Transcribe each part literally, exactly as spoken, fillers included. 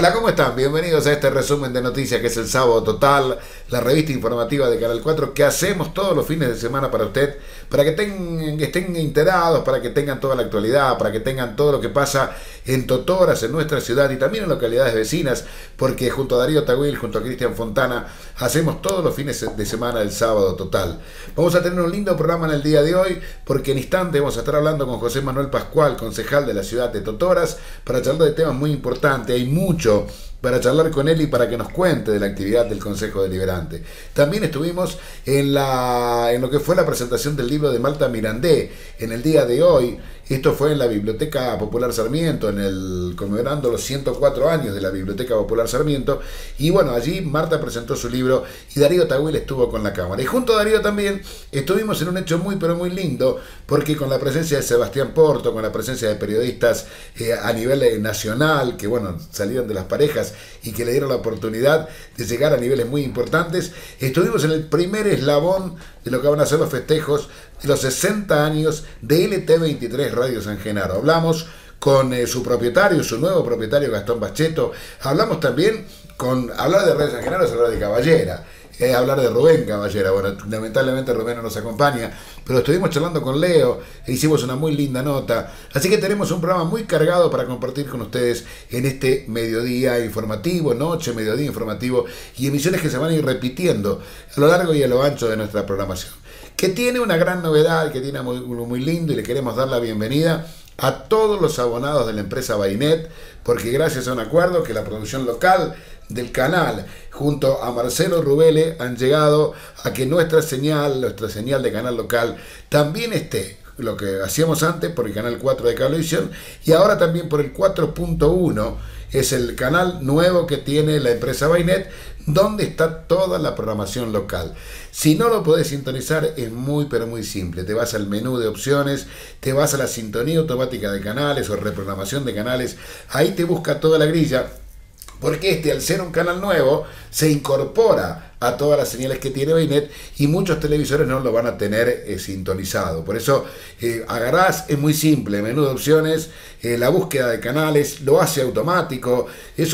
Hola, ¿cómo están? Bienvenidos a este resumen de noticias que es el Sábado Total, la revista informativa de Canal cuatro que hacemos todos los fines de semana para usted, para que tengan, estén enterados, para que tengan toda la actualidad, para que tengan todo lo que pasa en Totoras, en nuestra ciudad y también en localidades vecinas, porque junto a Darío Tawil, junto a Cristian Fontana, hacemos todos los fines de semana el Sábado Total. Vamos a tener un lindo programa en el día de hoy, porque en instante vamos a estar hablando con José Manuel Pascual, concejal de la ciudad de Totoras, para charlar de temas muy importantes. Hay mucho para charlar con él y para que nos cuente de la actividad del Consejo Deliberante. También estuvimos en, la, en lo que fue la presentación del libro de Marta Mirandé en el día de hoy. Esto fue en la Biblioteca Popular Sarmiento, en el conmemorando los ciento cuatro años de la Biblioteca Popular Sarmiento. Y bueno, allí Marta presentó su libro y Darío Tawil estuvo con la cámara. Y junto a Darío también estuvimos en un hecho muy pero muy lindo, porque con la presencia de Sebastián Porto, con la presencia de periodistas eh, a nivel eh, nacional, que bueno, salieron de las parejas y que le dieron la oportunidad de llegar a niveles muy importantes, estuvimos en el primer eslabón de lo que van a ser los festejos de los sesenta años de L T veintitrés Radio San Genaro. Hablamos con eh, su propietario, su nuevo propietario Gastón Bacheto. Hablamos también con, hablar de Radio San Genaro es hablar de Caballera, es hablar de Rubén Caballera. Bueno, lamentablemente Rubén no nos acompaña, pero estuvimos charlando con Leo e hicimos una muy linda nota. Así que tenemos un programa muy cargado para compartir con ustedes en este mediodía informativo, noche, mediodía informativo, y emisiones que se van a ir repitiendo a lo largo y a lo ancho de nuestra programación, que tiene una gran novedad, que tiene muy, muy lindo, y le queremos dar la bienvenida a todos los abonados de la empresa Bainet, porque gracias a un acuerdo que la producción local del canal junto a Marcelo Rubele han llegado a que nuestra señal, nuestra señal de canal local también esté, lo que hacíamos antes por el canal cuatro de Cablevisión y ahora también por el cuatro punto uno, es el canal nuevo que tiene la empresa Bainet, donde está toda la programación local. Si no lo podés sintonizar, es muy pero muy simple. Te vas al menú de opciones, te vas a la sintonía automática de canales o reprogramación de canales, ahí te busca toda la grilla, porque este, al ser un canal nuevo, se incorpora a todas las señales que tiene Bainet y muchos televisores no lo van a tener eh, sintonizado. Por eso eh, agarrás, es muy simple, menú de opciones, eh, la búsqueda de canales, lo hace automático. Es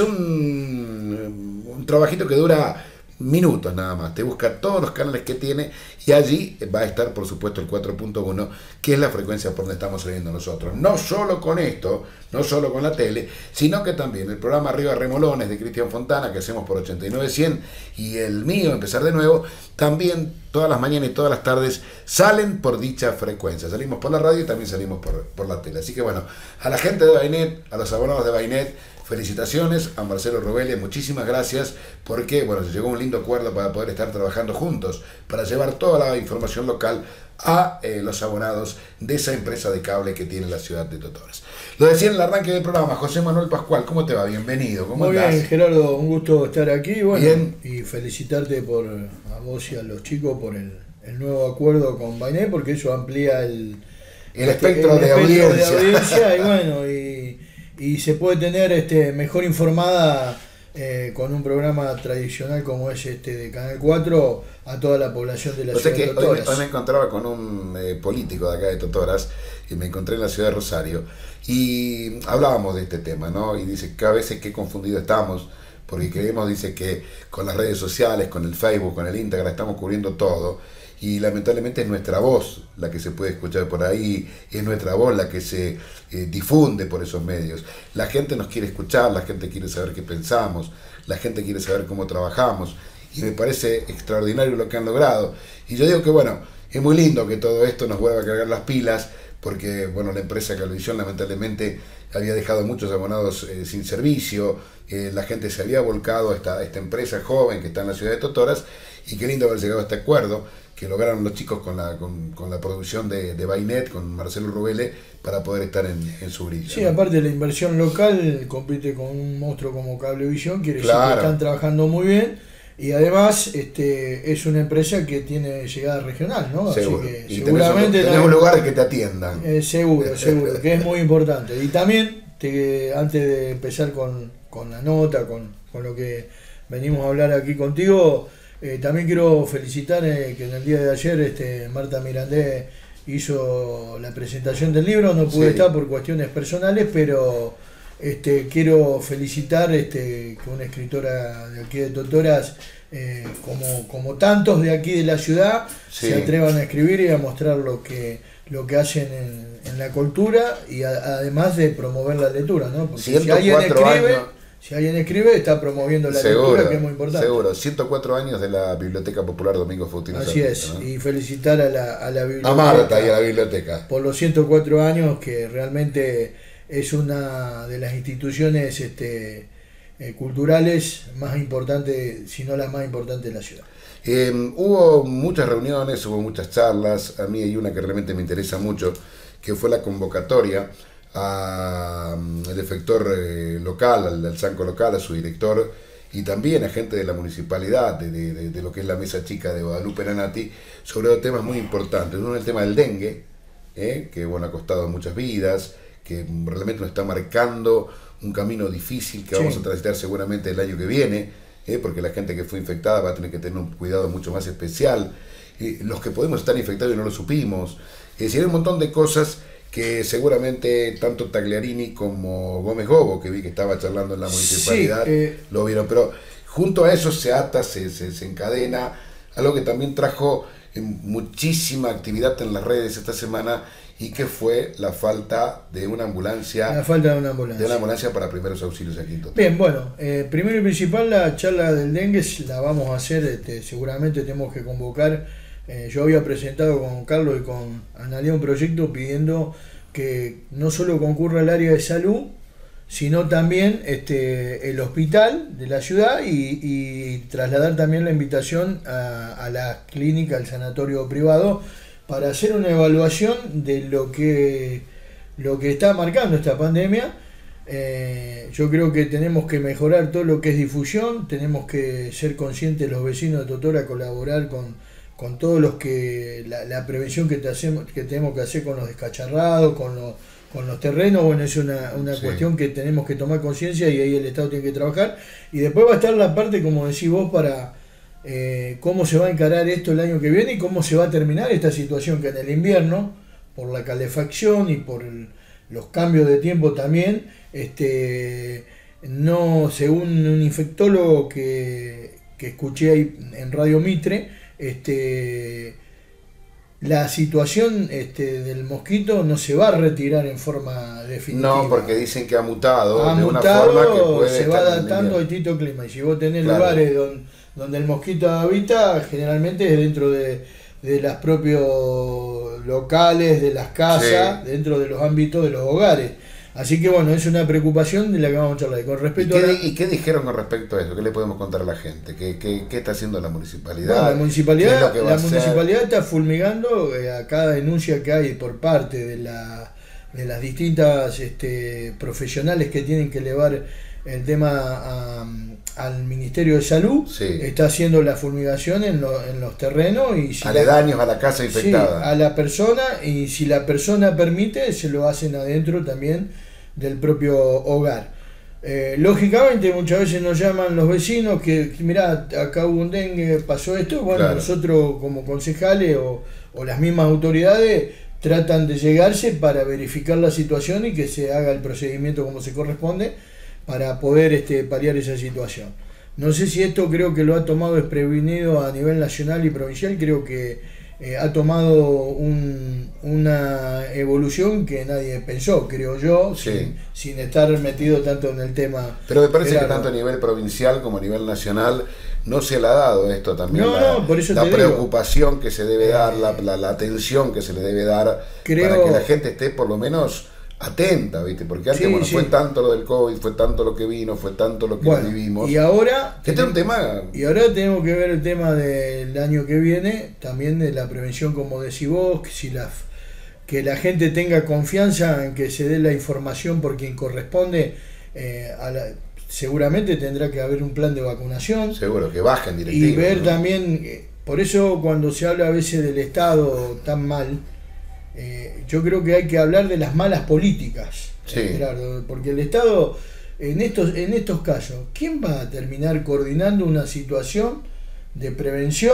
un, un trabajito que dura minutos nada más, te busca todos los canales que tiene y allí va a estar por supuesto el cuatro punto uno, que es la frecuencia por donde estamos saliendo nosotros. No solo con esto, no solo con la tele, sino que también el programa Arriba Remolones de Cristian Fontana, que hacemos por ochenta y nueve cien, y el mío, Empezar de Nuevo, también todas las mañanas y todas las tardes salen por dicha frecuencia. Salimos por la radio y también salimos por, por la tele. Así que bueno, a la gente de Bainet, a los abonados de Bainet, felicitaciones. A Marcelo Rubele, muchísimas gracias, porque bueno, se llegó a un lindo acuerdo para poder estar trabajando juntos, para llevar toda la información local a eh, los abonados de esa empresa de cable que tiene la ciudad de Totoras. Lo decía en el arranque del programa, José Manuel Pascual, ¿cómo te va? Bienvenido. ¿Cómo Muy andás? bien, Gerardo, un gusto estar aquí. Bueno, bien. Y felicitarte por a vos y a los chicos por el, el nuevo acuerdo con Bainet, porque eso amplía el, el espectro, el de, espectro audiencia. de audiencia y bueno, y, y se puede tener este mejor informada eh, con un programa tradicional como es este de Canal cuatro a toda la población de la O sea ciudad que de Totoras. hoy me, hoy me encontraba con un eh, político de acá de Totoras, y me encontré en la ciudad de Rosario, y hablábamos de este tema, ¿no? Y dice que a veces qué confundido estamos, porque creemos, dice, que con las redes sociales, con el Facebook, con el Instagram, estamos cubriendo todo, y lamentablemente es nuestra voz la que se puede escuchar por ahí, es nuestra voz la que se eh, difunde por esos medios. La gente nos quiere escuchar, la gente quiere saber qué pensamos, la gente quiere saber cómo trabajamos, y me parece extraordinario lo que han logrado. Y yo digo que bueno, es muy lindo que todo esto nos vuelva a cargar las pilas, porque bueno, la empresa Cablevisión lamentablemente había dejado muchos abonados eh, sin servicio, eh, la gente se había volcado a esta, a esta empresa joven que está en la ciudad de Totoras, y qué lindo haber llegado a este acuerdo que lograron los chicos con la, con, con la producción de, de Bainet, con Marcelo Rubele, para poder estar en, en su grilla. Sí, ¿no? aparte de la inversión local, compite con un monstruo como Cablevisión, quiere Claro. decir que están trabajando muy bien. Y además este es una empresa que tiene llegada regional, ¿no? Seguro. Así que Y seguramente tenés, tenés un lugar que te atiendan. Eh, seguro, seguro, que es muy importante. Y también, te, antes de empezar con, con la nota, con, con lo que venimos a hablar aquí contigo, eh, también quiero felicitar eh, que en el día de ayer este Marta Mirandé hizo la presentación del libro. No pude Sí. estar por cuestiones personales, pero este, quiero felicitar este, que una escritora de aquí de Totoras, eh, como, como tantos de aquí de la ciudad, sí, se atrevan a escribir y a mostrar lo que, lo que hacen en, en la cultura y a, además de promover la lectura, ¿no? Porque si alguien escribe, años. Si alguien escribe, está promoviendo la seguro, lectura, que es muy importante. Seguro, ciento cuatro años de la Biblioteca Popular Domingo Faustino Así Sarmiento, es, ¿no? Y felicitar a la, a la biblioteca. A Marta y a la biblioteca. Por los ciento cuatro años, que realmente es una de las instituciones este, eh, culturales más importantes, si no la más importante de la ciudad. Eh, hubo muchas reuniones, hubo muchas charlas. A mí hay una que realmente me interesa mucho, que fue la convocatoria al efector eh, local, al, al Sanco local, a su director y también a gente de la municipalidad, de, de, de lo que es la mesa chica de Guadalupe Ranati, sobre dos temas muy importantes. Uno es el tema del dengue, eh, que bueno, ha costado muchas vidas, que realmente nos está marcando un camino difícil que vamos sí. a transitar seguramente el año que viene, eh, porque la gente que fue infectada va a tener que tener un cuidado mucho más especial. Eh, los que podemos estar infectados y no lo supimos. Es decir, hay un montón de cosas que seguramente tanto Tagliarini como Gómez Gobo, que vi que estaba charlando en la municipalidad, sí, eh, lo vieron, pero junto a eso se ata, se, se, se encadena algo que también trajo eh, muchísima actividad en las redes esta semana, y que fue la falta de una ambulancia, la falta de una ambulancia, de una ambulancia para primeros auxilios aquí en Totoras. Bien, bueno, eh, primero y principal, la charla del dengue la vamos a hacer, este, seguramente tenemos que convocar. Eh, yo había presentado con Carlos y con Analia un proyecto pidiendo que no solo concurra el área de salud, sino también este, el hospital de la ciudad, y, y trasladar también la invitación a, a la clínica, al sanatorio privado, para hacer una evaluación de lo que, lo que está marcando esta pandemia. Eh, yo creo que tenemos que mejorar todo lo que es difusión, tenemos que ser conscientes los vecinos de Totora, colaborar con con todos los que la, la prevención que, te hacemos, que tenemos que hacer con los descacharrados, con los, con los terrenos. Bueno, es una, una sí. cuestión que tenemos que tomar conciencia, y ahí el Estado tiene que trabajar. Y después va a estar la parte, como decís vos, para eh, cómo se va a encarar esto el año que viene y cómo se va a terminar esta situación que en el invierno, por la calefacción y por el, los cambios de tiempo también, este, no, según un infectólogo que, que escuché ahí en Radio Mitre, Este, la situación este, del mosquito no se va a retirar en forma definitiva. No, porque dicen que ha mutado. Ha de mutado, una forma que puede se va adaptando al distinto clima. Y si vos tenés claro. lugares donde, donde el mosquito habita, generalmente es dentro de, de los propios locales, de las casas, sí. dentro de los ámbitos de los hogares. Así que bueno, es una preocupación de la que vamos a charlar. Y con respecto ¿Y qué, a la... ¿Y qué dijeron con respecto a eso? ¿Qué le podemos contar a la gente? ¿Qué, qué, qué está haciendo la municipalidad? Bueno, la municipalidad, la municipalidad está fulmigando eh, a cada denuncia que hay por parte de, la, de las distintas este, profesionales que tienen que elevar el tema a, al Ministerio de Salud. Sí. Está haciendo la fumigación en, lo, en los terrenos. Y si aledaños la, a la casa infectada. Sí, a la persona, y si la persona permite, se lo hacen adentro también del propio hogar. Eh, lógicamente muchas veces nos llaman los vecinos que, que mirá, acá hubo un dengue, pasó esto. Bueno, claro. nosotros como concejales o, o las mismas autoridades tratan de llegarse para verificar la situación y que se haga el procedimiento como se corresponde, para poder este, paliar esa situación. No sé si esto creo que lo ha tomado desprevenido a nivel nacional y provincial, creo que eh, ha tomado un, una evolución que nadie pensó, creo yo, sí. sin, sin estar metido tanto en el tema. Pero me parece Gerardo. que tanto a nivel provincial como a nivel nacional no se le ha dado esto también, no, la, no, por eso la te preocupación digo. que se debe dar, la, la, la atención que se le debe dar, creo, para que la gente esté por lo menos atenta, ¿viste? Porque antes, sí, bueno, sí. fue tanto lo del COVID, fue tanto lo que vino, fue tanto lo que bueno, vivimos. Y ahora, este es un tema. Y ahora tenemos que ver el tema del año que viene, también de la prevención, como decís vos, que, si la, que la gente tenga confianza en que se dé la información por quien corresponde. Eh, a la, seguramente tendrá que haber un plan de vacunación. Seguro, que bajen directivos. Y ver ¿no? también, eh, por eso cuando se habla a veces del Estado tan mal, Eh, yo creo que hay que hablar de las malas políticas, sí. Gerardo, porque el Estado en estos, en estos casos, ¿quién va a terminar coordinando una situación de prevención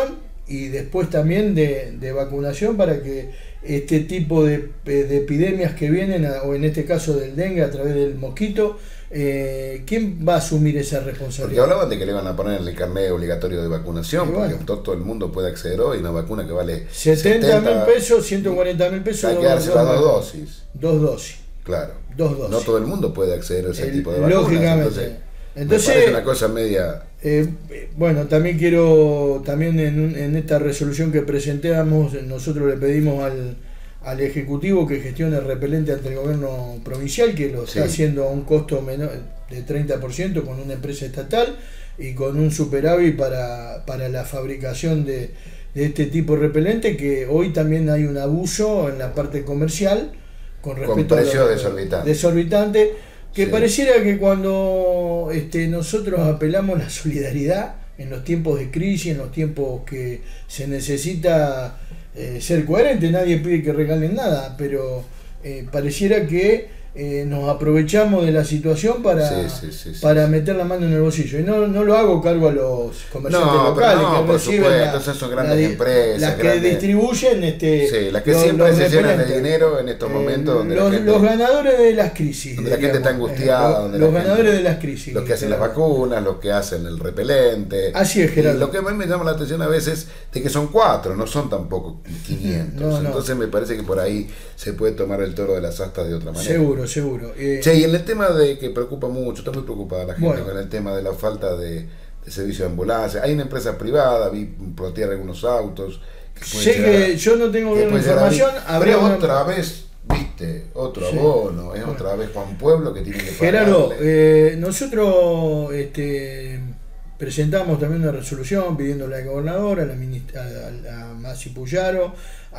y después también de, de vacunación para que este tipo de, de epidemias que vienen, o en este caso del dengue a través del mosquito, eh, ¿quién va a asumir esa responsabilidad? Porque hablaban de que le iban a poner el carnet obligatorio de vacunación, bueno, porque todo, todo el mundo puede acceder hoy a una vacuna que vale setenta mil pesos, ciento cuarenta mil pesos. Hay que darse las dos dosis. Dos dosis. Claro. Dos dosis. No todo el mundo puede acceder a ese el, tipo de vacunas. Lógicamente. Entonces, Entonces, me parece una cosa media... Eh, bueno, también quiero, también en, en esta resolución que presentamos, nosotros le pedimos al, al Ejecutivo que gestione el repelente ante el gobierno provincial, que lo está sí. haciendo a un costo menor de treinta por ciento con una empresa estatal y con un superávit para, para la fabricación de, de este tipo de repelente, que hoy también hay un abuso en la parte comercial con respecto con precios a desorbitantes. desorbitantes que sí. pareciera que cuando este, nosotros apelamos a la solidaridad en los tiempos de crisis, en los tiempos que se necesita eh, ser coherente, nadie pide que regalen nada, pero eh, pareciera que eh, nos aprovechamos de la situación para, sí, sí, sí, sí, para sí. meter la mano en el bolsillo. Y no, no lo hago cargo a los comerciantes no, locales no, que por reciben supuesto, la, son grandes la, empresas, las que grandes, distribuyen este, sí, las que los, siempre los se llenan de repelentes. dinero en estos momentos eh, donde los, la gente, los ganadores de las crisis, donde la gente está angustiada, eh, donde los la ganadores gente, de las crisis, los que hacen pero, las vacunas, los que hacen el repelente. Así es, Gerardo. Y lo que a mí me llama la atención a veces de que son cuatro, no son tampoco quinientos. No, no. Entonces me parece que por ahí se puede tomar el toro de las astas de otra manera. Seguro, seguro. Eh, che, y en el tema de que preocupa mucho, está muy preocupada la gente bueno. con el tema de la falta de, de servicio de ambulancia. Hay una empresa privada, vi protear algunos autos. Que sé que yo no tengo bien la información. Pero una... otra vez, viste, otro sí. abono, es bueno. otra vez Juan Pueblo que tiene que pagarle. Gerardo, eh, nosotros este, presentamos también una resolución pidiéndole al gobernador, a la ministra, a, a Masi Puyaro,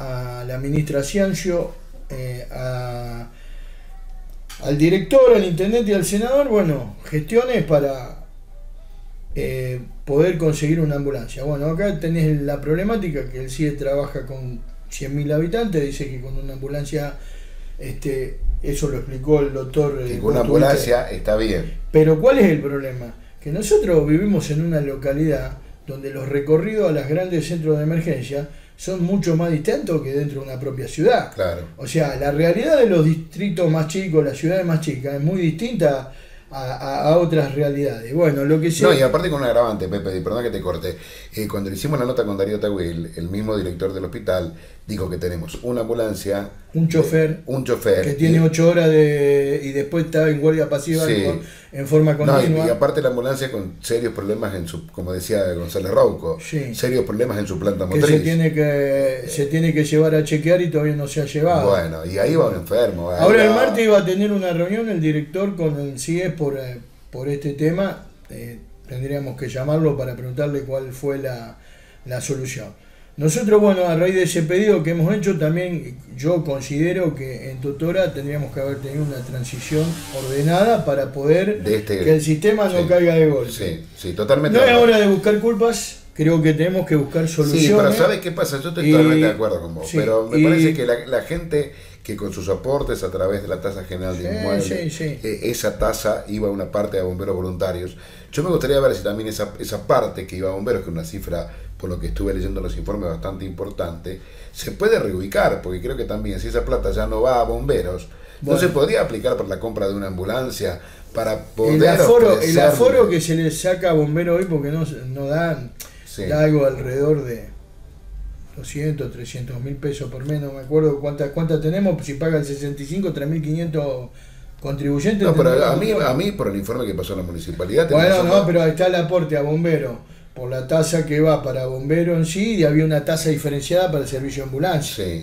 a la ministra Ciancio, eh, a al director, al intendente y al senador, bueno, gestiones para eh, poder conseguir una ambulancia. Bueno, acá tenés la problemática que el C I E trabaja con cien mil habitantes, dice que con una ambulancia, este, eso lo explicó el doctor. Y con una ambulancia está bien. Pero ¿cuál es el problema? Que nosotros vivimos en una localidad donde los recorridos a los grandes centros de emergencia son mucho más distintos que dentro de una propia ciudad. Claro. O sea, la realidad de los distritos más chicos, las ciudades más chicas, es muy distinta a, a, a otras realidades. Bueno, lo que sí. No, y aparte con un agravante, Pepe, y perdón que te corte. Eh, cuando le hicimos la nota con Darío Tawil, el mismo director del hospital dijo que tenemos una ambulancia, un chofer, eh, un chofer que tiene ocho horas de y después está en guardia pasiva sí. en, en forma continua. No, y, y aparte la ambulancia con serios problemas en su, como decía González Rauco, sí. serios problemas en su planta que motriz. Se tiene que se tiene que llevar a chequear y todavía no se ha llevado. Bueno, y ahí va un enfermo. Ahora va... el martes iba a tener una reunión el director con el C I E por, eh, por este tema. Eh, tendríamos que llamarlo para preguntarle cuál fue la, la solución. Nosotros, bueno, a raíz de ese pedido que hemos hecho, también yo considero que en Totora tendríamos que haber tenido una transición ordenada para poder de este, que el sistema no sí, caiga de golpe. Sí, sí, totalmente. No es hora de buscar culpas, creo que tenemos que buscar soluciones. Sí, pero ¿sabes qué pasa? Yo estoy y, totalmente de acuerdo con vos, sí, pero me y, parece que la, la gente que con sus aportes a través de la tasa general de sí, inmuebles, sí, sí. Eh, esa tasa iba a una parte a bomberos voluntarios. Yo me gustaría ver si también esa, esa parte que iba a bomberos, que es una cifra, por lo que estuve leyendo los informes, bastante importante, se puede reubicar, porque creo que también si esa plata ya no va a bomberos, bueno, no se podría aplicar para la compra de una ambulancia, para poder el aforo, el aforo que se le saca a bomberos hoy, porque no, no dan, sí. da algo alrededor de doscientos, trescientos mil pesos por mes, no me acuerdo cuántas cuántas tenemos, si pagan sesenta y cinco, tres mil quinientos contribuyentes. No, pero a mí, a mí por el informe que pasó en la municipalidad. Bueno, no, pero ahí está el aporte a bomberos, por la tasa que va para bomberos en sí, y había una tasa diferenciada para el servicio de ambulancia. Sí.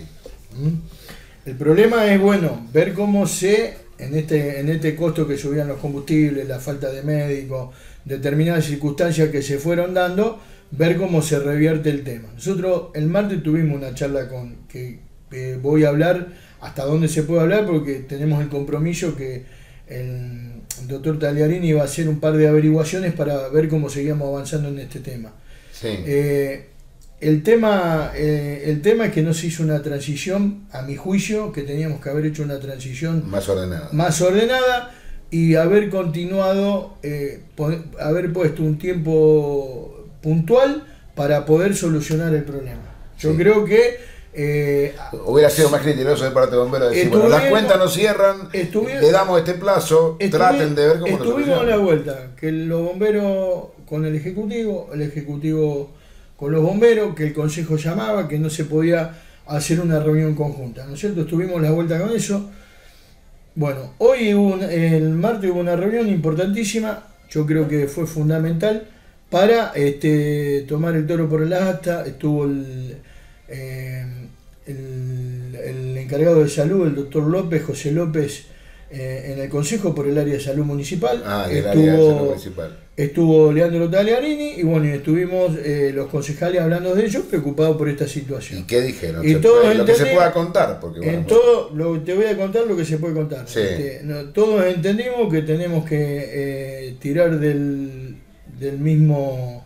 ¿Mm? El problema es, bueno, ver cómo se, en este, en este costo que subían los combustibles, la falta de médicos, determinadas circunstancias que se fueron dando, ver cómo se revierte el tema. Nosotros el martes tuvimos una charla con que eh, voy a hablar hasta dónde se puede hablar, porque tenemos el compromiso que el, el doctor Tagliarini iba a hacer un par de averiguaciones para ver cómo seguíamos avanzando en este tema. Sí. Eh, el tema eh, el tema es que no se hizo una transición, a mi juicio, que teníamos que haber hecho una transición más ordenada, más ordenada y haber continuado, eh, haber puesto un tiempo puntual para poder solucionar el problema. Yo sí. creo que Eh, hubiera sido más criterioso de parte de bomberos decir, bueno, las cuentas no cierran, le damos este plazo, traten de ver cómo lo solucionan. Estuvimos a la vuelta, que los bomberos con el ejecutivo, el ejecutivo con los bomberos, que el consejo llamaba, que no se podía hacer una reunión conjunta, ¿no es cierto? Estuvimos a la vuelta con eso. Bueno, hoy hubo un, el martes hubo una reunión importantísima, yo creo que fue fundamental para este, tomar el toro por el asta. Estuvo el Eh, el, el encargado de salud, el doctor López, José López, eh, en el Consejo por el área de salud municipal. Ah, estuvo, área de salud municipal. Estuvo Leandro Tagliarini y bueno, y estuvimos eh, los concejales hablando de ellos, preocupados por esta situación. ¿Y qué dijeron? Y todo lo que se pueda contar. Porque, bueno, en todo, lo, te voy a contar lo que se puede contar. Sí. Este, no, todos entendimos que tenemos que eh, tirar del, del mismo,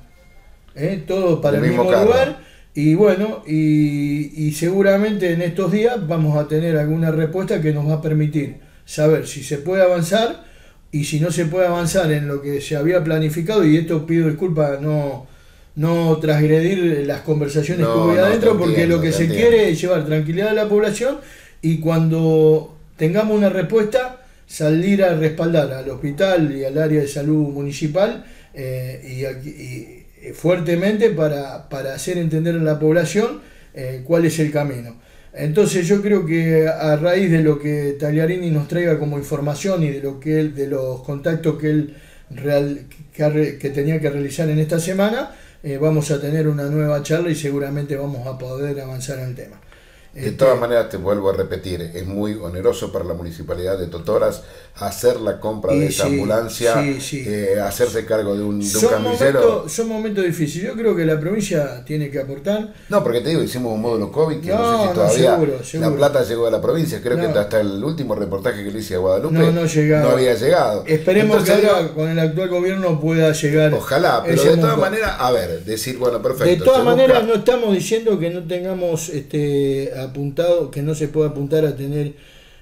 eh, todo para el, el mismo, mismo lugar. Y bueno, y, y seguramente en estos días vamos a tener alguna respuesta que nos va a permitir saber si se puede avanzar y si no se puede avanzar en lo que se había planificado. Y esto pido disculpas, no, no transgredir las conversaciones no, que hubo ahí no, adentro, porque entiendo, lo que se entiendo. quiere es llevar tranquilidad a la población y cuando tengamos una respuesta salir a respaldar al hospital y al área de salud municipal eh, y, y fuertemente para, para hacer entender a la población eh, cuál es el camino. Entonces yo creo que a raíz de lo que Tagliarini nos traiga como información y de lo que él, de los contactos que él real, que, que tenía que realizar en esta semana, eh, vamos a tener una nueva charla y seguramente vamos a poder avanzar en el tema. De este, todas maneras, te vuelvo a repetir, es muy oneroso para la municipalidad de Totoras hacer la compra de esa sí, ambulancia, sí, sí. Eh, hacerse cargo de un, de un son camillero. Momentos, son momentos difíciles. Yo creo que la provincia tiene que aportar. No, porque te digo, hicimos un módulo COVID que no, no sé si no, todavía seguro, seguro. la plata llegó a la provincia. Creo no. que hasta el último reportaje que le hice a Guadalupe no, no, llegaba. no había llegado. Esperemos Entonces, que ahora con el actual gobierno pueda llegar. Ojalá, pero de todas maneras, a ver, decir, bueno, perfecto. De todas maneras, busca... no estamos diciendo que no tengamos este apuntado, que no se puede apuntar a tener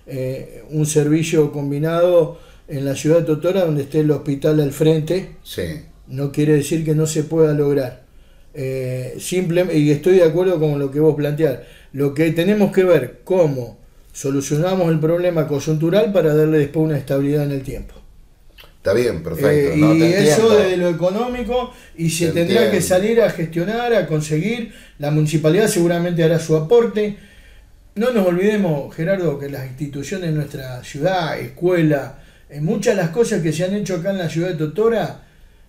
eh, un servicio combinado en la ciudad de Totora donde esté el hospital al frente. Sí. No quiere decir que no se pueda lograr. Eh, simple, y estoy de acuerdo con lo que vos planteás. Lo que tenemos que ver cómo solucionamos el problema coyuntural para darle después una estabilidad en el tiempo. Está bien, perfecto. Eh, no, y te eso entiendo. desde lo económico, y se Te tendrá entiendo. que salir a gestionar, a conseguir. La municipalidad seguramente hará su aporte. No nos olvidemos, Gerardo, que las instituciones de nuestra ciudad, escuela, eh, muchas de las cosas que se han hecho acá en la ciudad de Totora,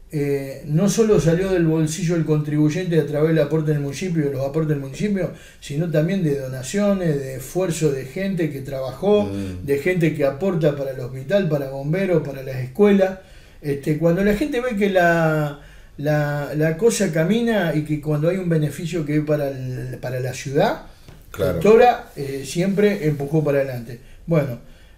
eh, no solo salió del bolsillo del contribuyente a través del aporte del municipio, de los aportes del municipio, sino también de donaciones, de esfuerzo de gente que trabajó, mm. de gente que aporta para el hospital, para bomberos, para las escuelas. Este, cuando la gente ve que la, la, la cosa camina y que cuando hay un beneficio que es para, el, para la ciudad, claro. Totora eh, siempre empujó para adelante. Bueno,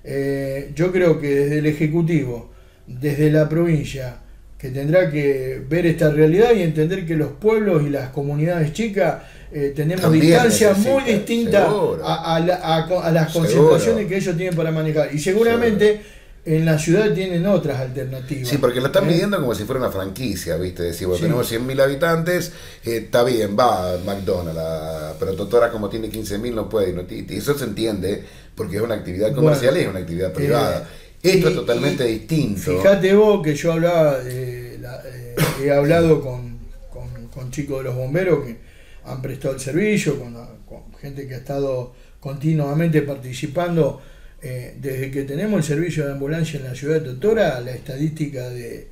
eh, yo creo que desde el Ejecutivo, desde la provincia, que tendrá que ver esta realidad y entender que los pueblos y las comunidades chicas eh, tenemos También distancias necesita, muy distintas a, a, la, a, a las concentraciones seguro. que ellos tienen para manejar. Y seguramente seguro. en la ciudad tienen otras alternativas. Sí, porque lo están ¿Eh? midiendo como si fuera una franquicia, ¿viste? Decir, bueno, sí. tenemos cien mil habitantes, eh, está bien, va McDonald's, a, pero Totora como tiene quince mil no puede ir. No, y eso se entiende porque es una actividad comercial bueno, y es una actividad privada. Eh, Esto y, es totalmente y, distinto. Fíjate vos que yo hablaba, de la, eh, he hablado con, con, con chicos de los bomberos que han prestado el servicio, con, con gente que ha estado continuamente participando. Eh, desde que tenemos el servicio de ambulancia en la ciudad de Totora, la estadística de,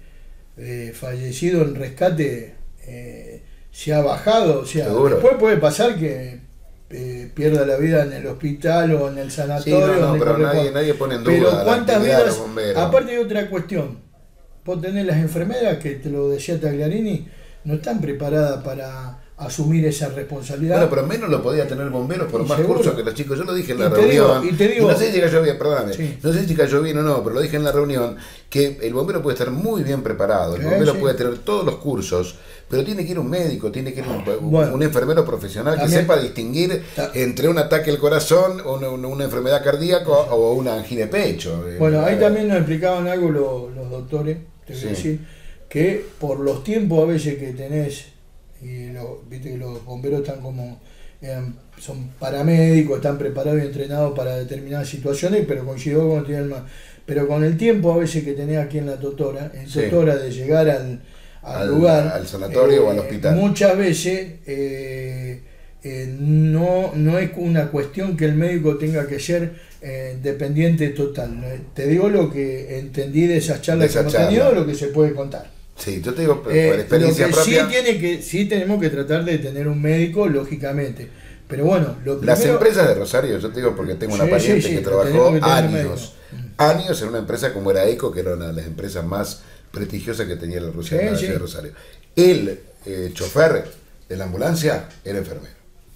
de fallecido en rescate eh, se ha bajado. O sea, seguro. Después puede pasar que eh, pierda la vida en el hospital o en el sanatorio. Sí, no, no, pero nadie, nadie pone en duda. Pero cuántas vidas, de aparte de otra cuestión, vos tenés las enfermeras, que te lo decía Tagliarini, no están preparadas para asumir esa responsabilidad. Bueno, pero menos lo podía tener bomberos por más seguro. cursos que los chicos. Yo lo dije en la y reunión. Digo, y te digo, y no sé si cayó bien, perdóname. Sí. No sé si cayó bien o no, pero lo dije en la reunión que el bombero puede estar muy bien preparado. El sí, bombero sí. puede tener todos los cursos, pero tiene que ir un médico, tiene que ir un, bueno, un enfermero profesional que también, sepa distinguir ta, entre un ataque al corazón, una, una enfermedad cardíaca o una angina de pecho. Bueno, ahí también nos explicaban algo los, los doctores, te voy sí. a decir, que por los tiempos a veces que tenés y lo, viste que los bomberos están como, eh, son paramédicos, están preparados y entrenados para determinadas situaciones, pero coincidió con el más. Pero con el tiempo a veces que tenés aquí en la Totora, en Sí. Totora de llegar al, al, Al- lugar, al sanatorio eh, o al hospital. muchas veces eh, eh, no, no es una cuestión que el médico tenga que ser eh, dependiente total. Te digo lo que entendí de esas charlas De esa que hemos charla. tenido, lo que se puede contar. Sí, yo te digo por, Eh, por experiencia lo que propia. sí tiene que sí tenemos que tratar de tener un médico, lógicamente. Pero bueno, lo Las primero- empresas de Rosario, yo te digo porque tengo una Sí, pariente sí, sí, que tenemos trabajó que tener años, médicos. años en una empresa como era ECO, que era una de las empresas más prestigiosas que tenía la, Rusia, Sí, la sí. ciudad de Rosario. El eh, chofer de la ambulancia era enfermero.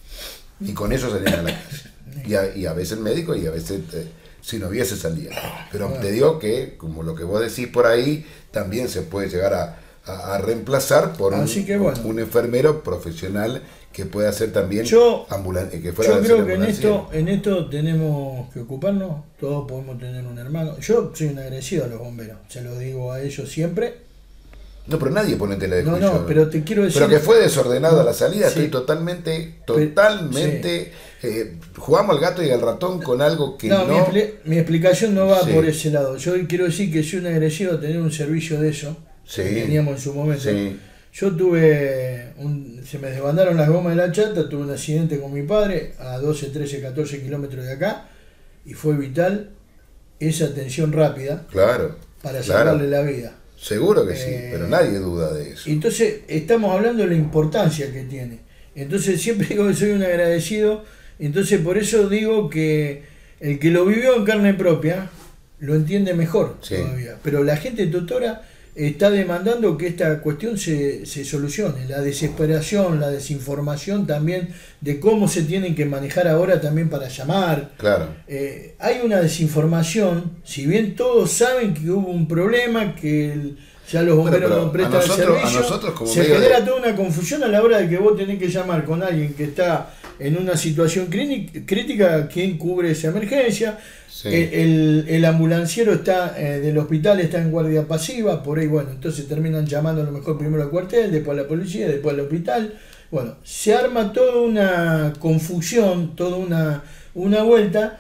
Y con eso salían a la calle. Y a, y a veces médico y a veces eh, si no hubiese salía. Pero Bueno. te digo que, como lo que vos decís por ahí, también se puede llegar a, a- a reemplazar por un, Así que bueno. un enfermero profesional que pueda hacer también Yo- ambulan- que fuera Yo a ser creo que en ambulanciero. esto, en esto tenemos que ocuparnos, todos podemos tener un hermano. Yo soy un agradecido a los bomberos, se lo digo a ellos siempre. No, pero nadie pone en tela de No, juicio. no, pero te quiero decir... Pero que fue desordenado a la salida, Sí. estoy totalmente, Pero- totalmente... eh, jugamos al gato y al ratón con algo que no... No, Mi, expli- mi explicación no va Sí. por ese lado. Yo quiero decir que soy un agradecido a tener un servicio de eso, Sí. que teníamos en su momento. Sí. Yo tuve, un, se me desbandaron las gomas de la chata, tuve un accidente con mi padre a doce, trece, catorce kilómetros de acá y fue vital esa atención rápida Claro, para claro. salvarle la vida. Seguro que sí, Eh, pero nadie duda de eso. Y entonces estamos hablando de la importancia que tiene. Entonces siempre digo que soy un agradecido, entonces por eso digo que el que lo vivió en carne propia lo entiende mejor Sí. todavía. Pero la gente tutora está demandando que esta cuestión se, se solucione. La desesperación, la desinformación también de cómo se tienen que manejar ahora también para llamar. Claro. Eh, hay una desinformación, si bien todos saben que hubo un problema, que el- ya los bomberos Bueno, pero no prestan a nosotros- el a servicio, nosotros como se medio genera de- toda una confusión a la hora de que vos tenés que llamar con alguien que está en una situación clínica- crítica, ¿quién cubre esa emergencia? Sí. El, el- el ambulanciero está eh, del hospital está en guardia pasiva, por ahí bueno, entonces terminan llamando a lo mejor primero al cuartel, después a la policía, después al hospital. Bueno, se arma toda una confusión, toda una, una vuelta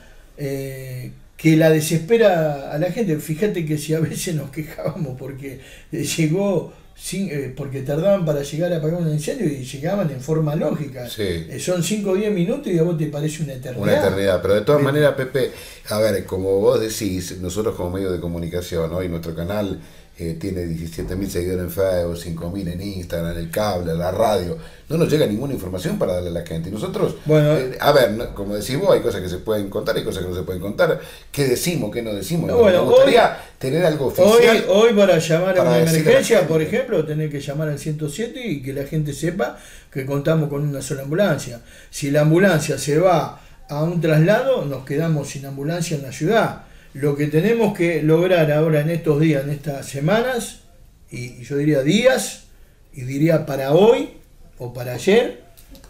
eh, que la desespera a la gente. Fíjate que si a veces nos quejábamos porque eh, llegó, sin, eh, porque tardaban para llegar a apagar un incendio y llegaban en forma lógica. Sí. Eh, son cinco o diez minutos y a vos te parece una eternidad. Una eternidad, pero de todas Bien. maneras, Pepe, a ver, como vos decís, nosotros como medio de comunicación, hoy nuestro canal eh, tiene diecisiete mil seguidores en Facebook, cinco mil en Instagram, el cable, la radio, no nos llega ninguna información para darle a la gente. Y nosotros, Bueno, eh, a ver, ¿no? Como decís vos, hay cosas que se pueden contar, hay cosas que no se pueden contar, qué decimos, qué no decimos. No, bueno, Me gustaría hoy- tener algo Hoy, oficial. hoy para llamar a para una decirle a la emergencia, gente. por ejemplo, tenés que llamar al ciento siete y que la gente sepa que contamos con una sola ambulancia. Si la ambulancia se va a un traslado, nos quedamos sin ambulancia en la ciudad. Lo que tenemos que lograr ahora en estos días, en estas semanas, y y yo diría días, y diría para hoy o para ayer,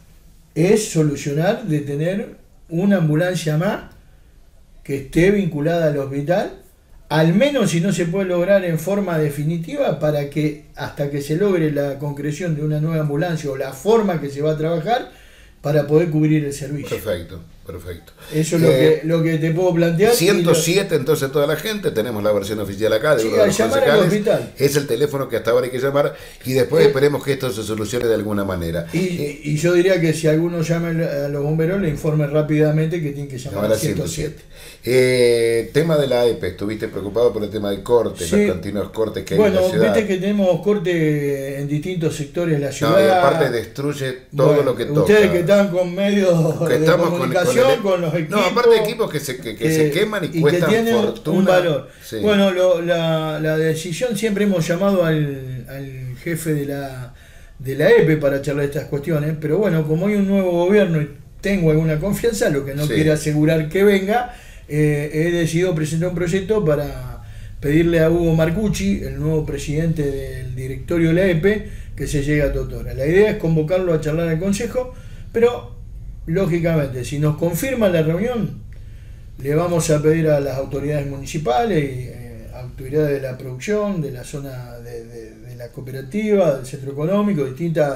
es solucionar de tener una ambulancia más que esté vinculada al hospital, al menos si no se puede lograr en forma definitiva, para que hasta que se logre la concreción de una nueva ambulancia o la forma que se va a trabajar para poder cubrir el servicio. Perfecto, perfecto. Eso es lo, Eh, que, lo que te puedo plantear. ciento siete, entonces toda la gente, tenemos la versión oficial acá de Sí, uno de a los llamar al concejales. hospital. Es el teléfono que hasta ahora hay que llamar y después Eh, esperemos que esto se solucione de alguna manera. Y, y- y yo diría que si alguno llama a los bomberos, le informe rápidamente que tiene que llamar Llamar al al ciento ciento siete. siete. Eh, tema de la E P E, estuviste preocupado por el tema del corte, Sí. los continuos cortes que hay en Bueno, la ciudad. viste que tenemos corte en distintos sectores de la No, ciudad. y aparte destruye todo Bueno, lo que toca. ustedes que están con medios Que de estamos con- comunicación, con con, el- los equipos. No, aparte equipos que se, que, que se queman y, que cuestan tienen fortuna. un valor. Sí. Bueno, lo- la, la decisión, siempre hemos llamado al, al jefe de la, de la E P E para charlar estas cuestiones, pero bueno, como hay un nuevo gobierno y tengo alguna confianza, lo que no Sí. quiere asegurar que venga, eh, he decidido presentar un proyecto para pedirle a Hugo Marcucci, el nuevo presidente del directorio de la E P E, que se llegue a Totora. La idea es convocarlo a charlar al consejo, pero lógicamente, si nos confirma la reunión, le vamos a pedir a las autoridades municipales y eh, autoridades de la producción, de la zona de, de- de la cooperativa, del centro económico, distintas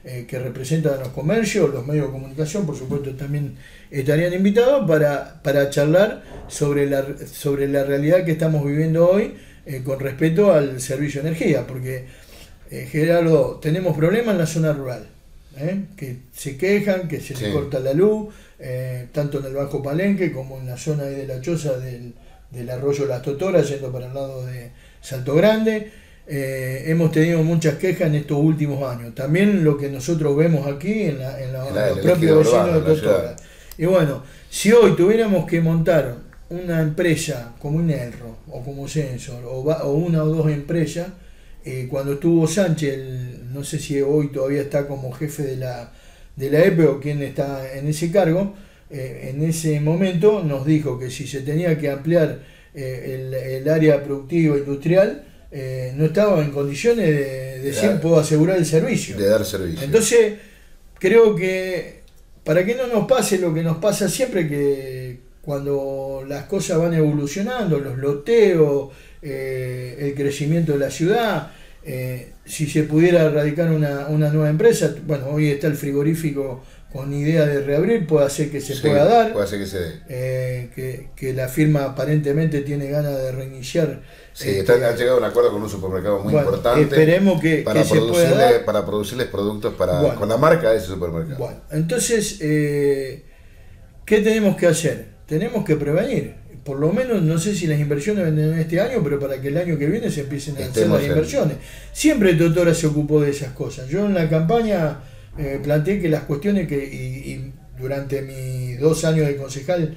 eh, que representan a los comercios, los medios de comunicación, por supuesto, también estarían invitados para, para charlar sobre la, sobre la realidad que estamos viviendo hoy eh, con respecto al servicio de energía, porque, eh, Gerardo, tenemos problemas en la zona rural, ¿eh? que se quejan, que se sí. les corta la luz, eh, tanto en el Bajo Palenque como en la zona de la choza del, del arroyo Las Totoras, yendo para el lado de Salto Grande. Eh, hemos tenido muchas quejas en estos últimos años. También lo que nosotros vemos aquí en, la, en, la, en los propios vecinos de Totora. Y bueno, si hoy tuviéramos que montar una empresa como Inelro o como Sensor o, va, o una o dos empresas, eh, cuando estuvo Sánchez, el, no sé si hoy todavía está como jefe de la, de la E P E o quien está en ese cargo, eh, en ese momento nos dijo que si se tenía que ampliar eh, el, el área productiva industrial, Eh, no estaba en condiciones de decir de puedo asegurar el servicio. De dar servicio. Entonces, creo que para que no nos pase lo que nos pasa siempre, que cuando las cosas van evolucionando, los loteos, eh, el crecimiento de la ciudad, eh, si se pudiera erradicar una, una nueva empresa, bueno, hoy está el frigorífico con idea de reabrir, puede hacer que se sí, pueda dar, puede ser que se dé. Eh, que, que la firma aparentemente tiene ganas de reiniciar. Sí, este, están, han llegado a un acuerdo con un supermercado muy bueno, importante. Esperemos que, para, que se pueda dar. Para producirles productos para, bueno, con la marca de ese supermercado. Bueno, entonces, eh, ¿qué tenemos que hacer? Tenemos que prevenir. Por lo menos, no sé si las inversiones vendrán este año, pero para que el año que viene se empiecen a Estemos hacer las inversiones. En... Siempre Totora se ocupó de esas cosas. Yo en la campaña eh, planteé que las cuestiones que, y, y durante mis dos años de concejal,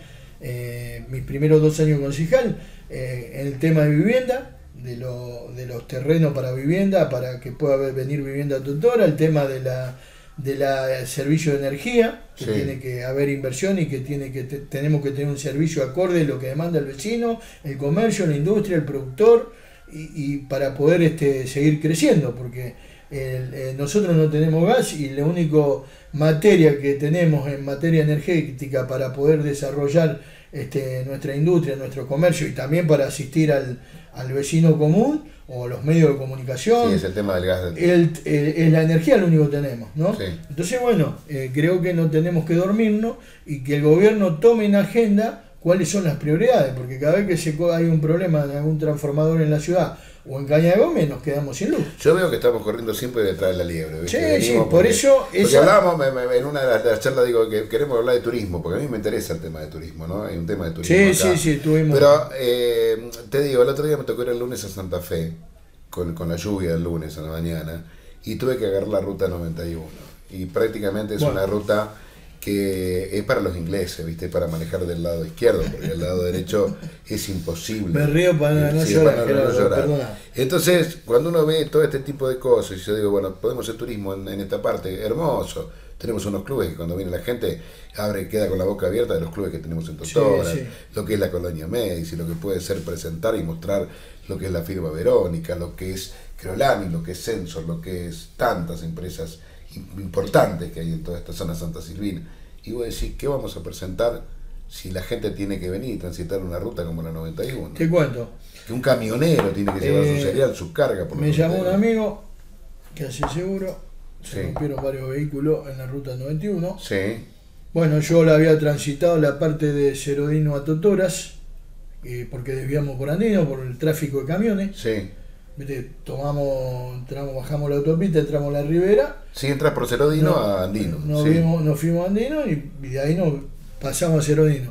eh, mis primeros dos años de concejal, eh, en el tema de vivienda, de, lo, de los terrenos para vivienda, para que pueda venir vivienda a Totora, el tema de la de la servicio de energía, que sí. tiene que haber inversión y que tiene que te, tenemos que tener un servicio acorde a lo que demanda el vecino, el comercio, la industria, el productor, y, y para poder este seguir creciendo, porque el, eh, nosotros no tenemos gas y la única materia que tenemos en materia energética para poder desarrollar este, nuestra industria, nuestro comercio y también para asistir al, al vecino común o los medios de comunicación. Sí, es el tema del gas. Del... El, el, el, la energía es lo único que tenemos, ¿no? Sí. Entonces, bueno, eh, creo que no tenemos que dormirnos y que el gobierno tome en agenda cuáles son las prioridades, porque cada vez que se hay un problema en algún transformador en la ciudad o en Caña de Gómez, nos quedamos sin luz. Yo veo que estamos corriendo siempre detrás de la liebre. ¿Viste? Sí, sí, por porque, eso... Porque esa... hablábamos, me, me, en una de las, de las charlas digo que queremos hablar de turismo, porque a mí me interesa el tema de turismo, ¿no? Hay un tema de turismo Sí, acá. sí, sí, tuvimos... Pero eh, te digo, el otro día me tocó ir el lunes a Santa Fe, con, con la lluvia del lunes a la mañana, y tuve que agarrar la ruta noventa y uno. Y prácticamente es bueno. una ruta que es para los ingleses, ¿viste? Para manejar del lado izquierdo, porque el lado derecho es imposible. Me río para no, sí, llorar, para no, no llorar. Perdona. Entonces, cuando uno ve todo este tipo de cosas, y yo digo, bueno, podemos hacer turismo en, en esta parte, hermoso. Tenemos unos clubes que cuando viene la gente abre queda con la boca abierta de los clubes que tenemos en Totora, sí, sí. lo que es la Colonia Medici, lo que puede ser presentar y mostrar lo que es la firma Verónica, lo que es Creolani, lo que es Sensor, lo que es tantas empresas importantes que hay en toda esta zona Santa Silvina. Y vos decís, ¿qué vamos a presentar si la gente tiene que venir y transitar una ruta como la noventa y uno? Te cuento. Que un camionero tiene que llevar eh, su cereal, su carga. Por me llamó un amigo que hace seguro, se sí. rompieron varios vehículos en la ruta noventa y uno. Sí. Bueno, yo la había transitado la parte de Cerodino a Totoras, eh, porque desviamos por Andino, por el tráfico de camiones. Sí. ¿Viste? Tomamos, entramos, bajamos la autopista, entramos a la ribera. Sí, entras por Cerodino no, a Andino. Nos, sí. vimos, nos fuimos a Andino y, y de ahí nos pasamos a Cerodino.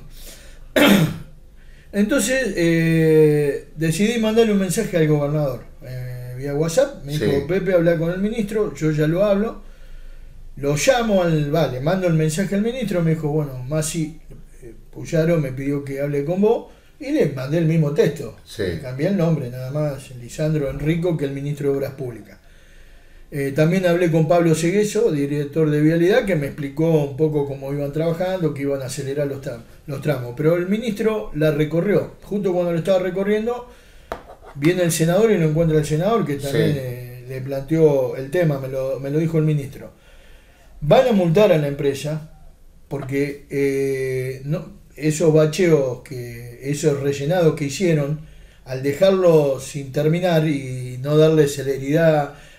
Entonces eh, decidí mandarle un mensaje al gobernador eh, vía WhatsApp. Me dijo, sí. Pepe, habla con el ministro, yo ya lo hablo. Lo llamo al, vale, mando el mensaje al ministro, me dijo, bueno, Masi eh, Puyaro me pidió que hable con vos. Y le mandé el mismo texto, sí. le cambié el nombre nada más, Lisandro Enrico, que el ministro de Obras Públicas. Eh, también hablé con Pablo Segueso, director de Vialidad, que me explicó un poco cómo iban trabajando, que iban a acelerar los, tra los tramos. Pero el ministro la recorrió. Justo cuando lo estaba recorriendo, viene el senador y lo encuentra el senador, que también sí. eh, le planteó el tema, me lo, me lo dijo el ministro. Van a multar a la empresa porque eh, no... esos bacheos, que esos rellenados que hicieron, al dejarlo sin terminar y no darle celeridad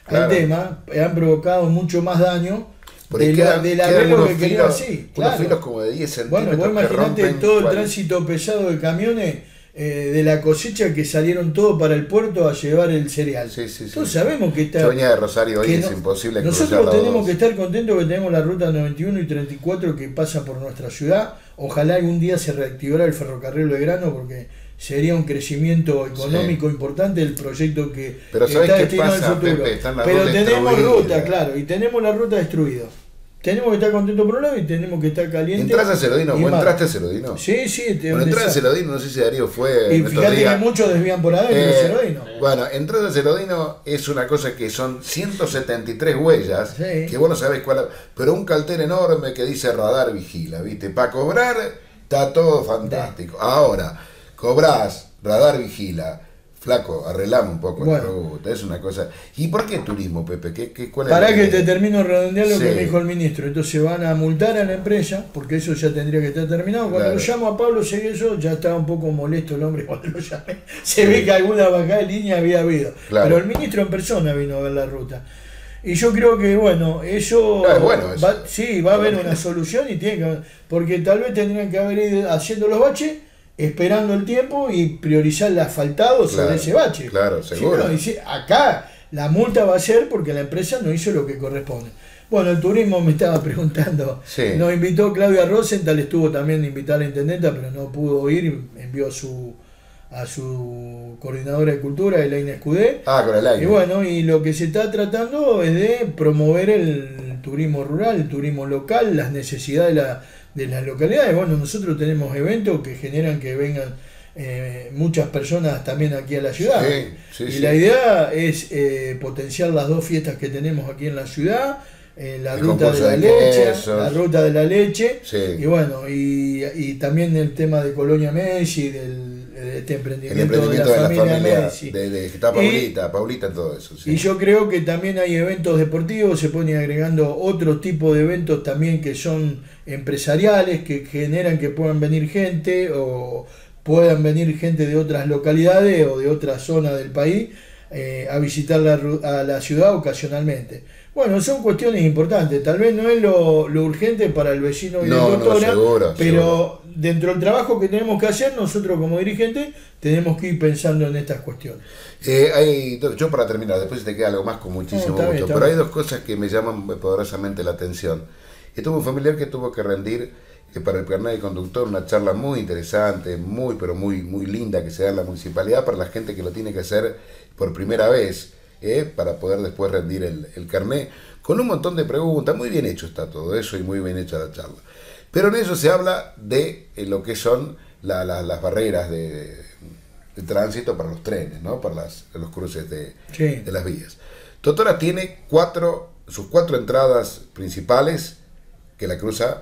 claro. al tema, han provocado mucho más daño Porque de quedan, la, del quedan arreglo unos que quería filos, así. unos Claro. filos como de diez centímetros. Bueno, vos que imaginate rompen todo el cual- tránsito pesado de camiones eh, de la cosecha que salieron todos para el puerto a llevar el cereal. Sí, sí, sí. Todos sabemos que está. Yo venía de Rosario hoy, que es no- imposible cruzar Nosotros la tenemos dos. que estar contentos que tenemos la ruta noventa y uno y treinta y cuatro que pasa por nuestra ciudad. Ojalá algún día se reactivara el ferrocarril de grano porque sería un crecimiento económico Sí. importante el proyecto que Pero ¿sabes está qué destinado pasa, al futuro. Pepe? Están las Pero rutas tenemos destruidas. ruta, claro, y tenemos la ruta destruida. Tenemos que estar contentos por un lado y tenemos que estar calientes. ¿Entraste a Celodino? y ¿Vos mal. entraste a Celodino? Sí, sí. te- Bueno, entrar a desastre. Celodino, no sé si Darío fue Y en estos fíjate días. que muchos desvían por adentro Eh, de Cerodino. Bueno, entrar a Celodino es una cosa que son ciento setenta y tres huellas, Sí. que vos no sabés cuál, pero un cartel enorme que dice radar vigila, ¿viste? Para cobrar está todo fantástico. Ahora, cobrás, radar vigila, flaco, arreglamos un poco Bueno. la ruta, es una cosa. ¿Y por qué turismo, Pepe? ¿Qué, qué, cuál es Para la que idea? te termino de redondear lo Sí. que me dijo el ministro. Entonces van a multar a la empresa, porque eso ya tendría que estar terminado. Cuando Claro. lo llamo a Pablo Seguello, ya estaba un poco molesto el hombre cuando lo llamé. Se ve que alguna bajada de línea había habido. Claro. Pero el ministro en persona vino a ver la ruta. Y yo creo que, bueno, eso, No, es bueno eso. va- sí, va a haber una solución y tiene que, porque tal vez tendrían que haber ido haciendo los baches, esperando el tiempo y priorizar el asfaltado sobre Claro, ese bache. claro, Si seguro. no, y si- acá la multa va a ser porque la empresa no hizo lo que corresponde. Bueno, el turismo me estaba preguntando. Sí. Nos invitó Claudia Rosenthal, estuvo también invitada a la intendenta, pero no pudo ir, envió a su a su coordinadora de cultura, Elaine Escudé. Ah, con el aire. Y bueno, y lo que se está tratando es de promover el turismo rural, el turismo local, las necesidades de, la, de las localidades. Bueno, nosotros tenemos eventos que generan que vengan eh, muchas personas también aquí a la ciudad. Sí, sí, y sí. la idea es eh, potenciar las dos fiestas que tenemos aquí en la ciudad. eh, la El ruta de concurso la de leche, quesos. la ruta de la leche, Sí. y bueno, y, y también el tema de Colonia Messi, del de este El emprendimiento, emprendimiento de la familia, Messi. de, de, que está Paulita, Paulita en todo eso. Sí. Y yo creo que también hay eventos deportivos, se ponen agregando otro tipo de eventos también que son empresariales, que generan que puedan venir gente o puedan venir gente de otras localidades o de otras zonas del país eh, a visitar la, ru- a la ciudad ocasionalmente. Bueno, son cuestiones importantes, tal vez no es lo, lo urgente para el vecino y No, la no, doctora, seguro, pero seguro. dentro del trabajo que tenemos que hacer, nosotros como dirigentes tenemos que ir pensando en estas cuestiones. Eh, hay dos- yo para terminar, después si te queda algo más con muchísimo No, está bien, gusto, está pero hay bien. dos cosas que me llaman poderosamente la atención. Y tuve un familiar que tuvo que rendir eh, para el carnet de conductor una charla muy interesante, muy pero muy muy linda que se da en la municipalidad para la gente que lo tiene que hacer por primera vez, eh, para poder después rendir el, el carnet, con un montón de preguntas. Muy bien hecho está todo eso y muy bien hecha la charla. Pero en eso se habla de eh, lo que son la- la- las barreras de, de tránsito para los trenes, ¿no? Para las, los cruces de, Sí. de las vías. Totora tiene cuatro, sus cuatro entradas principales que la cruza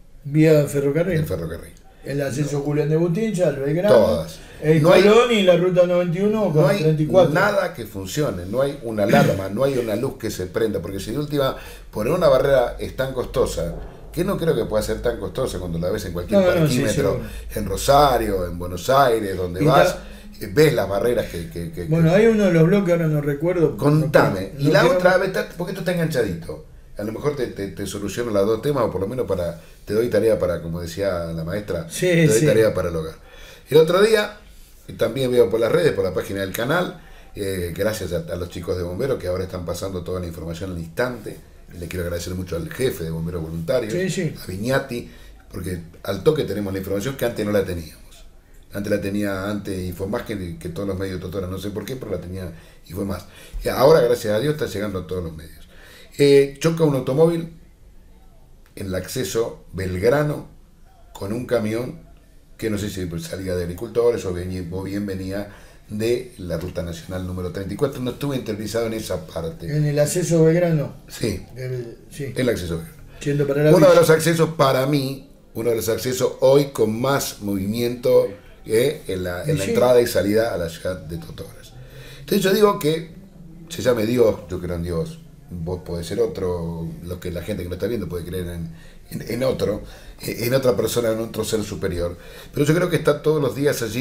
Vía ferrocarril. el ferrocarril. El acceso Julián de Butincha, el Belgrano, Todas. el No hay- Colón y la ruta noventa y uno con No hay treinta y cuatro. nada que funcione, no hay una alarma, no hay una luz que se prenda, porque si de última poner una barrera es tan costosa, que no creo que pueda ser tan costosa cuando la ves en cualquier No, no, no, sí, parquímetro, seguro. en Rosario, en Buenos Aires, donde Y vas, ta- eh, ves las barreras que... que, que- Bueno, que- hay uno de los bloques, ahora no recuerdo. Contame. no- y no la quiero- otra, vete- porque esto está enganchadito. A lo mejor te, te, te soluciono los dos temas, o por lo menos para te doy tarea para, como decía la maestra, Sí, te doy sí. tarea para el hogar. El otro día, y también veo por las redes, por la página del canal, eh, gracias a, a los chicos de bomberos que ahora están pasando toda la información al instante. Y le quiero agradecer mucho al jefe de bomberos voluntarios, Sí, sí. a Viñati, porque al toque tenemos la información que antes no la teníamos. Antes la tenía antes Infomás que, que todos los medios de Totora, no sé por qué, pero la tenía Infomás. Y ahora, gracias a Dios, está llegando a todos los medios. Eh, choca un automóvil en el acceso Belgrano con un camión que no sé si salía de agricultores o, venía, o bien venía de la ruta nacional número treinta y cuatro. No estuve interiorizado en esa parte. En el acceso Belgrano. Sí, el- sí. el acceso Belgrano. Yendo para la Uno de villa. los accesos para mí, uno de los accesos hoy con más movimiento eh, en, la, en la Sí. entrada y salida a la ciudad de Totoras. Entonces yo digo que se llame Dios, yo creo en Dios, vos podés ser otro, lo que la gente que no está viendo puede creer en, en, en otro, eh, en otra persona, en otro ser superior. Pero yo creo que está todos los días allí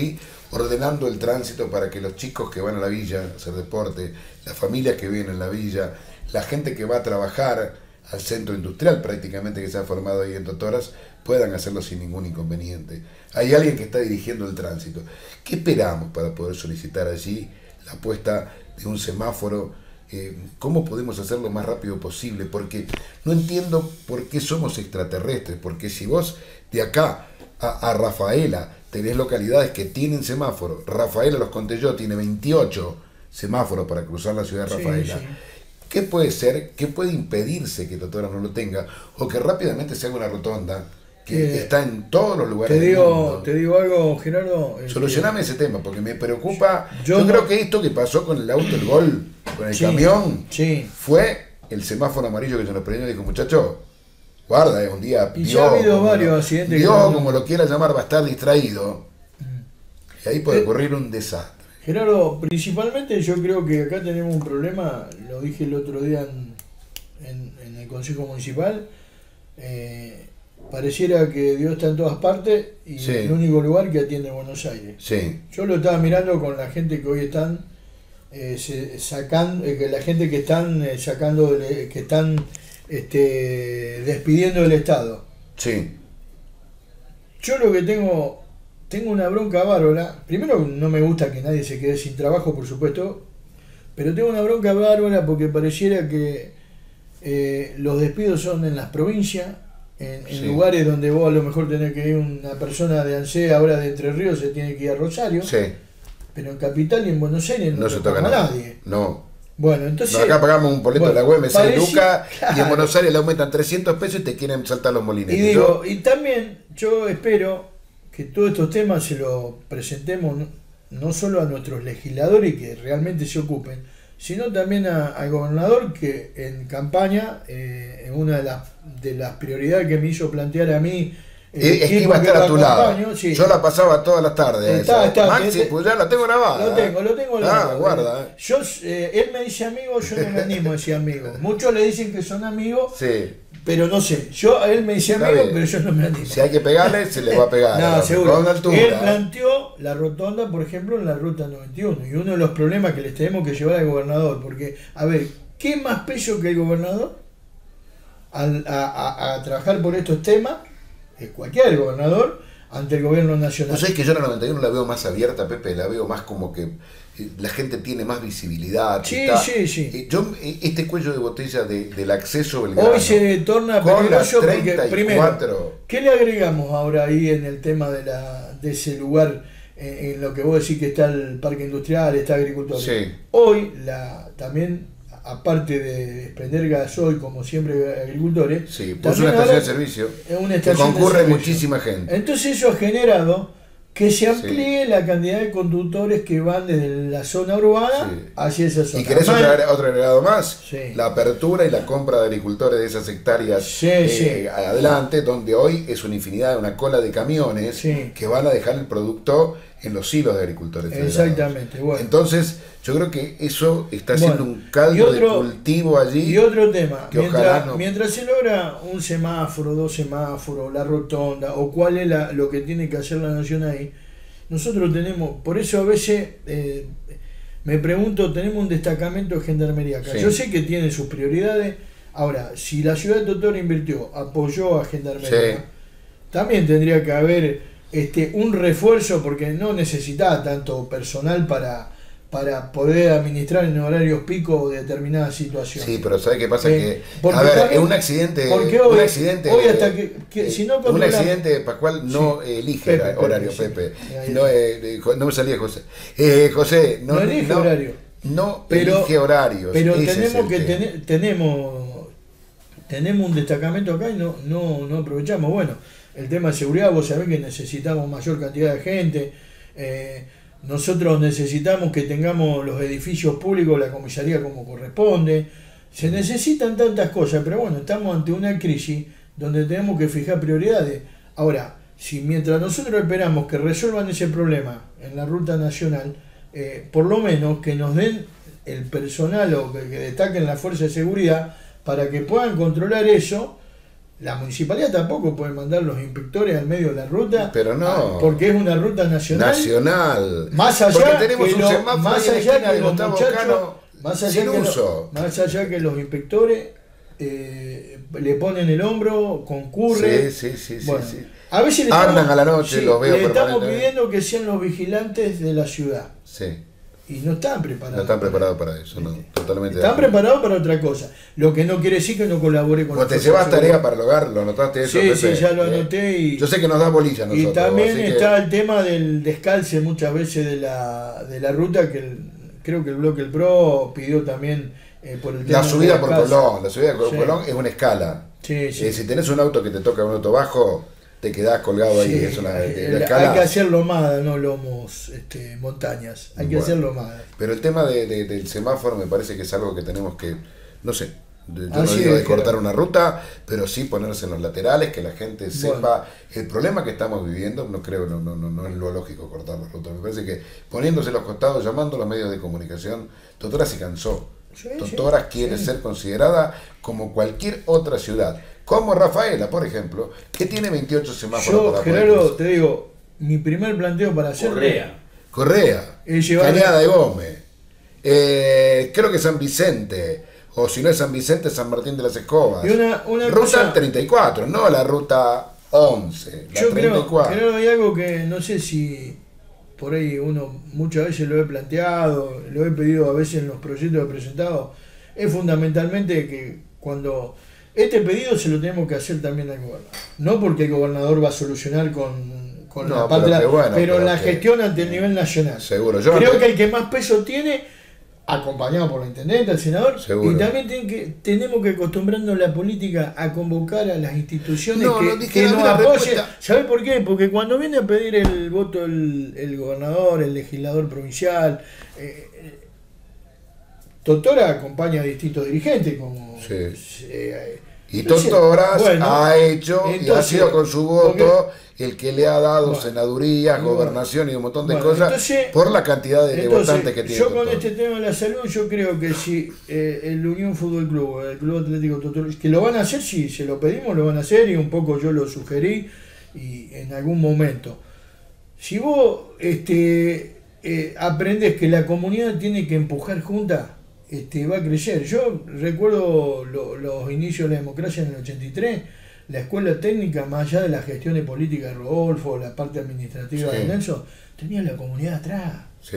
ordenando el tránsito para que los chicos que van a la villa a hacer deporte, las familias que viven en la villa, la gente que va a trabajar al centro industrial prácticamente que se ha formado ahí en Totoras, puedan hacerlo sin ningún inconveniente. Hay alguien que está dirigiendo el tránsito. ¿Qué esperamos para poder solicitar allí la puesta de un semáforo? Eh, ¿Cómo podemos hacerlo lo más rápido posible? Porque no entiendo por qué somos extraterrestres, porque si vos de acá a, a Rafaela tenés localidades que tienen semáforo, Rafaela, los conté yo, tiene veintiocho semáforos para cruzar la ciudad de Rafaela. Sí, sí. ¿Qué puede ser? ¿Qué puede impedirse que Totoras no lo tenga? O que rápidamente se haga una rotonda que eh, está en todos los lugares te digo, del mundo. Te digo algo, Gerardo. Solucioname ese tema, porque me preocupa. Yo, yo no, creo que esto que pasó con el auto, el Gol, con el sí, camión, sí. fue el semáforo amarillo que se nos prendió y dijo, muchacho, guarda, es un día. Y Dios, ya ha habido varios lo, accidentes. Dios, no, como lo quiera llamar, va a estar distraído. Mm. Y ahí puede eh, ocurrir un desastre. Gerardo, principalmente yo creo que acá tenemos un problema, lo dije el otro día en, en, en el Consejo Municipal, eh, pareciera que Dios está en todas partes y sí. el único lugar que atiende Buenos Aires. Sí. Yo lo estaba mirando con la gente que hoy están eh, se, sacando, eh, que la gente que están eh, sacando, que están este, despidiendo del Estado. Sí. Yo lo que tengo... Tengo una bronca bárbara. Primero, no me gusta que nadie se quede sin trabajo, por supuesto. Pero tengo una bronca bárbara porque pareciera que eh, los despidos son en las provincias, en, en sí. lugares donde vos a lo mejor tenés que ir una persona de ANSE, ahora de Entre Ríos, se tiene que ir a Rosario. Sí. Pero en Capital y en Buenos Aires no, no se toca a nada. nadie. No. Bueno, entonces. No, acá pagamos un boleto bueno, de la U M C lucas claro. y en Buenos Aires le aumentan trescientos pesos y te quieren saltar los molineros. Y digo, y también yo espero que todos estos temas se los presentemos no, no solo a nuestros legisladores que realmente se ocupen, sino también a, al gobernador que en campaña, eh, en una de las, de las prioridades que me hizo plantear a mí, eh, es que iba a estar a tu lado. Sí. Yo la pasaba todas las tardes. Está, está, Maxi, pues ya la tengo grabada. Lo tengo, lo tengo grabado. Ah, guarda. Yo, eh, él me dice amigo, yo no me animo a decir amigo. Muchos le dicen que son amigos. Sí. Pero no sé, yo él me dice amigo, pero yo no me animo. Si hay que pegarle, se le va a pegar. No, seguro. Él planteó la rotonda, por ejemplo, en la ruta noventa y uno. Y uno de los problemas que les tenemos que llevar al gobernador, porque, a ver, ¿qué más peso que el gobernador al, a, a, a trabajar por estos temas? Es cualquier gobernador ante el gobierno nacional. No sé, es que yo en la noventa y uno la veo más abierta, Pepe, la veo más como que la gente tiene más visibilidad. Sí, está, sí, sí. Yo, este cuello de botella de, del acceso Belgrano, hoy se torna peligroso porque, primero, ¿qué le agregamos ahora ahí en el tema de la de ese lugar, en, en lo que vos decís que está el parque industrial, está agricultor? Sí. Hoy, la también, aparte de desprender gasoil, como siempre agricultores, sí, puso una estación de servicio, una estación que concurre de servicio. muchísima gente. Entonces eso ha generado que se amplíe sí. la cantidad de conductores que van desde la zona urbana sí. hacia esa zona. ¿Y querés otro, otro agregado más? Sí. La apertura y la compra de agricultores de esas hectáreas sí, eh, sí. adelante, donde hoy es una infinidad, una cola de camiones sí. que van a dejar el producto en los hilos de agricultores. Exactamente. Bueno. Entonces, yo creo que eso está haciendo bueno, un caldo otro, de cultivo allí. Y otro tema, que mientras, no... mientras se logra un semáforo, dos semáforos, la rotonda, o cuál es la, lo que tiene que hacer la nación ahí, nosotros tenemos, por eso a veces eh, me pregunto, tenemos un destacamento de gendarmería acá. Sí. Yo sé que tiene sus prioridades. Ahora, si la ciudad de Totora invirtió, apoyó a gendarmería, sí. también tendría que haber este, un refuerzo, porque no necesita tanto personal para, para poder administrar en horarios pico determinadas situaciones. Sí, pero ¿sabes qué pasa? Eh, que, a ver, también, es un accidente. Porque hoy, un accidente, hoy hasta que, que si no un accidente Pascual no sí. elige Pepe, horario, Pepe. Pepe. Sí. No, eh, no me salía José. Eh, José, no, no elige no, horario. No pero, elige horarios. Pero tenemos que ten, tenemos, tenemos un destacamento acá y no, no, no aprovechamos. Bueno, el tema de seguridad, vos sabés que necesitamos mayor cantidad de gente. Eh, Nosotros necesitamos que tengamos los edificios públicos, la comisaría como corresponde. Se necesitan tantas cosas, pero bueno, estamos ante una crisis donde tenemos que fijar prioridades. Ahora, si mientras nosotros esperamos que resuelvan ese problema en la ruta nacional, eh, por lo menos que nos den el personal o que, que destaquen la fuerza de seguridad para que puedan controlar eso La municipalidad tampoco puede mandar los inspectores al medio de la ruta, pero no, porque es una ruta nacional. Nacional. Más allá porque tenemos que un lo, semáforo más en la allá esquina que de los Gustavo muchachos, Cano más allá sin que uso. Lo, más allá que los inspectores eh, le ponen el hombro, concurre. Sí, sí, sí, bueno, sí, sí. A veces le andan estamos, a la noche, sí, los veo le estamos permanentemente. pidiendo que sean los vigilantes de la ciudad. Sí. Y no están preparados. No están preparados para eso, no, totalmente. Están preparados para otra cosa. Lo que no quiere decir que no colabore con Vos te los llevas tarea para el hogar, lo anotaste eso. Sí, Pepe? sí, ya lo ¿Eh? anoté. Y, yo sé que nos da bolilla a nosotros. Y también así está que... el tema del descalce muchas veces de la, de la ruta, que el, creo que el Bloque El Pro pidió también eh, por el tema La subida del por descalce. Colón, la subida por Sí. Colón es una escala. Sí, sí. Eh, si tenés un auto que te toca un auto bajo, te quedás colgado ahí. Sí, Es una, eh, la el- escala. hay que hacer lomada, no lomos este, montañas. Hay que Bueno, hacer lomada. Pero el tema de, de- del semáforo me parece que es algo que tenemos que, no sé, yo no Así digo de es, cortar claro. una ruta, pero sí ponerse en los laterales, que la gente sepa. Bueno. El problema que estamos viviendo, no creo, no, no, no, no es lo lógico cortar la ruta. Me parece que poniéndose los costados, llamando a los medios de comunicación, Totora se cansó. Sí, Totora sí, quiere sí. ser considerada como cualquier otra ciudad. Como Rafaela, por ejemplo, que tiene veintiocho semáforos Yo, para poder Gerardo, cruzar. te digo, mi primer planteo para hacer Correa. Correa, es llevar Cañada de Gómez, eh, creo que San Vicente, o si no es San Vicente, San Martín de las Escobas. Y una- una ruta cosa- treinta y cuatro, no la ruta once, la Yo treinta y creo, cuatro. Gerardo, hay algo que no sé si por ahí uno muchas veces lo he planteado, lo he pedido a veces en los proyectos que he presentado, es fundamentalmente que cuando este pedido se lo tenemos que hacer también al gobernador. No porque el gobernador va a solucionar con, con No, la pero parte, que bueno, pero pero la que- gestión ante el nivel nacional. Seguro, yo Creo antes- que el que más peso tiene, acompañado por la intendente, el senador, Seguro. y también tienen que, tenemos que acostumbrarnos la política a convocar a las instituciones No, que, no que dijeron nos una apoyen. respuesta. ¿Sabe por qué? Porque cuando viene a pedir el voto el, el gobernador, el legislador provincial, eh, eh, Totora acompaña a distintos dirigentes, como Sí. eh, Y entonces, Totoras bueno, ha hecho y ha entonces, sido con su voto el que le ha dado Bueno, senadurías, y bueno, gobernación y un montón de bueno, cosas entonces- por la cantidad de, de Entonces, votantes que tiene. yo con Totora. este tema de la salud, yo creo que si eh, el Unión Fútbol Club, el Club Atlético Totora, que lo van a hacer, si se lo pedimos, lo van a hacer, y un poco yo lo sugerí y en algún momento. Si vos este, eh, aprendes que la comunidad tiene que empujar junta, este, va a crecer. Yo recuerdo lo- los inicios de la democracia en el ochenta y tres, la escuela técnica, más allá de las gestiones políticas de Rodolfo, la parte administrativa Sí. de Nelson, tenía la comunidad atrás. Sí.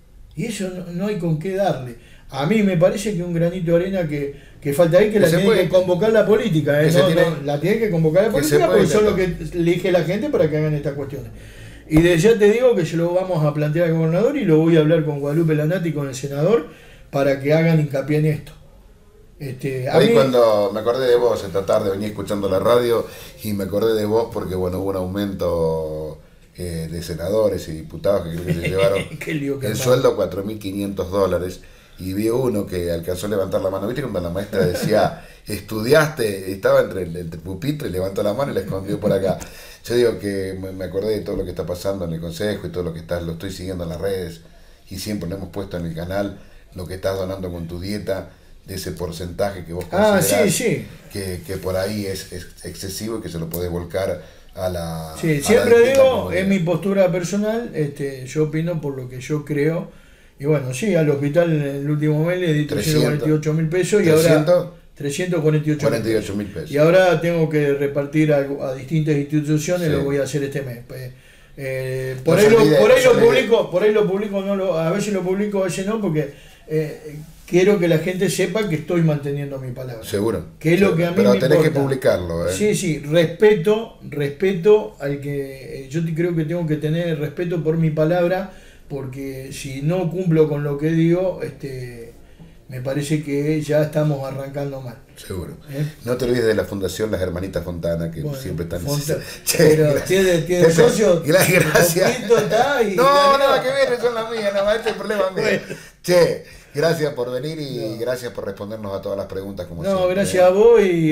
Y eso no, no hay con qué darle. A mí me parece que un granito de arena que, que falta ahí, que Que la se tiene puede- que convocar la política. ¿eh? que se No, tiene- no, la tiene que convocar la que se política puede porque son lo que intentar. elige la gente para que hagan estas cuestiones. Y de ya te digo que se lo vamos a plantear al gobernador y lo voy a hablar con Guadalupe Lanati y con el senador para que hagan hincapié en esto. Este, a Ahí mí- cuando me acordé de vos esta tarde, venía escuchando la radio y me acordé de vos porque bueno, hubo un aumento eh, de senadores y diputados que creo que se llevaron Qué lío que el armamos. sueldo cuatro mil quinientos dólares y vi uno que alcanzó a levantar la mano. ¿Viste cuando la maestra decía, estudiaste? Estaba entre el, entre el pupitre, levantó la mano y la escondió por acá. Yo digo que me, me acordé de todo lo que está pasando en el consejo y todo lo que está, lo estoy siguiendo en las redes y siempre lo hemos puesto en el canal, lo que estás donando con tu dieta, de ese porcentaje que vos Ah, considerás sí, sí. Que, que por ahí es, es excesivo y que se lo podés volcar a la... Sí, a la siempre distinta digo, comunidad. es mi postura personal, este, yo opino por lo que yo creo. Y bueno, sí, al hospital en el último mes le di trescientos cuarenta y ocho mil pesos y ahora trescientos trescientos cuarenta y ocho cuarenta y ocho mil pesos. Y ahora tengo que repartir a, a distintas instituciones, Sí. lo voy a hacer este mes. Pues, eh, por, No ahí se lo, olvide, por ahí no lo se olvide. publico, por ahí lo publico, no lo, a veces lo publico, a veces no, porque eh, quiero que la gente sepa que estoy manteniendo mi palabra. Seguro. Que es lo que a mí Pero me tenés que importa. publicarlo, ¿eh? Sí, sí, respeto, respeto al que eh, yo te- creo que tengo que tener respeto por mi palabra, porque si no cumplo con lo que digo, este, me parece que ya estamos arrancando mal. Seguro. ¿eh? No te olvides de la Fundación Las Hermanitas Fontana, que Bueno, siempre están... Fonta- Che, pero gra- tiene, tiene Pepe, socio. gra- Gracias. Poquito está y- No, nada que ver, son las mías, no, este es el problema mío. Bueno. Che, gracias por venir y No. gracias por respondernos a todas las preguntas como No, siempre. gracias ¿eh? a vos y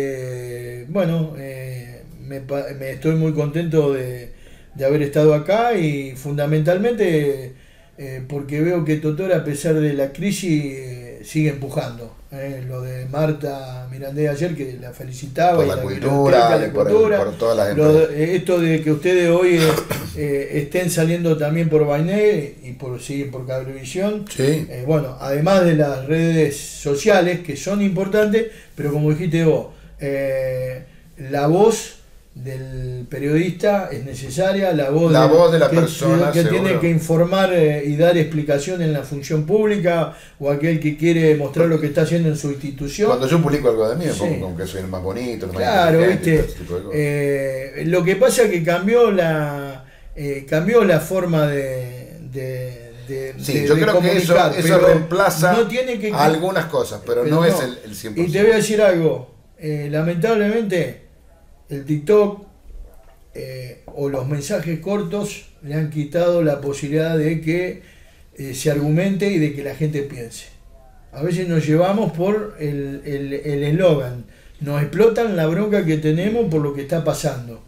este, bueno, eh, me, pa- me estoy muy contento de, de haber estado acá y fundamentalmente eh, porque veo que Totora, a pesar de la crisis, eh, sigue empujando. Eh, lo de Marta Mirandé ayer, que la felicitaba. Por y la, la cultura, la y por, cultura. El, por todas las lo empresas. de, esto de que ustedes hoy eh, eh, estén saliendo también por Bainé y por, sí, por Cablevisión. Sí. Eh, bueno, además de las redes sociales, que son importantes, pero como dijiste vos, eh, la voz del periodista es necesaria, la voz, la de, voz de la que, persona que seguro. tiene que informar eh, y dar explicación en la función pública, o aquel que quiere mostrar lo que está haciendo en su institución. Cuando yo publico algo de mí, me Sí. pongo como que soy el más bonito, el más Claro, inteligente, viste. todo ese tipo de cosas. Eh, lo que pasa es que cambió la eh, cambió la forma de, de, de, Sí, de- yo de creo que eso, comunicar, eso pero reemplaza no tiene que, algunas cosas, pero, pero no, no. es el, el cien por ciento. Y te voy a decir algo, eh, lamentablemente el TikTok eh, o los mensajes cortos le han quitado la posibilidad de que eh, se argumente y de que la gente piense. A veces nos llevamos por el el- el eslogan, nos explotan la bronca que tenemos por lo que está pasando.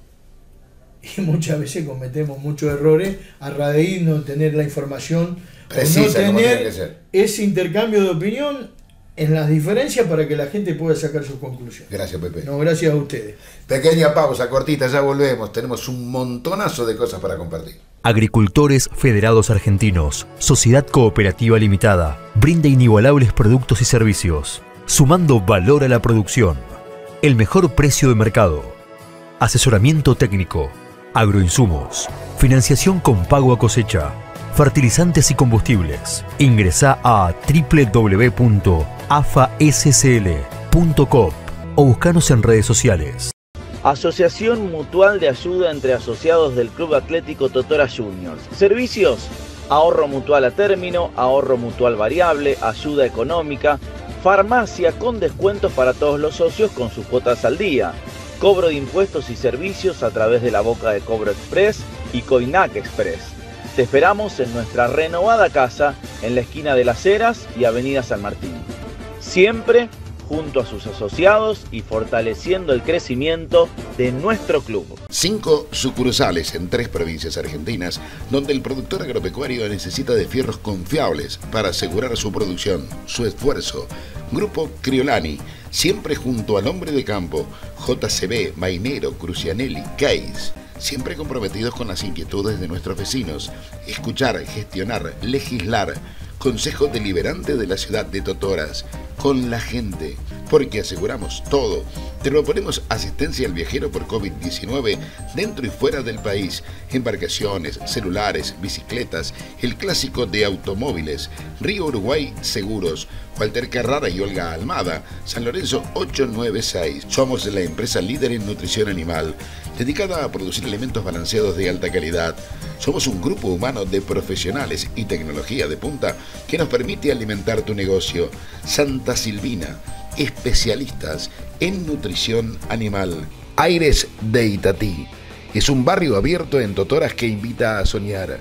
Y muchas veces cometemos muchos errores a raíz de no tener la información, Precisa, o no como tiene tener que ser. ese intercambio de opinión en las diferencias para que la gente pueda sacar sus conclusiones. Gracias, Pepe. No, gracias a ustedes. Pequeña pausa, cortita, ya volvemos. Tenemos un montonazo de cosas para compartir. Agricultores Federados Argentinos, Sociedad Cooperativa Limitada, brinda inigualables productos y servicios, sumando valor a la producción, el mejor precio de mercado, asesoramiento técnico, agroinsumos, financiación con pago a cosecha, fertilizantes y combustibles. Ingresá a w w w punto a f a s c l punto com o buscanos en redes sociales. Asociación Mutual de Ayuda entre Asociados del Club Atlético Totora Juniors. Servicios: ahorro mutual a término, ahorro mutual variable, ayuda económica, farmacia con descuentos para todos los socios con sus cuotas al día, cobro de impuestos y servicios a través de la Boca de Cobro Express y Coinac Express. Te esperamos en nuestra renovada casa en la esquina de Las Heras y Avenida San Martín. Siempre junto a sus asociados y fortaleciendo el crecimiento de nuestro club. Cinco sucursales en tres provincias argentinas, donde el productor agropecuario necesita de fierros confiables para asegurar su producción, su esfuerzo. Grupo Criolani, siempre junto al hombre de campo, J C B, Mainero, Crucianelli, Case, siempre comprometidos con las inquietudes de nuestros vecinos. Escuchar, gestionar, legislar. Consejo Deliberante de la ciudad de Totoras, con la gente, porque aseguramos todo. Te proponemos asistencia al viajero por COVID diecinueve dentro y fuera del país, embarcaciones, celulares, bicicletas, el clásico de automóviles, Río Uruguay Seguros, Walter Carrara y Olga Almada, San Lorenzo ochocientos noventa y seis. Somos la empresa líder en nutrición animal, dedicada a producir alimentos balanceados de alta calidad. Somos un grupo humano de profesionales y tecnología de punta que nos permite alimentar tu negocio. Santa Silvina, especialistas en nutrición animal. Aires de Itatí, es un barrio abierto en Totoras que invita a soñar.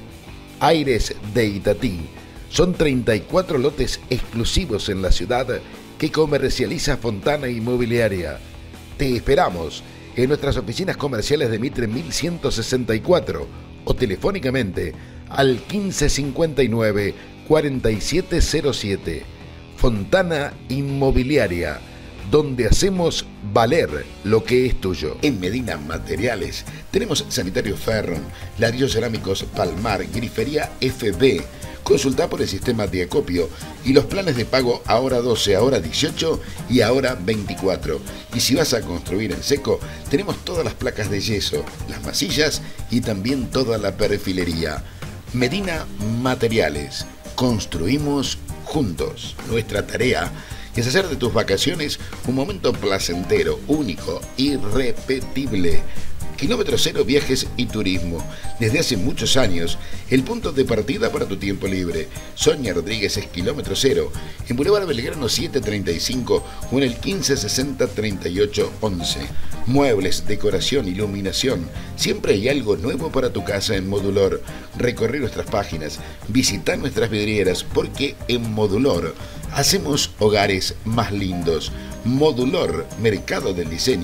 Aires de Itatí, son treinta y cuatro lotes exclusivos en la ciudad que comercializa Fontana Inmobiliaria. Te esperamos en nuestras oficinas comerciales de Mitre mil ciento sesenta y cuatro o telefónicamente al quince cincuenta y nueve cuarenta y siete cero siete. Fontana Inmobiliaria, donde hacemos valer lo que es tuyo. En Medina Materiales tenemos Sanitario Ferron, ladrillos cerámicos Palmar, Grifería F B. Consulta por el sistema de acopio y los planes de pago ahora doce, ahora dieciocho y ahora veinticuatro. Y si vas a construir en seco, tenemos todas las placas de yeso, las masillas y también toda la perfilería. Medina Materiales, construimos juntos. Nuestra tarea es hacer de tus vacaciones un momento placentero, único, irrepetible. Kilómetro Cero Viajes y Turismo. Desde hace muchos años, el punto de partida para tu tiempo libre. Sonia Rodríguez es Kilómetro Cero, en Boulevard Belgrano setecientos treinta y cinco o en el quince sesenta treinta y ocho once. Muebles, decoración, iluminación. Siempre hay algo nuevo para tu casa en Modulor. Recorre nuestras páginas, visita nuestras vidrieras, porque en Modulor hacemos hogares más lindos. Modulor, Mercado del Diseño,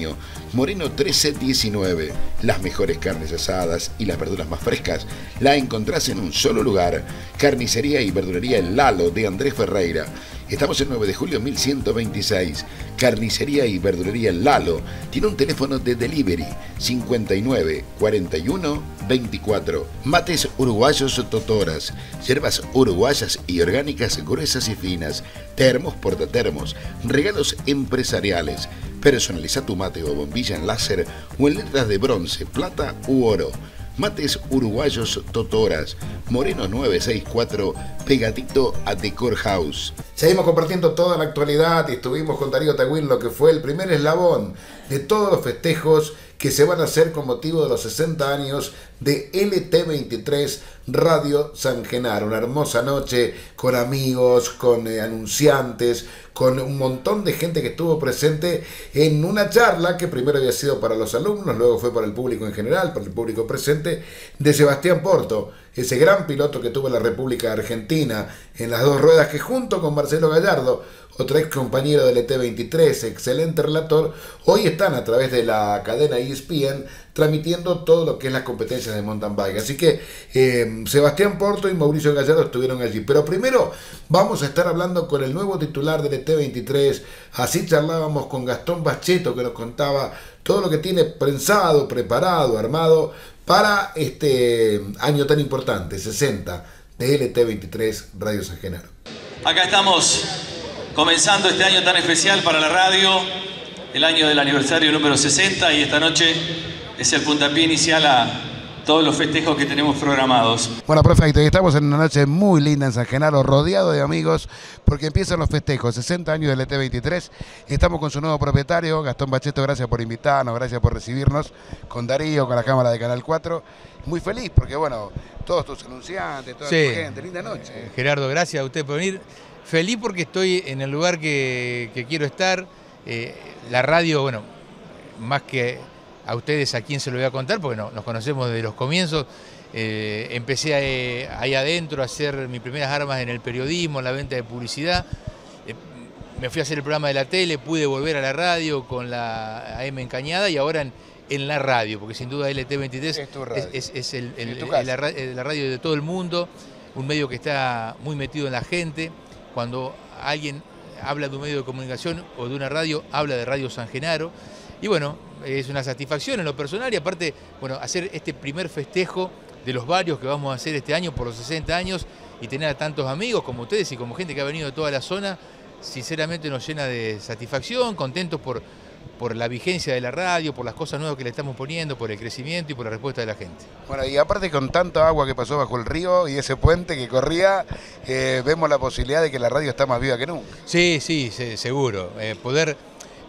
Moreno trece diecinueve. Las mejores carnes asadas y las verduras más frescas la encontrás en un solo lugar. Carnicería y verdulería El Lalo de Andrés Ferreira. Estamos en nueve de julio mil ciento veintiséis. Carnicería y verdulería El Lalo tiene un teléfono de delivery cincuenta y nueve cuarenta y uno veinticuatro. Mates uruguayos Totoras. Hierbas uruguayas y orgánicas gruesas y finas. Termos, portatermos. Regalos empresariales. Personaliza tu mate o bombilla en láser o en letras de bronce, plata u oro. Mates uruguayos Totoras, Moreno nueve seis cuatro, pegadito a Decor House. Seguimos compartiendo toda la actualidad y estuvimos con Darío Tawil, lo que fue el primer eslabón de todos los festejos que se van a hacer con motivo de los sesenta años de L T veintitrés Radio San Genaro. Una hermosa noche con amigos, con eh, anunciantes, con un montón de gente que estuvo presente en una charla que primero había sido para los alumnos, luego fue para el público en general, para el público presente, de Sebastián Porto, ese gran piloto que tuvo la República Argentina en las dos ruedas, que junto con Marcelo Gallardo, otro ex compañero del L T veintitrés, excelente relator, hoy están a través de la cadena E S P N transmitiendo todo lo que es las competencias de mountain bike. Así que eh, Sebastián Porto y Mauricio Gallardo estuvieron allí. Pero primero vamos a estar hablando con el nuevo titular del L T veintitrés. Así charlábamos con Gastón Bacheto, que nos contaba todo lo que tiene pensado, preparado, armado para este año tan importante, sesenta, de L T veintitrés Radio San Genaro. Acá estamos comenzando este año tan especial para la radio, el año del aniversario número sesenta, y esta noche es el puntapié inicial a todos los festejos que tenemos programados. Bueno, perfecto, y estamos en una noche muy linda en San Genaro, rodeado de amigos, porque empiezan los festejos, sesenta años del L T veintitrés, estamos con su nuevo propietario, Gastón Bacheto. Gracias por invitarnos, gracias por recibirnos, con Darío, con la cámara de Canal cuatro, muy feliz, porque bueno, todos tus anunciantes, toda sí. tu gente, linda noche. Eh, Gerardo, gracias a usted por venir, feliz porque estoy en el lugar que, que quiero estar, eh, la radio, bueno, más que a ustedes a quién se lo voy a contar, porque no, nos conocemos desde los comienzos. Eh, empecé ahí, ahí adentro a hacer mis primeras armas en el periodismo, en la venta de publicidad. Eh, me fui a hacer el programa de la tele, pude volver a la radio con la A M en Cañada y ahora en, en la radio, porque sin duda L T veintitrés es, es, es, es el, el, el, la, la radio de todo el mundo, un medio que está muy metido en la gente. Cuando alguien habla de un medio de comunicación o de una radio, habla de Radio San Genaro. Y bueno, es una satisfacción en lo personal y aparte, bueno, hacer este primer festejo de los varios que vamos a hacer este año por los sesenta años y tener a tantos amigos como ustedes y como gente que ha venido de toda la zona, sinceramente nos llena de satisfacción, contentos por, por la vigencia de la radio, por las cosas nuevas que le estamos poniendo, por el crecimiento y por la respuesta de la gente. Bueno, y aparte con tanta agua que pasó bajo el río y ese puente que corría, eh, vemos la posibilidad de que la radio está más viva que nunca. Sí, sí, sí, seguro. Eh, poder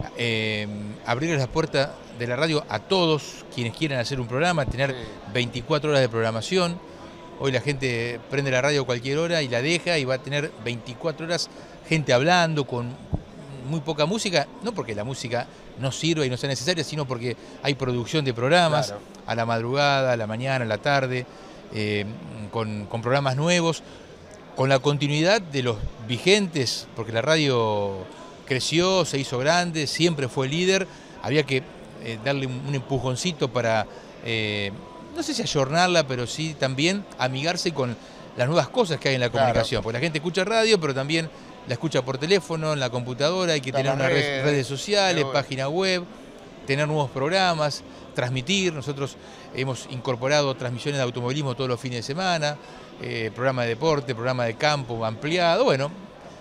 eh, abrir las puertas de la radio a todos quienes quieran hacer un programa, tener veinticuatro horas de programación. Hoy la gente prende la radio a cualquier hora y la deja y va a tener veinticuatro horas gente hablando con muy poca música, no porque la música no sirva y no sea necesaria, sino porque hay producción de programas, claro, a la madrugada, a la mañana, a la tarde, eh, con, con programas nuevos, con la continuidad de los vigentes, porque la radio creció, se hizo grande, siempre fue líder, había que eh, darle un, un empujoncito para, eh, no sé si ayornarla, pero sí también amigarse con las nuevas cosas que hay en la comunicación, claro, porque la gente escucha radio, pero también la escucha por teléfono, en la computadora, hay que tener unas redes, redes sociales, bueno, página web, tener nuevos programas, transmitir. Nosotros hemos incorporado transmisiones de automovilismo todos los fines de semana, eh, programa de deporte, programa de campo ampliado, bueno,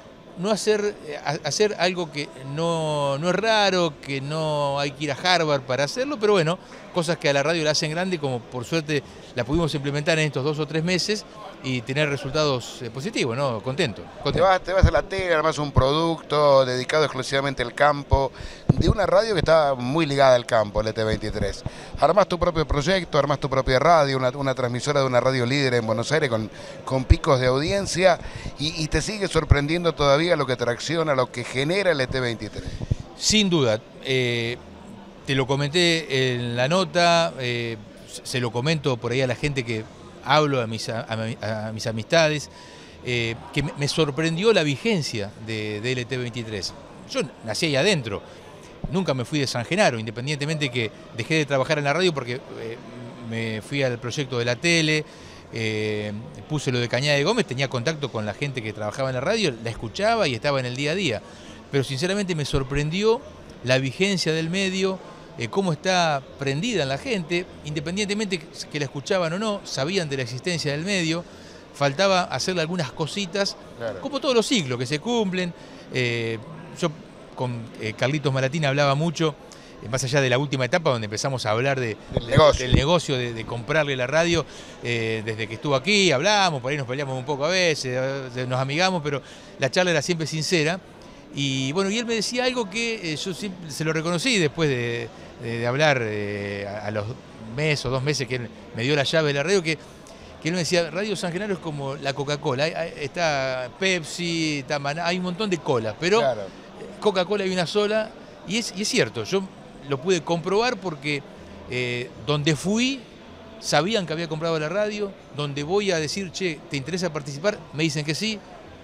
no hacer, hacer algo que no, no es raro, que no hay que ir a Harvard para hacerlo, pero bueno, cosas que a la radio la hacen grande, como por suerte la pudimos implementar en estos dos o tres meses y tener resultados eh, positivos, ¿no? Contento. contento. Te vas, te vas a la tele, armás un producto dedicado exclusivamente al campo, de una radio que está muy ligada al campo, L T veintitrés. Armás tu propio proyecto, armás tu propia radio, una, una transmisora de una radio líder en Buenos Aires con, con picos de audiencia y, y te sigue sorprendiendo todavía lo que tracciona, lo que genera L T veintitrés. Sin duda. Eh, te lo comenté en la nota, eh, se lo comento por ahí a la gente que hablo, a mis, a, a, a mis amistades, eh, que me sorprendió la vigencia de, de L T veintitrés. Yo nací ahí adentro, nunca me fui de San Genaro, independientemente que dejé de trabajar en la radio porque eh, me fui al proyecto de la tele, eh, puse lo de Cañada de Gómez, tenía contacto con la gente que trabajaba en la radio, la escuchaba y estaba en el día a día. Pero sinceramente me sorprendió la vigencia del medio, eh, cómo está prendida en la gente, independientemente que la escuchaban o no, sabían de la existencia del medio, faltaba hacerle algunas cositas, claro, como todos los ciclos que se cumplen. Eh, yo con eh, Carlitos Malatín hablaba mucho, eh, más allá de la última etapa donde empezamos a hablar de, del negocio, del negocio de, de comprarle la radio, eh, desde que estuvo aquí hablamos, por ahí nos peleamos un poco a veces, nos amigamos, pero la charla era siempre sincera. Y bueno, y él me decía algo que eh, yo siempre se lo reconocí después de, de, de hablar eh, a, a los meses o dos meses que él me dio la llave de la radio, que, que él me decía, Radio San Genaro es como la Coca-Cola, está Pepsi, está Maná, hay un montón de colas, pero claro, Coca-Cola hay una sola, y es, y es cierto, yo lo pude comprobar porque eh, donde fui sabían que había comprado la radio, donde voy a decir, che, ¿te interesa participar? Me dicen que sí.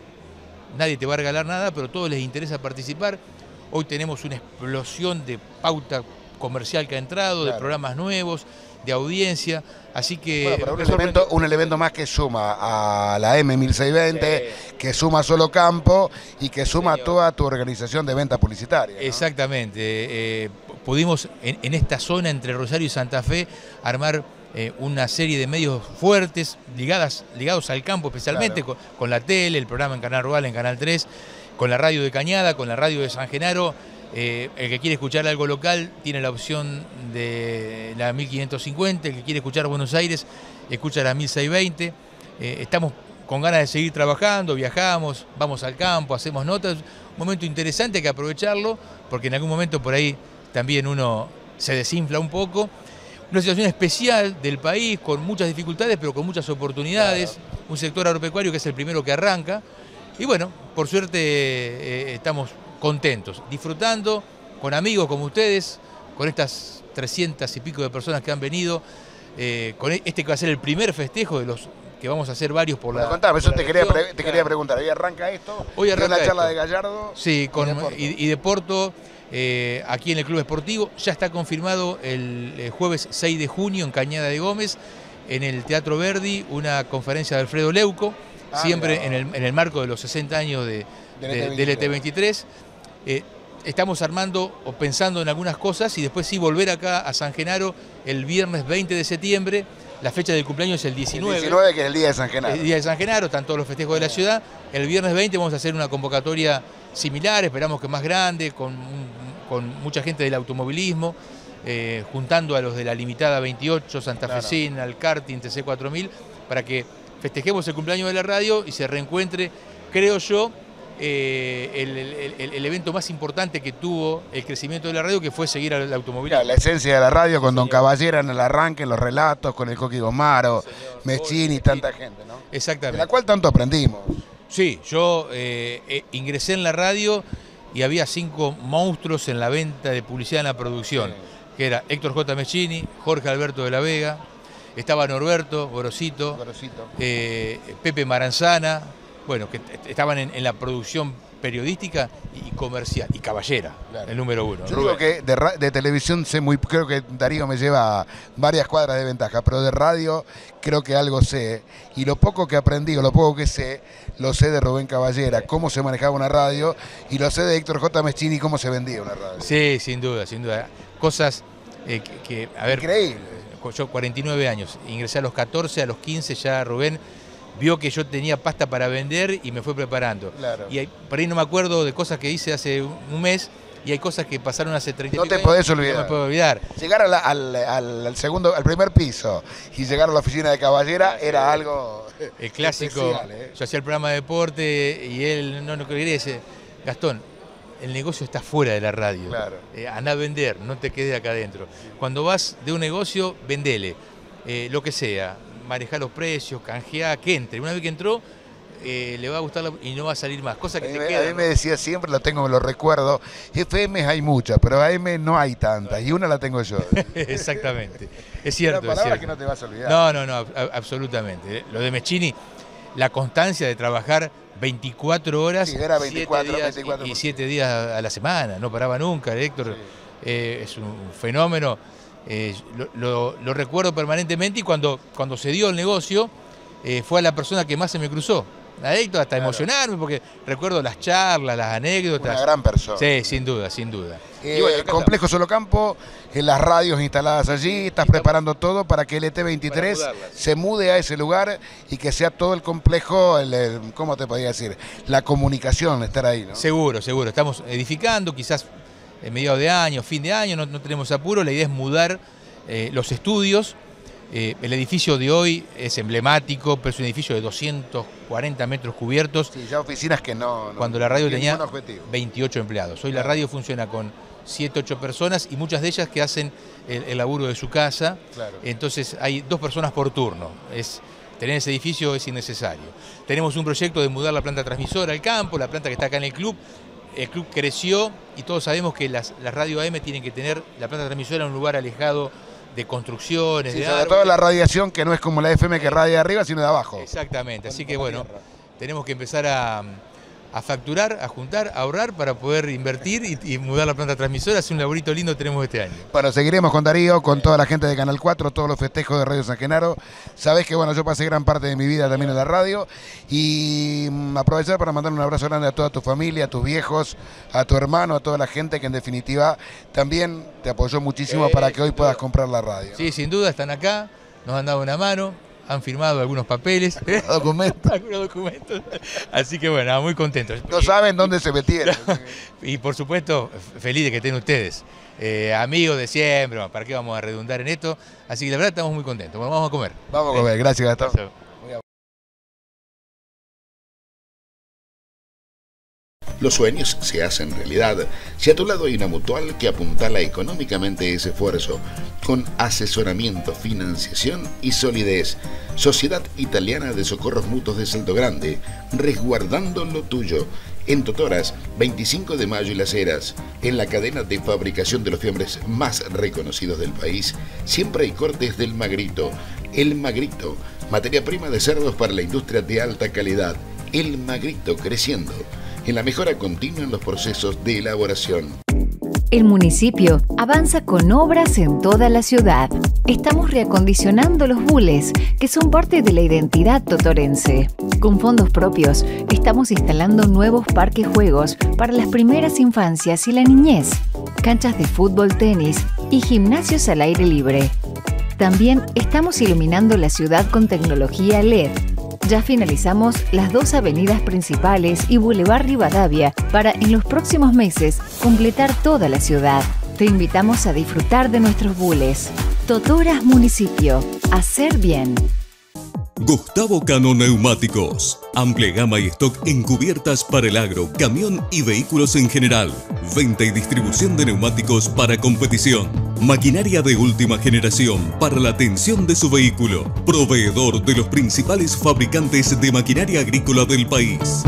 Nadie te va a regalar nada, pero a todos les interesa participar. Hoy tenemos una explosión de pauta comercial que ha entrado, claro, de programas nuevos, de audiencia, así que... Bueno, pero un elemento, un elemento más que suma a la M mil seiscientos veinte, sí, que suma Solo Campo y que suma Señor. toda tu organización de venta publicitaria, ¿no? Exactamente. Eh, pudimos en, en esta zona entre Rosario y Santa Fe armar Eh, una serie de medios fuertes, ligadas, ligados al campo especialmente, claro, con, con la tele, el programa en Canal Rural, en Canal tres, con la radio de Cañada, con la radio de San Genaro. Eh, el que quiere escuchar algo local tiene la opción de la mil quinientos cincuenta, el que quiere escuchar Buenos Aires escucha la mil seiscientos veinte. Eh, estamos con ganas de seguir trabajando, viajamos, vamos al campo, hacemos notas. Un momento interesante, hay que aprovecharlo, porque en algún momento por ahí también uno se desinfla un poco. Una situación especial del país, con muchas dificultades, pero con muchas oportunidades. Claro. Un sector agropecuario que es el primero que arranca. Y bueno, por suerte eh, estamos contentos, disfrutando con amigos como ustedes, con estas trescientas y pico de personas que han venido, eh, con este que va a ser el primer festejo de los que vamos a hacer varios por la... Contame, eso te, quería, te claro. quería preguntar. ¿Hoy arranca esto? Hoy arranca la charla esto. de Gallardo. Sí, con, y de Porto. Y, y de Porto eh, aquí en el Club Esportivo. Ya está confirmado el, el jueves seis de junio en Cañada de Gómez, en el Teatro Verdi, una conferencia de Alfredo Leuco, ah, siempre no. en, el, en el marco de los sesenta años de, de, del E T veintitrés. Eh, estamos armando o pensando en algunas cosas y después sí volver acá a San Genaro el viernes veinte de septiembre. La fecha del cumpleaños es el diecinueve. El diecinueve, que es el día de San Genaro. El día de San Genaro, están todos los festejos de la ciudad. El viernes veinte vamos a hacer una convocatoria similar, esperamos que más grande, con, con mucha gente del automovilismo, eh, juntando a los de la Limitada veintiocho, Santa claro. Fecina, al karting, T C cuatro mil, para que festejemos el cumpleaños de la radio y se reencuentre, creo yo, Eh, el, el, el evento más importante que tuvo el crecimiento de la radio, que fue seguir al automovilismo. Claro, la esencia de la radio con sí, Don Caballera en el arranque, en los relatos, con el Coqui Gomaro, Meschini y tanta gente, ¿no? Exactamente. De la cual tanto aprendimos. Sí, yo eh, eh, ingresé en la radio y había cinco monstruos en la venta de publicidad en la producción, sí. que era Héctor J. Meschini, Jorge Alberto de la Vega, estaba Norberto Gorosito, Gorosito. Eh, Pepe Maranzana, bueno, que estaban en, en la producción periodística y comercial, y Caballera, claro. el número uno. Yo digo que de, de televisión sé muy, creo que Darío me lleva varias cuadras de ventaja, pero de radio creo que algo sé, y lo poco que aprendí, o lo poco que sé, lo sé de Rubén Caballera, cómo se manejaba una radio, y lo sé de Héctor J. Meschini, cómo se vendía una radio. Sí, sin duda, sin duda. Cosas eh, que, que, a ver... Increíble. Yo cuarenta y nueve años, ingresé a los catorce, a los quince ya Rubén vio que yo tenía pasta para vender y me fue preparando. Claro. Y hay, por ahí no me acuerdo de cosas que hice hace un mes y hay cosas que pasaron hace treinta No y pico te podés años, olvidar. No me puedo olvidar. Llegar a la, al, al, al segundo, al primer piso y llegar a la oficina de Caballera era algo el clásico. especial, ¿eh? Yo hacía el programa de deporte y él no, no quería decir, Gastón, el negocio está fuera de la radio. Claro. Eh, andá a vender, no te quedes acá adentro. Cuando vas de un negocio, vendele. Eh, lo que sea, manejar los precios, canjear, que entre. Una vez que entró, eh, le va a gustar la, y no va a salir más. Cosa que a te mí, queda. A mí me decía siempre, lo tengo, me lo recuerdo, F M hay muchas, pero A M no hay tantas, y una la tengo yo. Exactamente. Es cierto. Una palabra es cierto. que no te vas a olvidar. No, no, no, a, absolutamente. Lo de Meschini, la constancia de trabajar veinticuatro horas sí, era veinticuatro, siete días, veinticuatro y siete días a la semana, no paraba nunca, Héctor. Sí. Eh, es un fenómeno, eh, lo, lo, lo recuerdo permanentemente, y cuando, cuando se dio el negocio, eh, fue a la persona que más se me cruzó. Adicto hasta claro. emocionarme, porque recuerdo las charlas, las anécdotas. Una gran persona. Sí, sin duda, sin duda. Eh, y bueno, Complejo Solocampo, en las radios instaladas allí, estás preparando todo para que el E T veintitrés se mude a ese lugar y que sea todo el complejo, el, el, ¿cómo te podría decir? La comunicación, estar ahí, ¿no? Seguro, seguro. Estamos edificando, quizás en mediados de año, fin de año, no, no tenemos apuro. La idea es mudar eh, los estudios. Eh, el edificio de hoy es emblemático, pero es un edificio de doscientos cuarenta metros cubiertos. Sí, ya oficinas que no... no cuando la radio tenía veintiocho empleados. Hoy claro. la radio funciona con siete, ocho personas y muchas de ellas que hacen el, el laburo de su casa. Claro. Entonces hay dos personas por turno. Es, tener ese edificio es innecesario. Tenemos un proyecto de mudar la planta transmisora al campo, la planta que está acá en el club. El club creció y todos sabemos que las, las radio A M tienen que tener la planta transmisora en un lugar alejado de construcciones, sí, de sobre todo la radiación que no es como la F M que radia de arriba, sino de abajo. Exactamente, así que bueno, tenemos que empezar a, a facturar, a juntar, a ahorrar para poder invertir y, y mudar la planta transmisora. Es un laburito lindo tenemos este año. Bueno, seguiremos con Darío, con toda la gente de Canal cuatro, todos los festejos de Radio San Genaro. Sabés que bueno, yo pasé gran parte de mi vida también en la radio y mmm, aprovechar para mandar un abrazo grande a toda tu familia, a tus viejos, a tu hermano, a toda la gente que en definitiva también te apoyó muchísimo eh, para que hoy puedas comprar la radio. Sí, sin duda, están acá, nos han dado una mano, han firmado algunos papeles, algunos documentos. algunos documentos. Así que bueno, muy contentos. No saben dónde se metieron. Y por supuesto, feliz de que estén ustedes. Eh, amigos de siempre, ¿para qué vamos a redundar en esto? Así que la verdad estamos muy contentos. Bueno, vamos a comer. Vamos a comer, gracias Gastón. Gracias. Los sueños se hacen realidad si a tu lado hay una mutual que apuntala económicamente ese esfuerzo, con asesoramiento, financiación y solidez. Sociedad Italiana de Socorros Mutuos de Salto Grande, resguardando lo tuyo. En Totoras, veinticinco de mayo y Las Heras, en la cadena de fabricación de los fiambres más reconocidos del país, siempre hay cortes del Magrito. El Magrito, materia prima de cerdos para la industria de alta calidad. El Magrito creciendo en la mejora continua en los procesos de elaboración. El municipio avanza con obras en toda la ciudad. Estamos reacondicionando los bules, que son parte de la identidad totorense. Con fondos propios, estamos instalando nuevos parques juegos para las primeras infancias y la niñez, canchas de fútbol, tenis y gimnasios al aire libre. También estamos iluminando la ciudad con tecnología L E D. Ya finalizamos las dos avenidas principales y Boulevard Rivadavia para en los próximos meses completar toda la ciudad. Te invitamos a disfrutar de nuestros bules. Totoras Municipio. Hacer bien. Gustavo Cano Neumáticos. Amplia gama y stock en cubiertas para el agro, camión y vehículos en general. Venta y distribución de neumáticos para competición. Maquinaria de última generación para la atención de su vehículo. Proveedor de los principales fabricantes de maquinaria agrícola del país.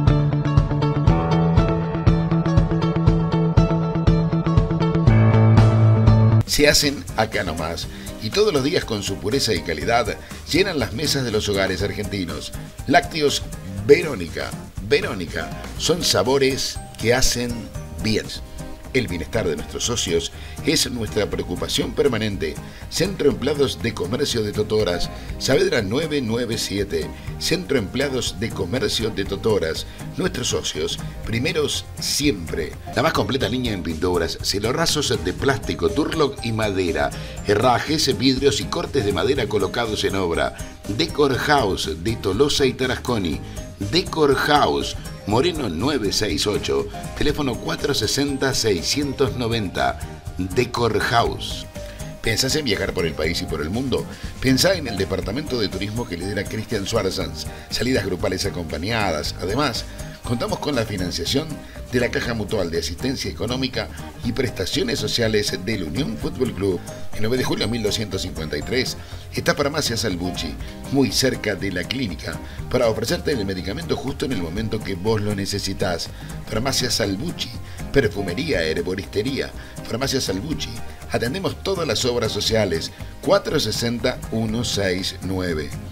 Se hacen acá nomás y todos los días con su pureza y calidad llenan las mesas de los hogares argentinos. Lácteos Verónica. Verónica son sabores que hacen bien. El bienestar de nuestros socios es nuestra preocupación permanente. Centro Empleados de Comercio de Totoras, Saavedra novecientos noventa y siete. Centro Empleados de Comercio de Totoras. Nuestros socios, primeros siempre. La más completa línea en pinturas, cielorrazos de plástico, Turlock y madera, herrajes, vidrios y cortes de madera colocados en obra. Decor House de Tolosa y Tarasconi. Decor House, Moreno novecientos sesenta y ocho, teléfono cuatrocientos sesenta, seiscientos noventa. Decor House. ¿Pensás en viajar por el país y por el mundo? Pensá en el departamento de turismo que lidera Cristian Schwarzans. Salidas grupales acompañadas. Además, contamos con la financiación de la Caja Mutual de Asistencia Económica y Prestaciones Sociales del Unión Fútbol Club. El nueve de julio de mil doscientos cincuenta y tres está Farmacia Salvucci, muy cerca de la clínica, para ofrecerte el medicamento justo en el momento que vos lo necesitas. Farmacia Salvucci, perfumería, herboristería. Farmacia Salvucci, atendemos todas las obras sociales. cuatrocientos sesenta, ciento sesenta y nueve.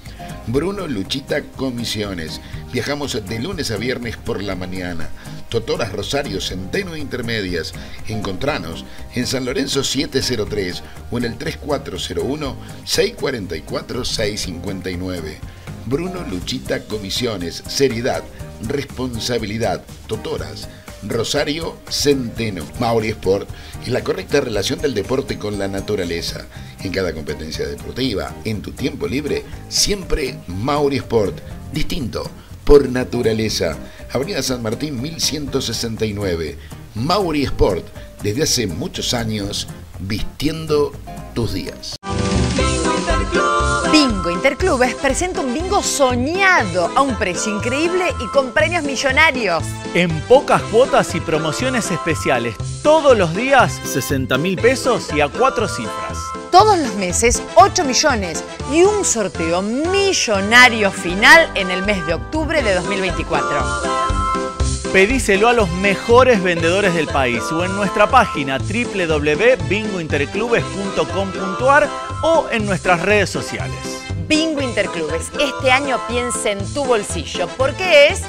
Bruno Luchita Comisiones. Viajamos de lunes a viernes por la mañana. Totoras Rosario Centeno Intermedias. Encontranos en San Lorenzo siete cero tres o en el tres cuatro cero uno, seis cuatro cuatro, seis cinco nueve. Bruno Luchita Comisiones. Seriedad, responsabilidad. Totoras Rosario Centeno. Mauri Sport es la correcta relación del deporte con la naturaleza. En cada competencia deportiva, en tu tiempo libre, siempre Mauri Sport. Distinto, por naturaleza. Avenida San Martín mil ciento sesenta y nueve. Mauri Sport, desde hace muchos años, vistiendo tus días. Bingo Interclubes presenta un bingo soñado a un precio increíble y con premios millonarios. En pocas cuotas y promociones especiales. Todos los días sesenta mil pesos y a cuatro cifras. Todos los meses ocho millones y un sorteo millonario final en el mes de octubre de dos mil veinticuatro. Pedíselo a los mejores vendedores del país o en nuestra página doble u doble u doble u punto bingo interclubes punto com punto a r o en nuestras redes sociales. Bingo Interclubes, este año piensa en tu bolsillo porque es...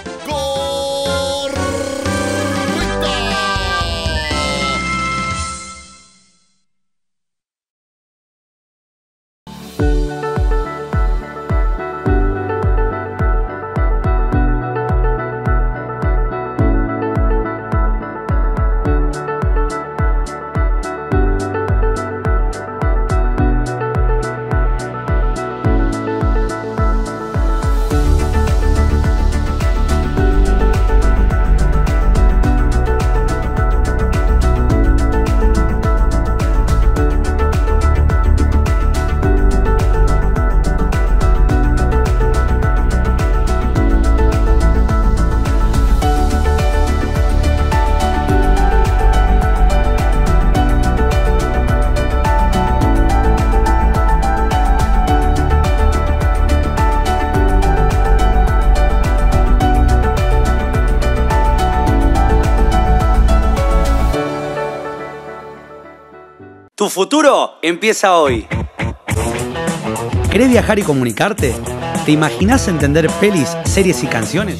Tu futuro empieza hoy. ¿Querés viajar y comunicarte? ¿Te imaginás entender pelis, series y canciones?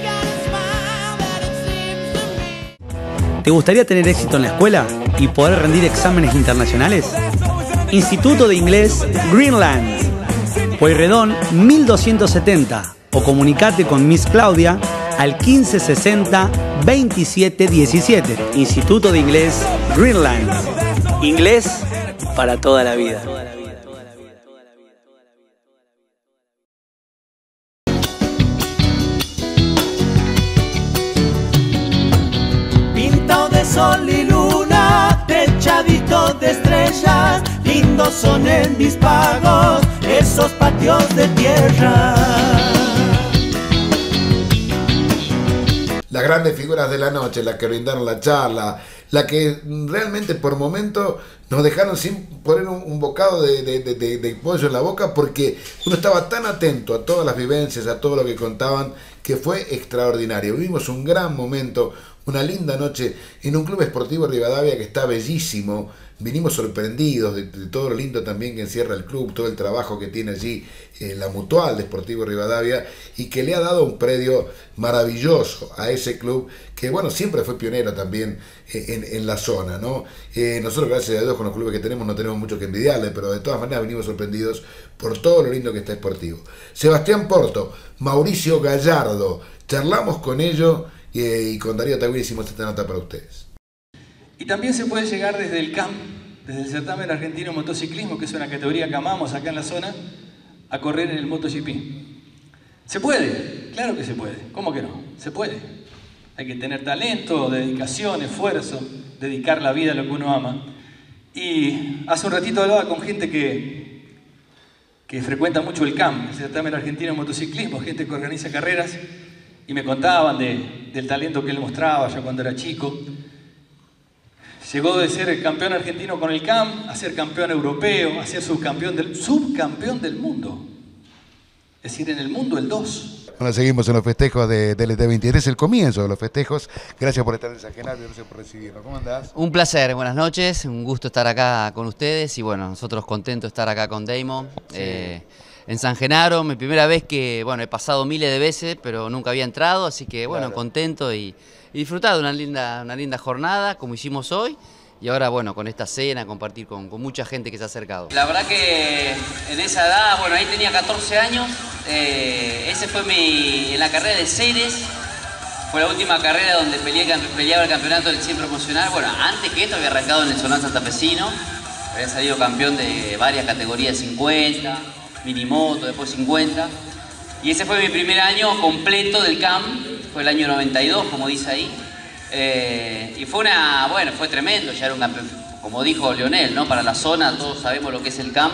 ¿Te gustaría tener éxito en la escuela y poder rendir exámenes internacionales? Instituto de Inglés Greenland, Pueyrredón mil doscientos setenta, o comunicate con Miss Claudia al quince sesenta, veintisiete diecisiete. Instituto de Inglés Greenland. Inglés para toda la vida. Pintado de sol y luna, techadito de estrellas, lindos son en mis pagos esos patios de tierra. Las grandes figuras de la noche, las que brindaron la charla, la que realmente por momento nos dejaron sin poner un, un bocado de, de, de, de pollo en la boca, porque uno estaba tan atento a todas las vivencias, a todo lo que contaban, que fue extraordinario. Vivimos un gran momento, una linda noche en un club esportivo Rivadavia que está bellísimo. Vinimos sorprendidos de, de todo lo lindo también que encierra el club, todo el trabajo que tiene allí eh, la Mutual de Sportivo Rivadavia, y que le ha dado un predio maravilloso a ese club que, bueno, siempre fue pionero también eh, en, en la zona, ¿no? Eh, nosotros, gracias a Dios, con los clubes que tenemos no tenemos mucho que envidiarle, pero de todas maneras venimos sorprendidos por todo lo lindo que está Sportivo. Sebastián Porto, Mauricio Gallardo, charlamos con ellos eh, y con Darío Tagüí hicimos esta nota para ustedes. Y también se puede llegar desde el C A M, desde el Certamen Argentino de Motociclismo, que es una categoría que amamos acá en la zona, a correr en el MotoGP. ¿Se puede? Claro que se puede. ¿Cómo que no? Se puede. Hay que tener talento, dedicación, esfuerzo, dedicar la vida a lo que uno ama. Y hace un ratito hablaba con gente que, que frecuenta mucho el C A M, el Certamen Argentino de Motociclismo, gente que organiza carreras, y me contaban de, del talento que él mostraba ya cuando era chico. Llegó de ser campeón argentino con el C A M a ser campeón europeo, a ser subcampeón del, subcampeón del mundo. Es decir, en el mundo el dos. Bueno, seguimos en los festejos de, del T veintitrés, el comienzo de los festejos. Gracias por estar en San Genaro, gracias por recibirnos. ¿Cómo andás? Un placer, buenas noches, un gusto estar acá con ustedes y bueno, nosotros contentos de estar acá con Damon. Sí. Eh, en San Genaro, mi primera vez que, bueno, he pasado miles de veces, pero nunca había entrado, así que, bueno, claro, contento y, y disfrutar de una linda, una linda jornada, como hicimos hoy, y ahora, bueno, con esta cena, compartir con, con mucha gente que se ha acercado. La verdad que en esa edad, bueno, ahí tenía catorce años, eh, ese fue mi, en la carrera de Ceres, fue la última carrera donde peleé, peleaba el campeonato del cien promocional. Bueno, antes que esto había arrancado en el Zonal Santafesino, había salido campeón de varias categorías, cincuenta, minimoto, después cincuenta. Y ese fue mi primer año completo del C A M, fue el año noventa y dos, como dice ahí. Eh, y fue una, bueno, fue tremendo, ya era un campeón, como dijo Leonel, ¿no? Para la zona, todos sabemos lo que es el C A M.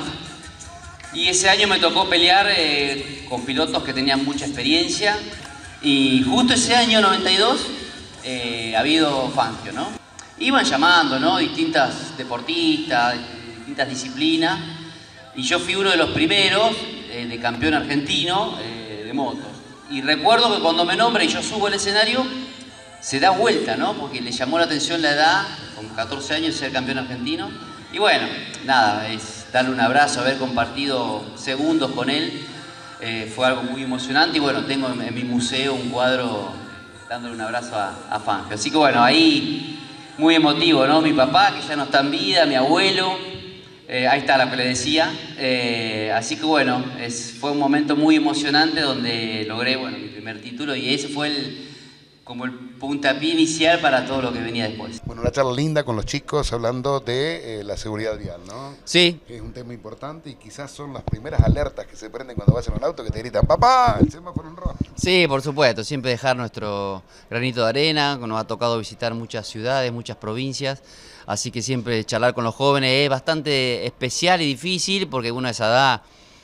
Y ese año me tocó pelear eh, con pilotos que tenían mucha experiencia. Y justo ese año noventa y dos eh, ha habido Fangio, ¿no? Iban llamando, ¿no? Distintas deportistas, distintas disciplinas. Y yo fui uno de los primeros eh, de campeón argentino eh, de motos. Y recuerdo que cuando me nombra y yo subo al escenario, se da vuelta, ¿no? Porque le llamó la atención la edad, con catorce años, ser campeón argentino. Y bueno, nada, es darle un abrazo, haber compartido segundos con él. Eh, fue algo muy emocionante y bueno, tengo en, en mi museo un cuadro dándole un abrazo a, a Fangio. Así que bueno, ahí muy emotivo, ¿no? Mi papá, que ya no está en vida, mi abuelo, eh, ahí está lo que le decía. Eh, así que bueno, es, fue un momento muy emocionante donde logré, bueno, mi primer título y ese fue el, como el puntapié inicial para todo lo que venía después. Bueno, una charla linda con los chicos hablando de eh, la seguridad vial, ¿no? Sí. Que es un tema importante y quizás son las primeras alertas que se prenden cuando vas en un auto que te gritan, papá, el semáforo en rojo. Sí, por supuesto, siempre dejar nuestro granito de arena, nos ha tocado visitar muchas ciudades, muchas provincias, así que siempre charlar con los jóvenes es bastante especial y difícil porque uno a esa edad,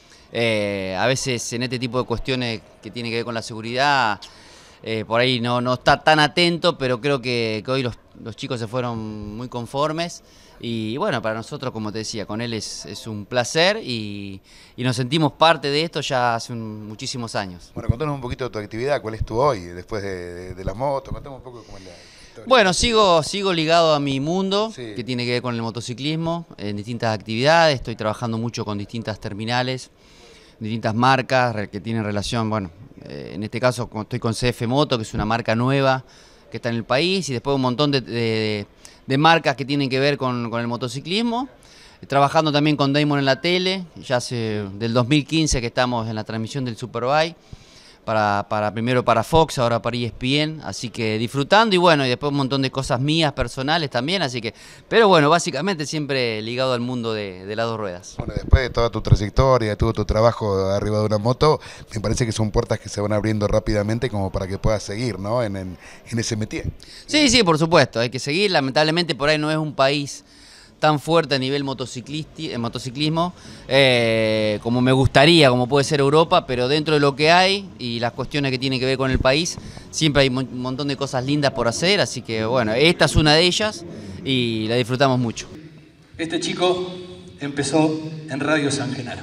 eh, a veces en este tipo de cuestiones que tienen que ver con la seguridad, Eh, por ahí no, no está tan atento, pero creo que, que hoy los, los chicos se fueron muy conformes y bueno, para nosotros, como te decía, con él es, es un placer y, y nos sentimos parte de esto ya hace un, muchísimos años. Bueno, contanos un poquito de tu actividad, ¿cuál es tu hoy después de, de, de las motos? Contame un poco cómo es la historia. Bueno, sigo, sigo ligado a mi mundo, sí, que tiene que ver con el motociclismo, en distintas actividades, estoy trabajando mucho con distintas terminales, distintas marcas que tienen relación, bueno, eh, en este caso estoy con C F Moto, que es una marca nueva que está en el país, y después un montón de, de, de marcas que tienen que ver con, con el motociclismo, trabajando también con Damon en la tele, ya hace del dos mil quince que estamos en la transmisión del Superbike, para, para primero para Fox, ahora para E S P N, así que disfrutando y bueno, y después un montón de cosas mías, personales también, así que, pero bueno, básicamente siempre ligado al mundo de, de las dos ruedas. Bueno, después de toda tu trayectoria, de todo tu trabajo arriba de una moto, me parece que son puertas que se van abriendo rápidamente como para que puedas seguir, ¿no? En, en, en ese métier. Sí, sí, por supuesto, hay que seguir, lamentablemente por ahí no es un país tan fuerte a nivel motociclisti, motociclismo eh, como me gustaría, como puede ser Europa, pero dentro de lo que hay y las cuestiones que tienen que ver con el país, siempre hay un montón de cosas lindas por hacer, así que bueno, esta es una de ellas y la disfrutamos mucho. Este chico empezó en Radio San Genaro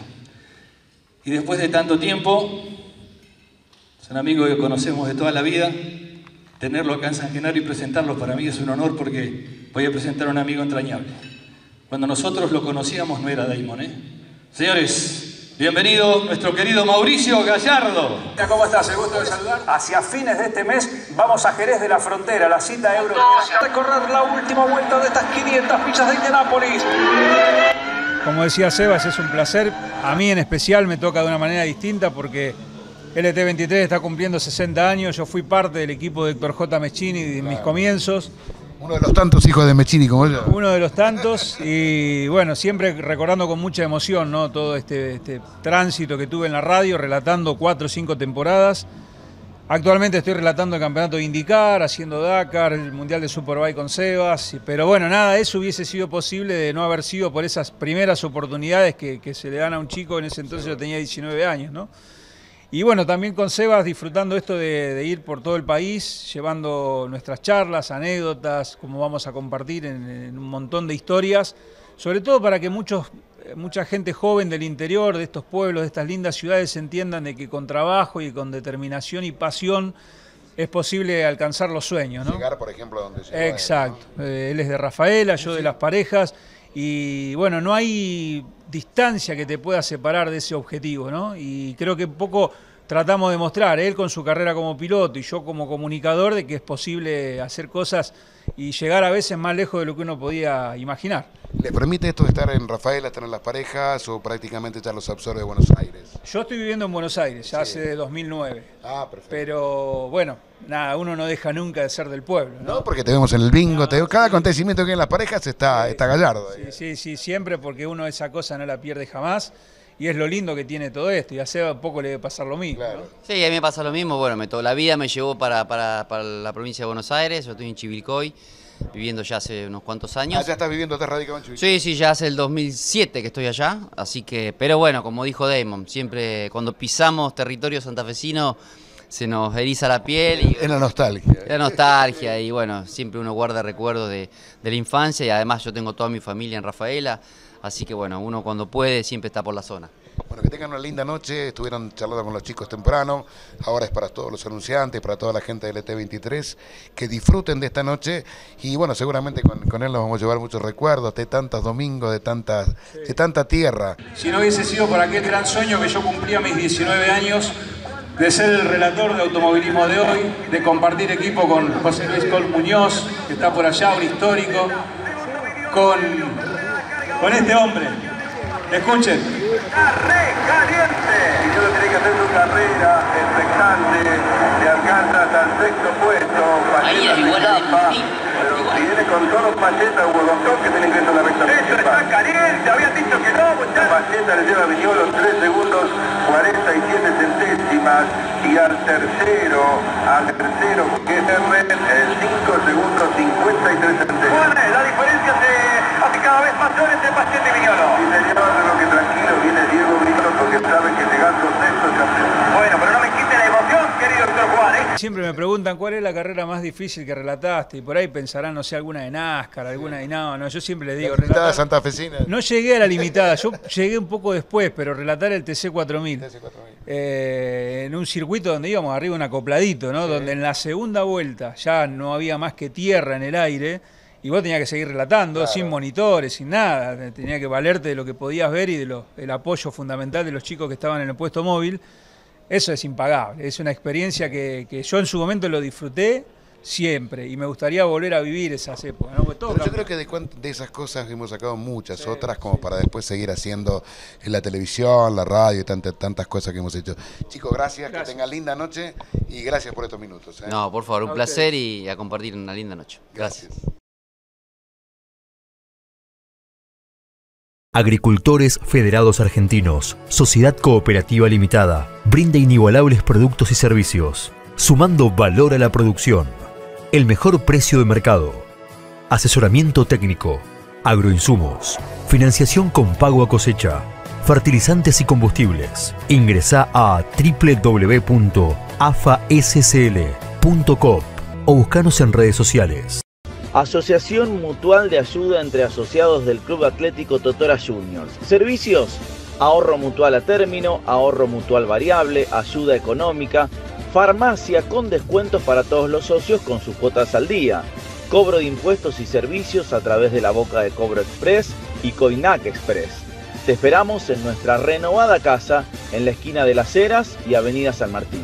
y después de tanto tiempo, es un amigo que conocemos de toda la vida, tenerlo acá en San Genaro y presentarlo para mí es un honor porque voy a presentar a un amigo entrañable. Cuando nosotros lo conocíamos no era Damon, ¿eh? Señores, bienvenido nuestro querido Mauricio Gallardo. ¿Cómo estás? El gusto de saludar. Hacia fines de este mes vamos a Jerez de la Frontera, la cita Euro. A recorrer la última vuelta de estas quinientas millas de Indianápolis. Como decía Sebas, es un placer. A mí en especial me toca de una manera distinta porque L T veintitrés está cumpliendo sesenta años. Yo fui parte del equipo de Héctor J. Meschini en mis comienzos. Uno de los tantos hijos de Meschini como yo. Uno de los tantos y bueno, siempre recordando con mucha emoción, ¿no? Todo este, este tránsito que tuve en la radio, relatando cuatro o cinco temporadas. Actualmente estoy relatando el campeonato de IndyCar, haciendo Dakar, el Mundial de Superbike con Sebas, pero bueno, nada, eso hubiese sido posible de no haber sido por esas primeras oportunidades que, que se le dan a un chico, en ese entonces yo tenía diecinueve años, ¿no? Y bueno, también con Sebas disfrutando esto de, de ir por todo el país, llevando nuestras charlas, anécdotas, como vamos a compartir en, en un montón de historias, sobre todo para que muchos, mucha gente joven del interior, de estos pueblos, de estas lindas ciudades, entiendan de que con trabajo y con determinación y pasión es posible alcanzar los sueños, ¿no? Llegar, por ejemplo, a donde llegó. Exacto. Él, ¿no? Eh, él es de Rafaela, yo de Las Parejas. y bueno, no hay distancia que te pueda separar de ese objetivo, ¿no? Y creo que un poco tratamos de mostrar, él con su carrera como piloto y yo como comunicador, de que es posible hacer cosas y llegar a veces más lejos de lo que uno podía imaginar. ¿Le permite esto estar en Rafaela, estar en las parejas o prácticamente ya los absorbe Buenos Aires? Yo estoy viviendo en Buenos Aires, ya sí. hace dos mil nueve. Ah, perfecto. Pero bueno, nada, uno no deja nunca de ser del pueblo, ¿no? No, porque te vemos en el bingo, no, te veo, cada sí. acontecimiento que hay en las parejas está, sí, está gallardo. Sí, sí, sí, siempre, porque uno esa cosa no la pierde jamás. Y es lo lindo que tiene todo esto, y hace poco le debe pasar lo mismo. Claro. ¿no? Sí, a mí me pasa lo mismo. Bueno, me, toda la vida me llevó para, para, para la provincia de Buenos Aires. Yo estoy en Chivilcoy, viviendo ya hace unos cuantos años. Ah, ya estás viviendo, estás radicado en Chivilcoy. Sí, sí, ya hace el dos mil siete que estoy allá. Así que, pero bueno, como dijo Damon, siempre cuando pisamos territorio santafesino se nos eriza la piel. Y, es la nostalgia. La nostalgia, y bueno, siempre uno guarda recuerdos de, de la infancia, y además yo tengo toda mi familia en Rafaela. Así que bueno, uno cuando puede siempre está por la zona. Bueno, que tengan una linda noche, estuvieron charlando con los chicos temprano, ahora es para todos los anunciantes, para toda la gente del E T veintitrés, que disfruten de esta noche y bueno, seguramente con, con él nos vamos a llevar muchos recuerdos de tantos domingos, de, tantas, sí. de tanta tierra. Si no hubiese sido por aquel gran sueño que yo cumplía a mis diecinueve años, de ser el relator de automovilismo de hoy, de compartir equipo con José Luis Col Muñoz, que está por allá, un histórico, con... con este hombre. Escuchen. Re caliente. Y yo tiene que hacer su carrera expectante, se alcanza hasta el sexto puesto. Pacheta se escapa, pero si viene con todos Pacheta o Huevocón que tienen que ir a la recta principal. Eso está caliente, habían dicho que no, muchachos. Pacheta le lleva a Viñolo tres segundos cuarenta y siete centésimas y al tercero, al tercero que es R, cinco segundos cincuenta y tres centésimas. Bueno, la diferencia se hace cada vez mayor entre Pacheta y Viñolo. Y señor, lo que tranquilo viene Diego Brito porque sabe que llegando sexto ya se... Bueno, pero no me quite la emoción, querido doctor Juan, ¿eh? Siempre me preguntan cuál es la carrera más difícil que relataste y por ahí pensarán, no sé, alguna de NASCAR, alguna de... No, no, yo siempre les digo... La limitada santafesina. No llegué a la limitada, yo llegué un poco después, pero relatar el T C cuatro mil. T C cuatro mil. Eh, en un circuito donde íbamos arriba un acopladito, ¿no? Sí. Donde en la segunda vuelta ya no había más que tierra en el aire y vos tenías que seguir relatando, claro, sin monitores, sin nada. Tenías que valerte de lo que podías ver y del de apoyo fundamental de los chicos que estaban en el puesto móvil. Eso es impagable, es una experiencia que, que yo en su momento lo disfruté siempre y me gustaría volver a vivir esas épocas, ¿no? Todo Pero yo creo que de, de esas cosas hemos sacado muchas, sí, otras como para después seguir haciendo en la televisión, la radio y tantas, tantas cosas que hemos hecho. Chicos, gracias, gracias, que tengan linda noche y gracias por estos minutos, ¿eh? No, por favor, un a placer ustedes. Y a compartir una linda noche. Gracias. gracias. Agricultores Federados Argentinos, Sociedad Cooperativa Limitada, brinda inigualables productos y servicios, sumando valor a la producción, el mejor precio de mercado, asesoramiento técnico, agroinsumos, financiación con pago a cosecha, fertilizantes y combustibles. Ingresá a w w w punto a f a s c l punto com o buscanos en redes sociales. Asociación Mutual de Ayuda entre Asociados del Club Atlético Totora Juniors. Servicios: ahorro mutual a término, ahorro mutual variable, ayuda económica, farmacia con descuentos para todos los socios con sus cuotas al día, cobro de impuestos y servicios a través de la Boca de Cobro Express y Coinac Express. Te esperamos en nuestra renovada casa en la esquina de Las Heras y Avenida San Martín.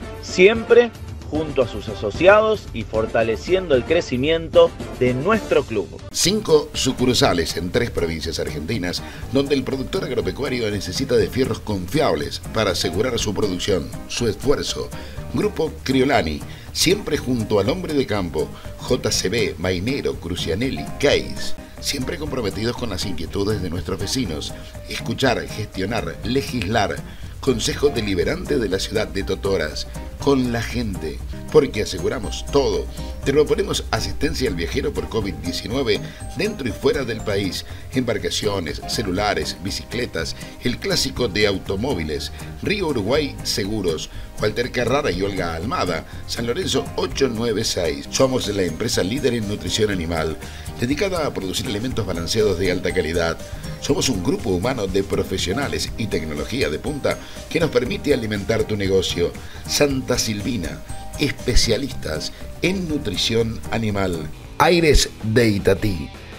Siempre junto a sus asociados y fortaleciendo el crecimiento de nuestro club. Cinco sucursales en tres provincias argentinas, donde el productor agropecuario necesita de fierros confiables para asegurar su producción, su esfuerzo. Grupo Criolani, siempre junto al hombre de campo, J C B, Mainero, Crucianelli, Case. Siempre comprometidos con las inquietudes de nuestros vecinos. Escuchar, gestionar, legislar. Consejo Deliberante de la ciudad de Totoras, con la gente, porque aseguramos todo. Te proponemos asistencia al viajero por COVID diecinueve dentro y fuera del país, embarcaciones, celulares, bicicletas, el clásico de automóviles, Río Uruguay Seguros, Walter Carrara y Olga Almada, San Lorenzo ochocientos noventa y seis. Somos la empresa líder en nutrición animal, dedicada a producir alimentos balanceados de alta calidad. Somos un grupo humano de profesionales y tecnología de punta que nos permite alimentar tu negocio. Santa Silvina, especialistas en nutrición animal. Aires de Itatí,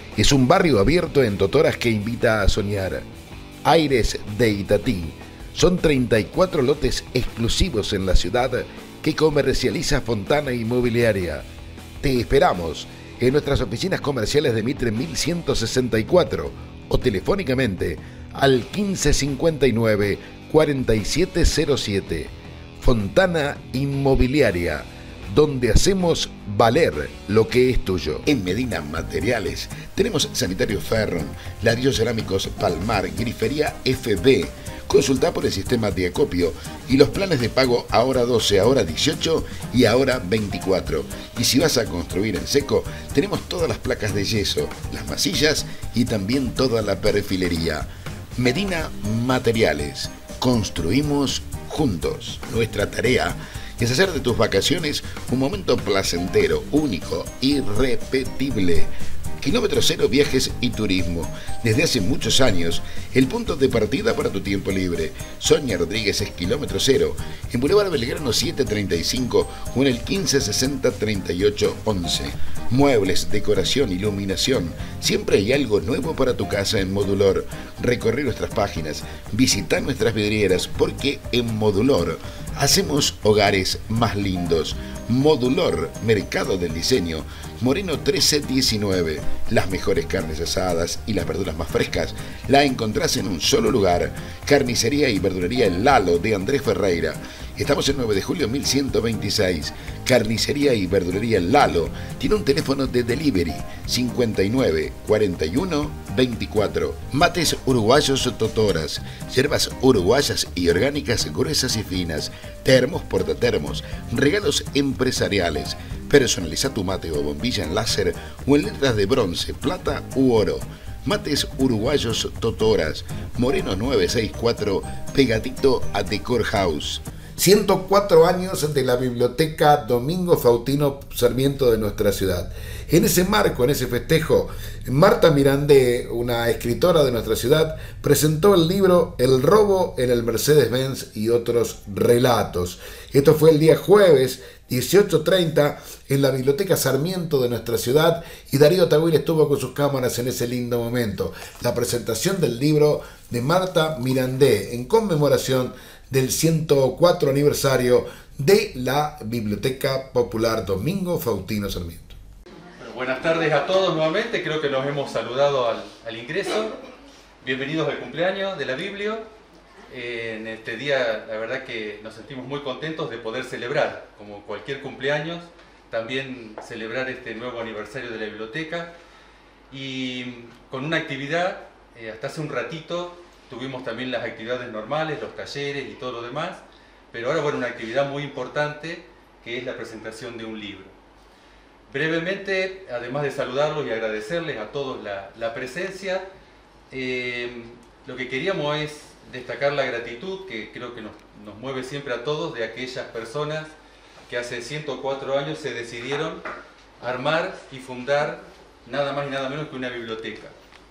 Es un barrio abierto en Totoras que invita a soñar. Aires de Itatí. Son treinta y cuatro lotes exclusivos en la ciudad que comercializa Fontana Inmobiliaria. Te esperamos en nuestras oficinas comerciales de Mitre mil ciento sesenta y cuatro o telefónicamente al quince cincuenta y nueve cuarenta y siete cero siete. Fontana Inmobiliaria, donde hacemos valer lo que es tuyo. En Medina Materiales tenemos Sanitario Ferron, ladrillos cerámicos Palmar, Grifería F B. Consulta por el sistema de acopio y los planes de pago ahora doce, ahora dieciocho y ahora veinticuatro. Y si vas a construir en seco, tenemos todas las placas de yeso, las masillas y también toda la perfilería. Medina Materiales. Construimos juntos. Nuestra tarea es hacer de tus vacaciones un momento placentero, único, irrepetible. Kilómetro Cero Viajes y Turismo. Desde hace muchos años, el punto de partida para tu tiempo libre. Sonia Rodríguez es Kilómetro Cero, en Boulevard Belgrano setecientos treinta y cinco o en el quince sesenta treinta y ocho once. Muebles, decoración, iluminación. Siempre hay algo nuevo para tu casa en Modulor. Recorre nuestras páginas, visita nuestras vidrieras, porque en Modulor hacemos hogares más lindos. Modulor, Mercado del Diseño, Moreno trece diecinueve. Las mejores carnes asadas y las verduras más frescas la encontrás en un solo lugar. Carnicería y verdulería El Lalo de Andrés Ferreira. Estamos en nueve de julio mil ciento veintiséis. Carnicería y verdulería El Lalo. Tiene un teléfono de delivery cincuenta y nueve cuarenta y uno veinticuatro. Mates uruguayos Totoras. Yerbas uruguayas y orgánicas gruesas y finas. Termos, portatermos. Regalos empresariales. Personaliza tu mate o bombilla en láser o en letras de bronce, plata u oro. Mates uruguayos Totoras. Moreno nueve sesenta y cuatro, pegadito a Decor House. ciento cuatro años de la Biblioteca Domingo Faustino Sarmiento de nuestra ciudad. En ese marco, en ese festejo, Marta Mirandé, una escritora de nuestra ciudad, presentó el libro El robo en el Mercedes-Benz y otros relatos. Esto fue el día jueves, dieciocho treinta, en la Biblioteca Sarmiento de nuestra ciudad, y Darío Tawil estuvo con sus cámaras en ese lindo momento. La presentación del libro de Marta Mirandé en conmemoración del ciento cuatro aniversario de la Biblioteca Popular Domingo Faustino Sarmiento. Bueno, buenas tardes a todos nuevamente, creo que nos hemos saludado al, al ingreso. Bienvenidos al cumpleaños de la Biblio. Eh, en este día la verdad que nos sentimos muy contentos de poder celebrar, como cualquier cumpleaños, también celebrar este nuevo aniversario de la biblioteca, y con una actividad, eh, hasta hace un ratito tuvimos también las actividades normales, los talleres y todo lo demás, pero ahora bueno, una actividad muy importante que es la presentación de un libro. Brevemente, además de saludarlos y agradecerles a todos la, la presencia, eh, lo que queríamos es destacar la gratitud que creo que nos, nos mueve siempre a todos, de aquellas personas que hace ciento cuatro años se decidieron armar y fundar nada más y nada menos que una biblioteca.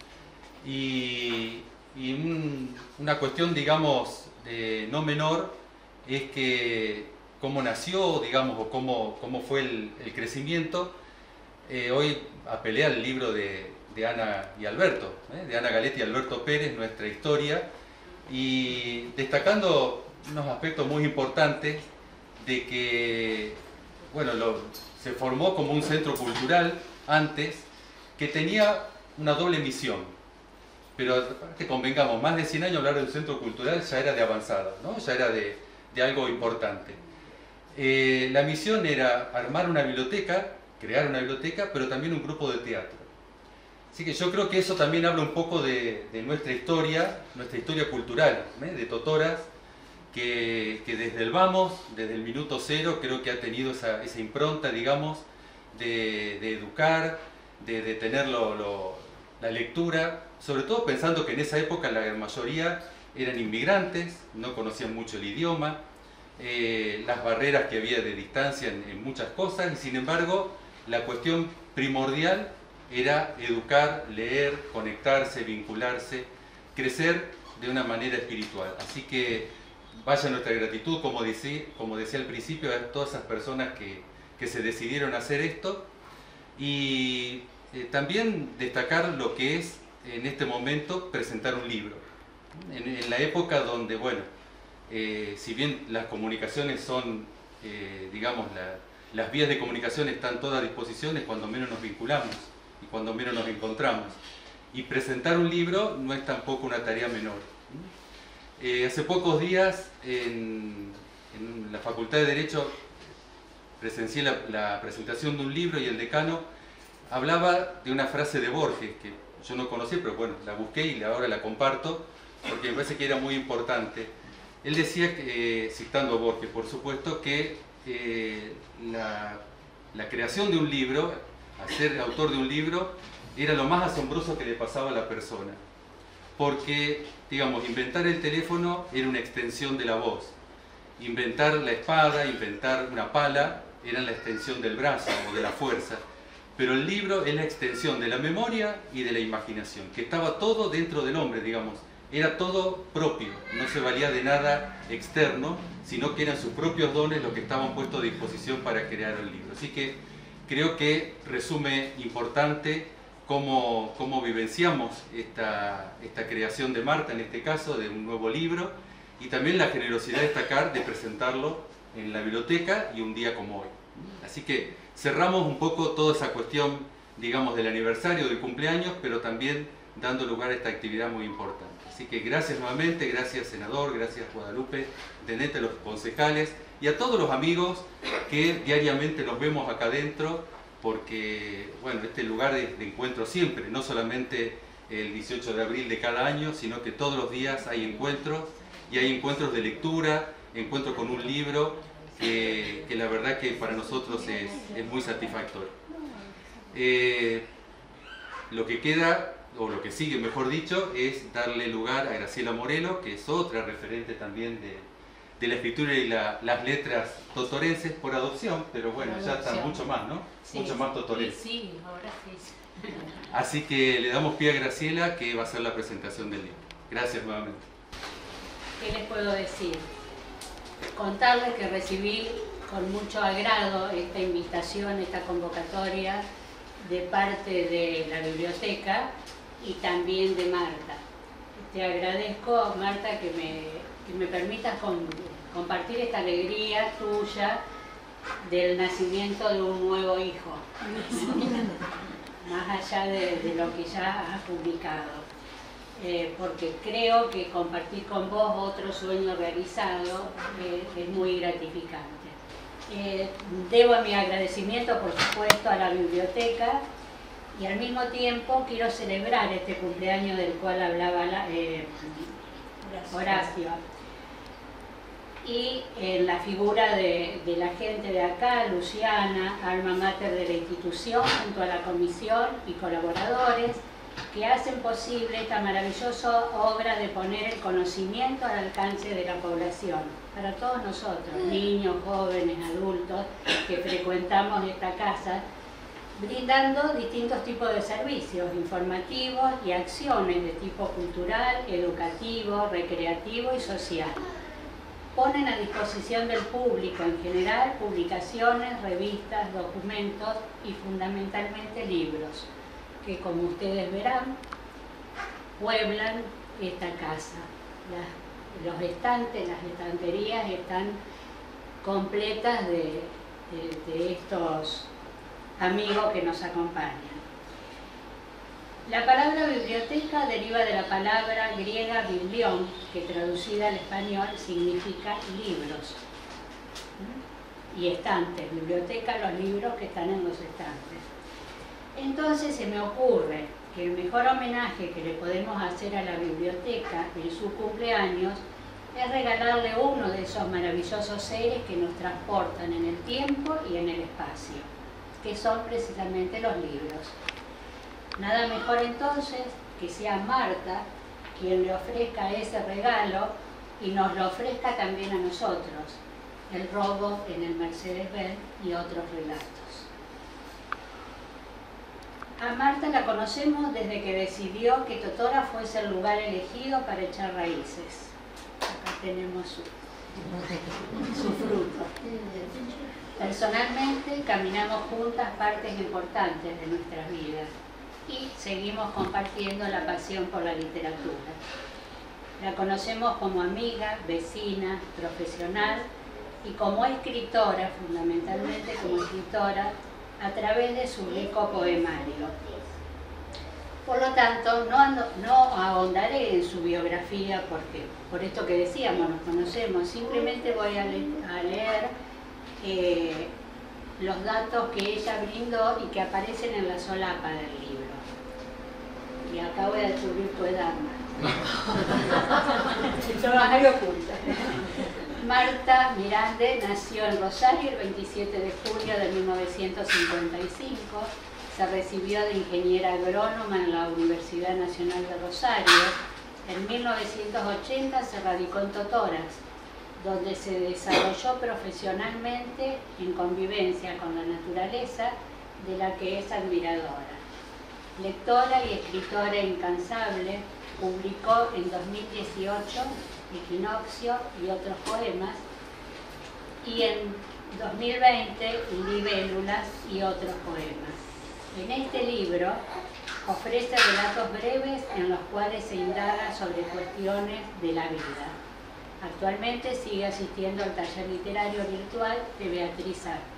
Y, y un, una cuestión, digamos, eh, no menor, es que cómo nació, digamos, o cómo, cómo fue el, el crecimiento. Eh, hoy apelé al libro de, de Ana y Alberto, ¿eh? de Ana Galetti y Alberto Pérez, Nuestra Historia, y destacando unos aspectos muy importantes de que, bueno, lo, se formó como un centro cultural antes que tenía una doble misión, pero que convengamos, más de cien años hablar de un centro cultural ya era de avanzada, ¿no? Ya era de, de algo importante. Eh, la misión era armar una biblioteca, crear una biblioteca, pero también un grupo de teatro. Así que yo creo que eso también habla un poco de, de nuestra historia, nuestra historia cultural, ¿eh? de Totoras, que, que desde el vamos, desde el minuto cero, creo que ha tenido esa, esa impronta, digamos, de, de educar, de, de tener lo, lo, la lectura, sobre todo pensando que en esa época la gran mayoría eran inmigrantes, no conocían mucho el idioma, eh, las barreras que había de distancia en, en muchas cosas, y sin embargo la cuestión primordial era educar, leer, conectarse, vincularse, crecer de una manera espiritual. Así que vaya nuestra gratitud, como decía, como decía al principio, a todas esas personas que, que se decidieron a hacer esto. Y eh, también destacar lo que es en este momento presentar un libro. En, en la época donde, bueno, eh, si bien las comunicaciones son, eh, digamos, la, las vías de comunicación están todas a disposición, es cuando menos nos vinculamos y cuando menos nos encontramos. Y presentar un libro no es tampoco una tarea menor. Eh, hace pocos días en, en la Facultad de Derecho presencié la, la presentación de un libro y el decano hablaba de una frase de Borges que yo no conocí, pero bueno, la busqué y ahora la comparto porque me parece que era muy importante. Él decía, que, eh, citando a Borges por supuesto, que eh, la, la creación de un libro, ser autor de un libro, era lo más asombroso que le pasaba a la persona. Porque, digamos, inventar el teléfono era una extensión de la voz. Inventar la espada, inventar una pala, era la extensión del brazo o de la fuerza. Pero el libro es la extensión de la memoria y de la imaginación, que estaba todo dentro del hombre, digamos. Era todo propio, no se valía de nada externo, sino que eran sus propios dones los que estaban puestos a disposición para crear el libro. Así que creo que resume importante cómo, cómo vivenciamos esta, esta creación de Marta, en este caso, de un nuevo libro, y también la generosidad de destacar de presentarlo en la biblioteca y un día como hoy. Así que cerramos un poco toda esa cuestión, digamos, del aniversario, del cumpleaños, pero también dando lugar a esta actividad muy importante. Así que gracias nuevamente, gracias senador, gracias Guadalupe, intendente, a los concejales y a todos los amigos que diariamente nos vemos acá adentro, porque bueno, este lugar es de encuentro siempre, no solamente el dieciocho de abril de cada año, sino que todos los días hay encuentros, y hay encuentros de lectura, encuentros con un libro, que, que la verdad que para nosotros es, es muy satisfactorio. Eh, lo que queda, o lo que sigue mejor dicho, es darle lugar a Graciela Morelo, que es otra referente también de, de la escritura y la, las letras totorenses por adopción, pero bueno, por ya adopción. está mucho más, ¿no? Sí, mucho más totorense. Sí, sí, ahora sí. Así que le damos pie a Graciela, que va a hacer la presentación del libro. Gracias nuevamente. ¿Qué les puedo decir? Contarles que recibí con mucho agrado esta invitación, esta convocatoria de parte de la biblioteca y también de Marta. Te agradezco, Marta, que me, que me permitas con, compartir esta alegría tuya del nacimiento de un nuevo hijo, más allá de, de lo que ya has publicado. Eh, porque creo que compartir con vos otro sueño realizado eh, es muy gratificante. Eh, debo mi agradecimiento, por supuesto, a la biblioteca, y al mismo tiempo quiero celebrar este cumpleaños del cual hablaba la, eh, Horacio. Y en la figura de, de la gente de acá, Luciana, alma mater de la institución, junto a la comisión y colaboradores, que hacen posible esta maravillosa obra de poner el conocimiento al alcance de la población, para todos nosotros, niños, jóvenes, adultos, que frecuentamos esta casa, brindando distintos tipos de servicios informativos y acciones de tipo cultural, educativo, recreativo y social. Ponen a disposición del público en general publicaciones, revistas, documentos y fundamentalmente libros, que como ustedes verán, pueblan esta casa. Las, los estantes, las estanterías están completas de, de, de estos amigos que nos acompañan. La palabra biblioteca deriva de la palabra griega biblión, que traducida al español significa libros. Y estantes, biblioteca, los libros que están en los estantes. Entonces se me ocurre que el mejor homenaje que le podemos hacer a la biblioteca en su cumpleaños es regalarle uno de esos maravillosos seres que nos transportan en el tiempo y en el espacio, que son precisamente los libros. Nada mejor entonces que sea Marta quien le ofrezca ese regalo y nos lo ofrezca también a nosotros, El robo en el Mercedes-Benz y otros relatos. A Marta la conocemos desde que decidió que Totora fuese el lugar elegido para echar raíces. Acá tenemos su, su fruto. Personalmente caminamos juntas partes importantes de nuestras vidas y seguimos compartiendo la pasión por la literatura. La conocemos como amiga, vecina, profesional y como escritora, fundamentalmente como escritora, a través de su rico poemario. Por lo tanto, no, ando, no ahondaré en su biografía porque, por esto que decíamos, nos conocemos, simplemente voy a, le a leer eh, los datos que ella brindó y que aparecen en la solapa del libro. Y acá voy a descubrir tu edad, Marta. Marta Mirande nació en Rosario el veintisiete de julio de mil novecientos cincuenta y cinco. Se recibió de ingeniera agrónoma en la Universidad Nacional de Rosario. En mil novecientos ochenta se radicó en Totoras, donde se desarrolló profesionalmente en convivencia con la naturaleza, de la que es admiradora. Lectora y escritora incansable, publicó en dos mil dieciocho Equinoccio y otros poemas, y en dos mil veinte Libélulas y otros poemas. En este libro ofrece relatos breves en los cuales se indaga sobre cuestiones de la vida. Actualmente sigue asistiendo al taller literario virtual de Beatriz Artis.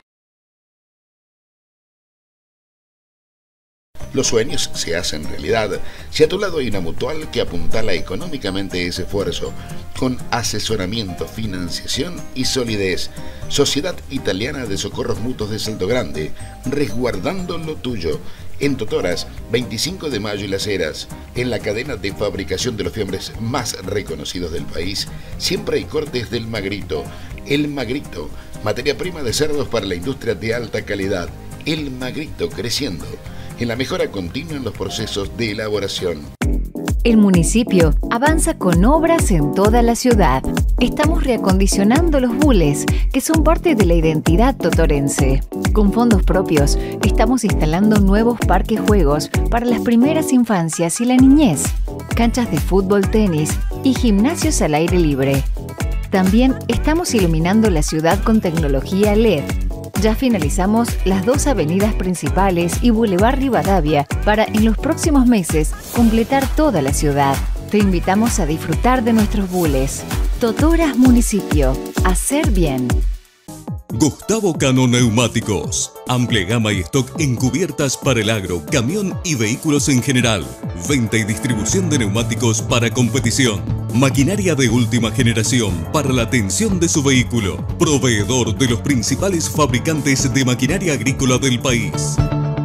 Los sueños se hacen realidad si a tu lado hay una mutual que apuntala económicamente ese esfuerzo, con asesoramiento, financiación y solidez. Sociedad Italiana de Socorros Mutuos de Salto Grande, resguardando lo tuyo. En Totoras, veinticinco de mayo y Las Heras, en la cadena de fabricación de los fiambres más reconocidos del país, siempre hay cortes del Magrito. El Magrito, materia prima de cerdos para la industria de alta calidad. El Magrito creciendo en la mejora continua en los procesos de elaboración. El municipio avanza con obras en toda la ciudad. Estamos reacondicionando los bules, que son parte de la identidad totorense. Con fondos propios, estamos instalando nuevos parques juegos para las primeras infancias y la niñez, canchas de fútbol, tenis y gimnasios al aire libre. También estamos iluminando la ciudad con tecnología L E D. Ya finalizamos las dos avenidas principales y Boulevard Rivadavia para en los próximos meses completar toda la ciudad. Te invitamos a disfrutar de nuestros bules. Totoras Municipio. Hacer bien. Gustavo Cano Neumáticos. Amplia gama y stock en cubiertas para el agro, camión y vehículos en general. Venta y distribución de neumáticos para competición. Maquinaria de última generación para la atención de su vehículo. Proveedor de los principales fabricantes de maquinaria agrícola del país.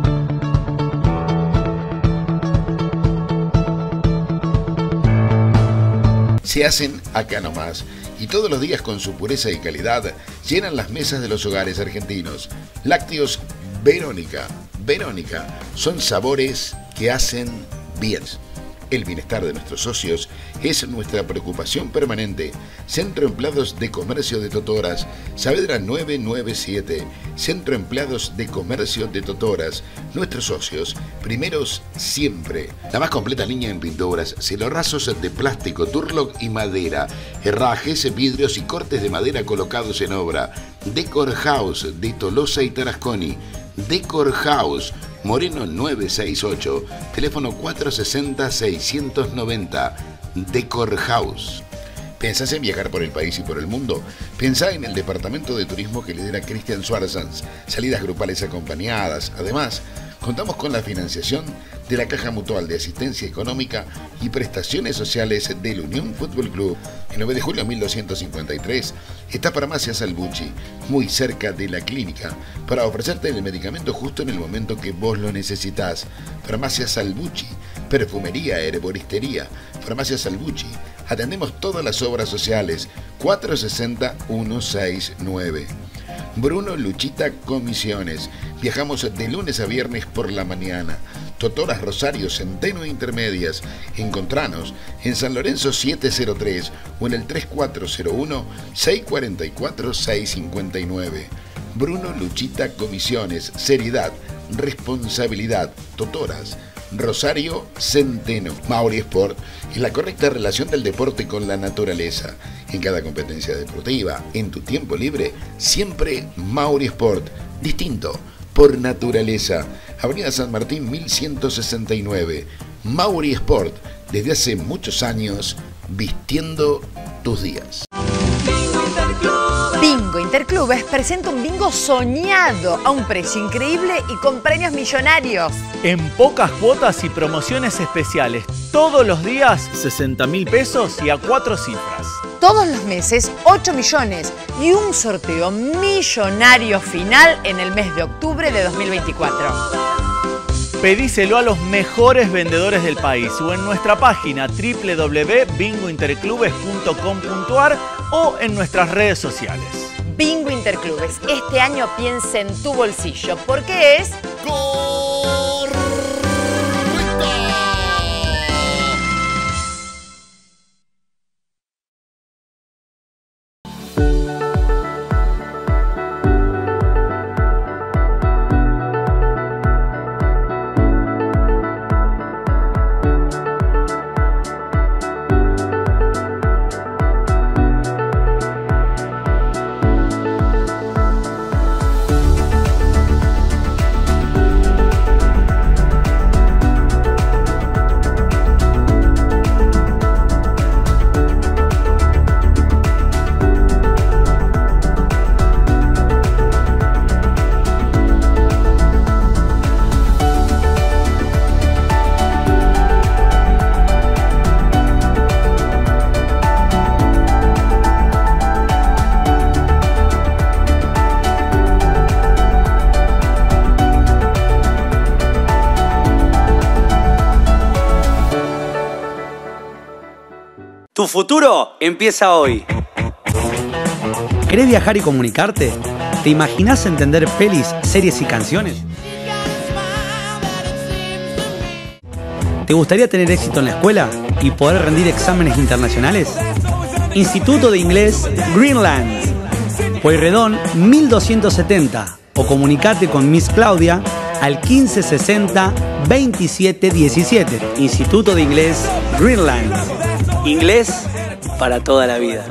Se hacen acá nomás, y todos los días con su pureza y calidad llenan las mesas de los hogares argentinos. Lácteos Verónica. Verónica son sabores que hacen bien. El bienestar de nuestros socios es nuestra preocupación permanente. Centro Empleados de Comercio de Totoras, Saavedra novecientos noventa y siete. Centro Empleados de Comercio de Totoras. Nuestros socios, primeros siempre. La más completa línea en pinturas, celorrazos de plástico, Turlock y madera, herrajes, vidrios y cortes de madera colocados en obra. Decor House de Tolosa y Tarasconi. Decor House, Moreno novecientos sesenta y ocho, teléfono cuatrocientos sesenta, seiscientos noventa. Decor House. ¿Pensás en viajar por el país y por el mundo? Pensá en el departamento de turismo que lidera Cristian Suárez. Salidas grupales acompañadas. Además, contamos con la financiación de la Caja Mutual de Asistencia Económica y Prestaciones Sociales del Unión Fútbol Club. En nueve de julio de mil doscientos cincuenta y tres está Farmacia Salvucci, muy cerca de la clínica, para ofrecerte el medicamento justo en el momento que vos lo necesitas. Farmacia Salvucci, perfumería, herboristería. Farmacia Salvucci, atendemos todas las obras sociales. cuatrocientos sesenta, ciento sesenta y nueve. Bruno Luchita Comisiones. Viajamos de lunes a viernes por la mañana. Totoras, Rosario, Centeno e Intermedias. Encontranos en San Lorenzo setecientos tres o en el tres cuatro cero uno, seis cuatro cuatro, seis cinco nueve. Bruno Luchita Comisiones. Seriedad, responsabilidad. Totoras, Rosario Centeno. Mauri Sport es la correcta relación del deporte con la naturaleza. En cada competencia deportiva, en tu tiempo libre, siempre Mauri Sport. Distinto, por naturaleza. Avenida San Martín mil ciento sesenta y nueve. Mauri Sport, desde hace muchos años, vistiendo tus días. Bingo Interclubes presenta un bingo soñado a un precio increíble y con premios millonarios. En pocas cuotas y promociones especiales. Todos los días sesenta mil pesos y a cuatro cifras. Todos los meses ocho millones y un sorteo millonario final en el mes de octubre de dos mil veinticuatro. Pedíselo a los mejores vendedores del país o en nuestra página doble u doble u doble u punto bingo interclubes punto com punto a r o en nuestras redes sociales. Bingo Interclubes, este año piensa en tu bolsillo porque es... Tu futuro empieza hoy. ¿Querés viajar y comunicarte? ¿Te imaginás entender pelis, series y canciones? ¿Te gustaría tener éxito en la escuela y poder rendir exámenes internacionales? Instituto de Inglés Greenland, Pueyrredón mil doscientos setenta, o comunicate con Miss Claudia al quince sesenta veintisiete diecisiete. Instituto de Inglés Greenland. Inglés para toda la vida.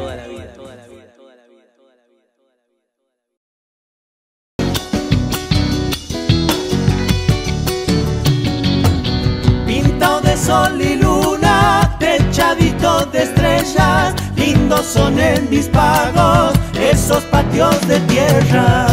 Pintado de sol y luna, techadito de estrellas, lindos son en mis pagos esos patios de tierra.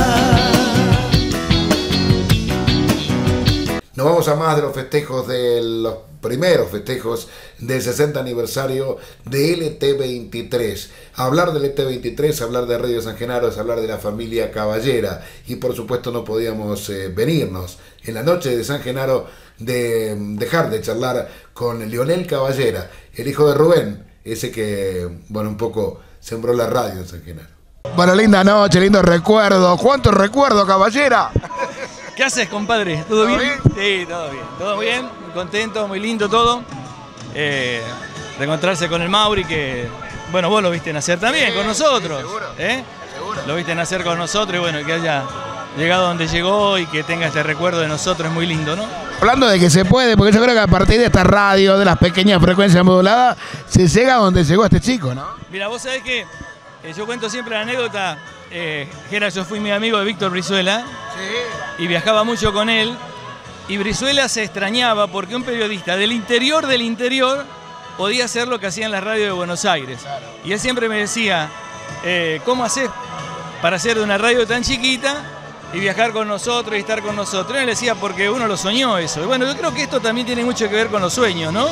Nos vamos a más de los festejos de los primeros festejos del sesenta aniversario de L T veintitrés. Hablar del L T veintitrés, hablar de Radio San Genaro, es hablar de la familia Caballera. Y por supuesto no podíamos eh, venirnos en la noche de San Genaro de dejar de charlar con Leonel Caballera, el hijo de Rubén, ese que, bueno, un poco sembró la radio en San Genaro. Bueno, linda noche, lindo recuerdo. ¿Cuántos recuerdos, Caballera? ¿Qué haces, compadre? ¿Todo, ¿Todo bien? bien? Sí, todo bien. Todo bien, muy contento, muy lindo todo. Eh, reencontrarse con el Mauri, que, bueno, vos lo viste nacer también sí, con nosotros. Sí, seguro, ¿eh? Seguro. Lo viste nacer con nosotros y bueno, que haya llegado donde llegó y que tenga este recuerdo de nosotros es muy lindo, ¿no? Hablando de que se puede, porque yo creo que a partir de esta radio, de las pequeñas frecuencias moduladas, se llega a donde llegó este chico, ¿no? Mira, vos sabés que eh, yo cuento siempre la anécdota. Eh, Gera, yo fui mi amigo de Víctor Brizuela sí. y viajaba mucho con él y Brizuela se extrañaba porque un periodista del interior del interior podía hacer lo que hacía en la radio de Buenos Aires. Claro. Y él siempre me decía, eh, ¿cómo hacer para hacer de una radio tan chiquita y viajar con nosotros y estar con nosotros? Y él decía, porque uno lo soñó eso. Y bueno, yo creo que esto también tiene mucho que ver con los sueños, ¿no?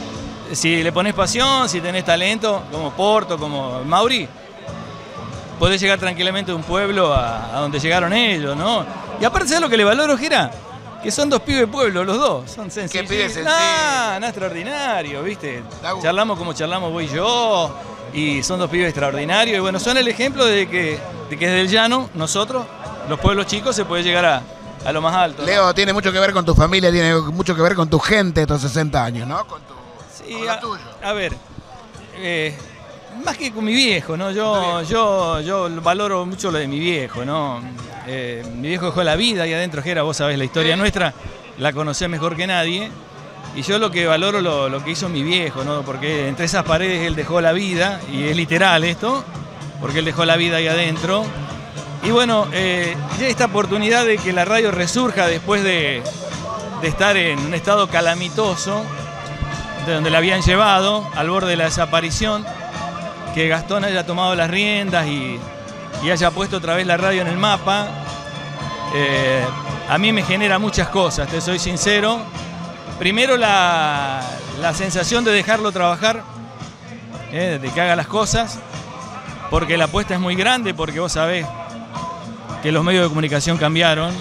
Si le pones pasión, si tenés talento, como Porto, como Mauri, podés llegar tranquilamente de un pueblo a, a donde llegaron ellos, ¿no? Y aparte, ¿sabes lo que le valoro, Gera? Que son dos pibes de pueblo, los dos. Son sencillos. ¿Qué pibes sencillos? Ah, nada extraordinario, ¿viste? Charlamos como charlamos vos y yo, y son dos pibes extraordinarios. Y bueno, son el ejemplo de que, de que desde el llano, nosotros, los pueblos chicos, se puede llegar a, a lo más alto, ¿no? Leo, tiene mucho que ver con tu familia, tiene mucho que ver con tu gente estos sesenta años, ¿no? Con tu, sí, con lo a, tuyo. A ver, eh, más que con mi viejo, ¿no? Yo, yo, yo valoro mucho lo de mi viejo, ¿no? Eh, mi viejo dejó la vida ahí adentro, Gera, vos sabés la historia sí. nuestra, la conocés mejor que nadie. y yo lo que valoro lo, lo que hizo mi viejo, ¿no? Porque entre esas paredes él dejó la vida, y es literal esto, porque él dejó la vida ahí adentro. Y bueno, eh, ya esta oportunidad de que la radio resurja después de, de estar en un estado calamitoso, de donde la habían llevado al borde de la desaparición, que Gastón haya tomado las riendas y, y haya puesto otra vez la radio en el mapa, eh, a mí me genera muchas cosas, te soy sincero. Primero la, la sensación de dejarlo trabajar, eh, de que haga las cosas, porque la apuesta es muy grande, porque vos sabés que los medios de comunicación cambiaron,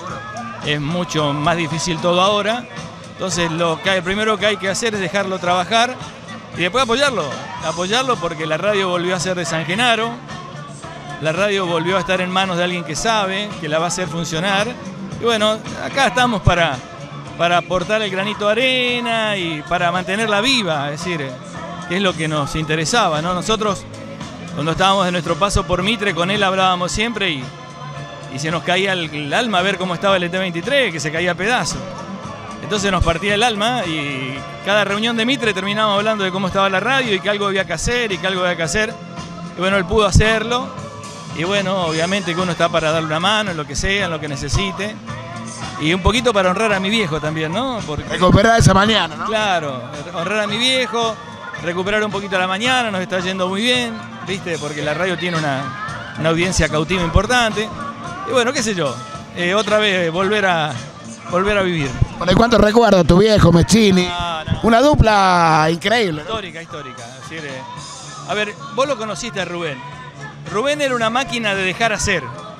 es mucho más difícil todo ahora. Entonces lo que hay, primero que hay que hacer es dejarlo trabajar y después apoyarlo, apoyarlo porque la radio volvió a ser de San Genaro, la radio volvió a estar en manos de alguien que sabe, que la va a hacer funcionar. Y bueno, acá estamos para, para aportar el granito de arena y para mantenerla viva, es decir, que es lo que nos interesaba, ¿no? Nosotros, cuando estábamos de nuestro paso por Mitre, con él hablábamos siempre y, y se nos caía el, el alma ver cómo estaba el E T veintitrés, que se caía a pedazos. Entonces nos partía el alma y cada reunión de Mitre terminábamos hablando de cómo estaba la radio y que algo había que hacer y que algo había que hacer. Y bueno, él pudo hacerlo. Y bueno, obviamente que uno está para darle una mano en lo que sea, en lo que necesite. Y un poquito para honrar a mi viejo también, ¿no? Porque, recuperar esa mañana, ¿no? Claro, honrar a mi viejo, recuperar un poquito la mañana, nos está yendo muy bien, ¿viste? Porque la radio tiene una, una audiencia cautiva importante. Y bueno, qué sé yo, eh, otra vez volver a... volver a vivir. ¿Con el cuánto recuerdo tu viejo, Meschini? No, no. Una dupla increíble. Histórica, histórica. Es decir, eh, a ver, vos lo conociste a Rubén. Rubén era una máquina de dejar hacer.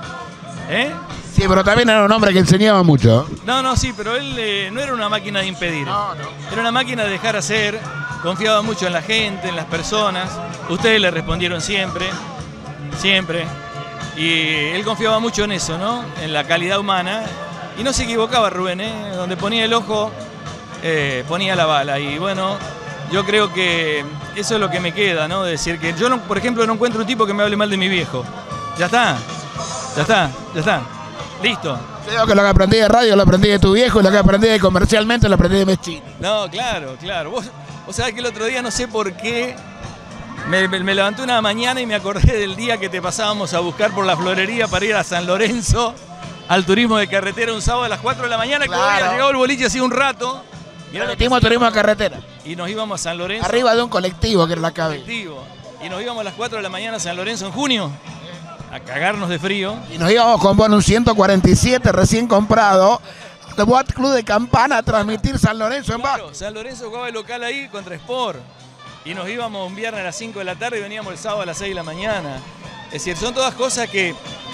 ¿Eh? Sí, pero también era un hombre que enseñaba mucho. No, no, sí, pero él eh, no era una máquina de impedir. No, no. Era una máquina de dejar hacer. Confiaba mucho en la gente, en las personas. Ustedes le respondieron siempre. Siempre. Y él confiaba mucho en eso, ¿no? En la calidad humana. Y no se equivocaba Rubén, ¿eh? Donde ponía el ojo, eh, ponía la bala. Y bueno, yo creo que eso es lo que me queda, ¿no? Decir que yo, no, por ejemplo, no encuentro un tipo que me hable mal de mi viejo. Ya está, ya está, ya está. Listo. Creo que lo que aprendí de radio lo aprendí de tu viejo y lo que aprendí de comercialmente lo aprendí de Meschini. No, claro, claro. Vos, vos sabés que el otro día, no sé por qué, me, me, me levanté una mañana y me acordé del día que te pasábamos a buscar por la florería para ir a San Lorenzo. Al turismo de carretera un sábado a las cuatro de la mañana, claro. Que había llegado el boliche hacía un rato. Metimos turismo de carretera. Y nos íbamos a San Lorenzo. Arriba de un colectivo que era la cabeza. Colectivo. Y nos íbamos a las cuatro de la mañana a San Lorenzo en junio. A cagarnos de frío. Y nos íbamos con bueno, un ciento cuarenta y siete recién comprado. De Boat Club de Campana a transmitir San Lorenzo en claro, San Lorenzo jugaba el local ahí contra Sport. Y nos íbamos un viernes a las cinco de la tarde y veníamos el sábado a las seis de la mañana. Es decir, son todas cosas que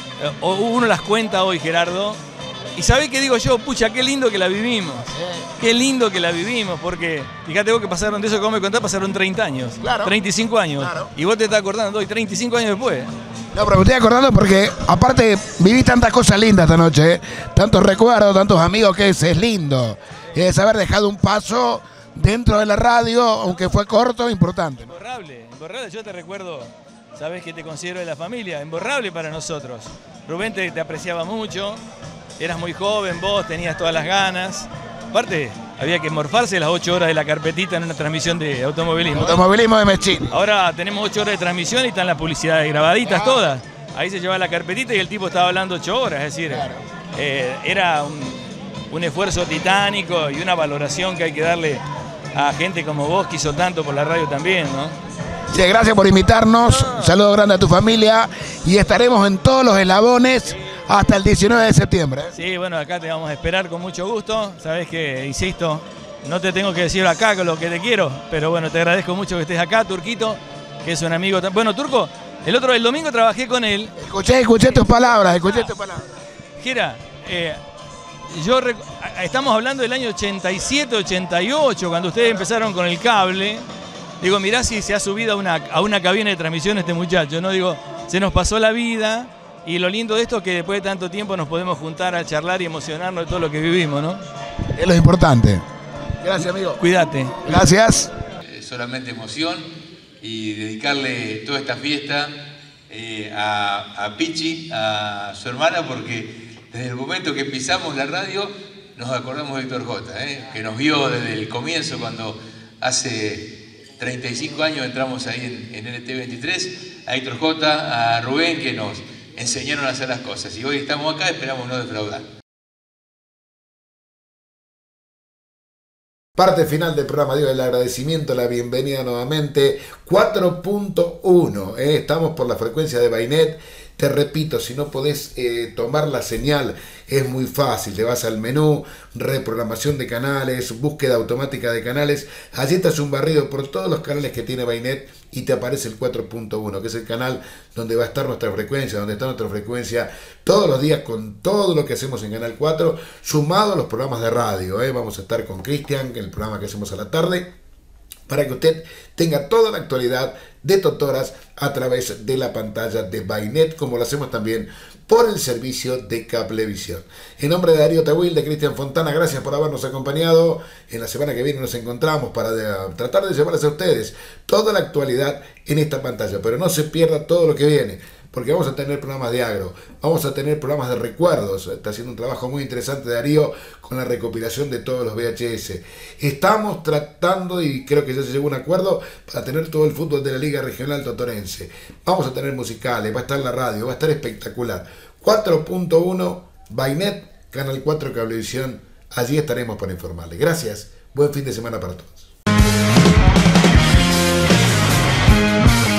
uno las cuenta hoy, Gerardo, y ¿sabés qué digo yo? Pucha, qué lindo que la vivimos. Qué lindo que la vivimos, porque fíjate vos que pasaron de eso que vos me contás, pasaron treinta años. Claro. treinta y cinco años. Claro. Y vos te estás acordando hoy, treinta y cinco años después. No, pero me estoy acordando porque, aparte, viví tantas cosas lindas esta noche, ¿eh? Tantos recuerdos, tantos amigos, que es, es lindo. Es haber dejado un paso dentro de la radio, aunque fue corto, importante. Imborrable, imborrable. Yo te recuerdo... Sabés que te considero de la familia, imborrable para nosotros. Rubén te, te apreciaba mucho, eras muy joven vos, tenías todas las ganas. Aparte, había que morfarse las ocho horas de la carpetita en una transmisión de automovilismo. Automovilismo de Meschini. Ahora tenemos ocho horas de transmisión y están las publicidades grabaditas claro. Todas. Ahí se lleva la carpetita y el tipo estaba hablando ocho horas, es decir, claro. eh, era un, un esfuerzo titánico y una valoración que hay que darle a gente como vos que hizo tanto por la radio también, ¿no? Sí, gracias por invitarnos, un saludo grande a tu familia y estaremos en todos los eslabones hasta el diecinueve de septiembre. Sí, bueno, acá te vamos a esperar con mucho gusto, sabés que, insisto, no te tengo que decir acá con lo que te quiero, pero bueno, te agradezco mucho que estés acá, Turquito, que es un amigo, bueno, Turco, el otro, el domingo trabajé con él. Escuché, escuché tus palabras, escuché tus palabras. Gera, eh, yo estamos hablando del año ochenta y siete, ochenta y ocho, cuando ustedes empezaron con el cable. Digo, mirá si se ha subido a una, a una cabina de transmisión este muchacho, ¿no? Digo, se nos pasó la vida y lo lindo de esto es que después de tanto tiempo nos podemos juntar a charlar y emocionarnos de todo lo que vivimos, ¿no? Es lo importante. Gracias, amigo. Cuídate. Gracias. Eh, solamente emoción y dedicarle toda esta fiesta eh, a, a Pichi, a su hermana, porque desde el momento que pisamos la radio nos acordamos de Héctor J, ¿eh? que nos vio desde el comienzo cuando hace treinta y cinco años entramos ahí en, en N T veintitrés, a Héctor J, a Rubén, que nos enseñaron a hacer las cosas. Y hoy estamos acá, esperamos no defraudar. Parte final del programa, digo, el agradecimiento, la bienvenida nuevamente. cuatro punto uno, ¿eh? Estamos por la frecuencia de Bainet. Te repito, si no podés eh, tomar la señal, es muy fácil. Te vas al menú, reprogramación de canales, búsqueda automática de canales. Allí estás un barrido por todos los canales que tiene Bainet y te aparece el cuatro punto uno, que es el canal donde va a estar nuestra frecuencia, donde está nuestra frecuencia todos los días con todo lo que hacemos en Canal cuatro, sumado a los programas de radio. ¿eh? Vamos a estar con Cristian, el programa que hacemos a la tarde, para que usted tenga toda la actualidad de Totoras a través de la pantalla de Bainet, como lo hacemos también por el servicio de Cablevisión. En nombre de Darío Tawil, de Cristian Fontana, gracias por habernos acompañado. En la semana que viene nos encontramos para de, tratar de llevarles a ustedes toda la actualidad en esta pantalla, pero no se pierda todo lo que viene, porque vamos a tener programas de agro, vamos a tener programas de recuerdos. Está haciendo un trabajo muy interesante Darío con la recopilación de todos los V H S. Estamos tratando, y creo que ya se llegó a un acuerdo, para tener todo el fútbol de la Liga Regional Totorense. Vamos a tener musicales, va a estar la radio, va a estar espectacular. cuatro punto uno, Bainet, Canal cuatro Cablevisión, allí estaremos para informarles. Gracias, buen fin de semana para todos.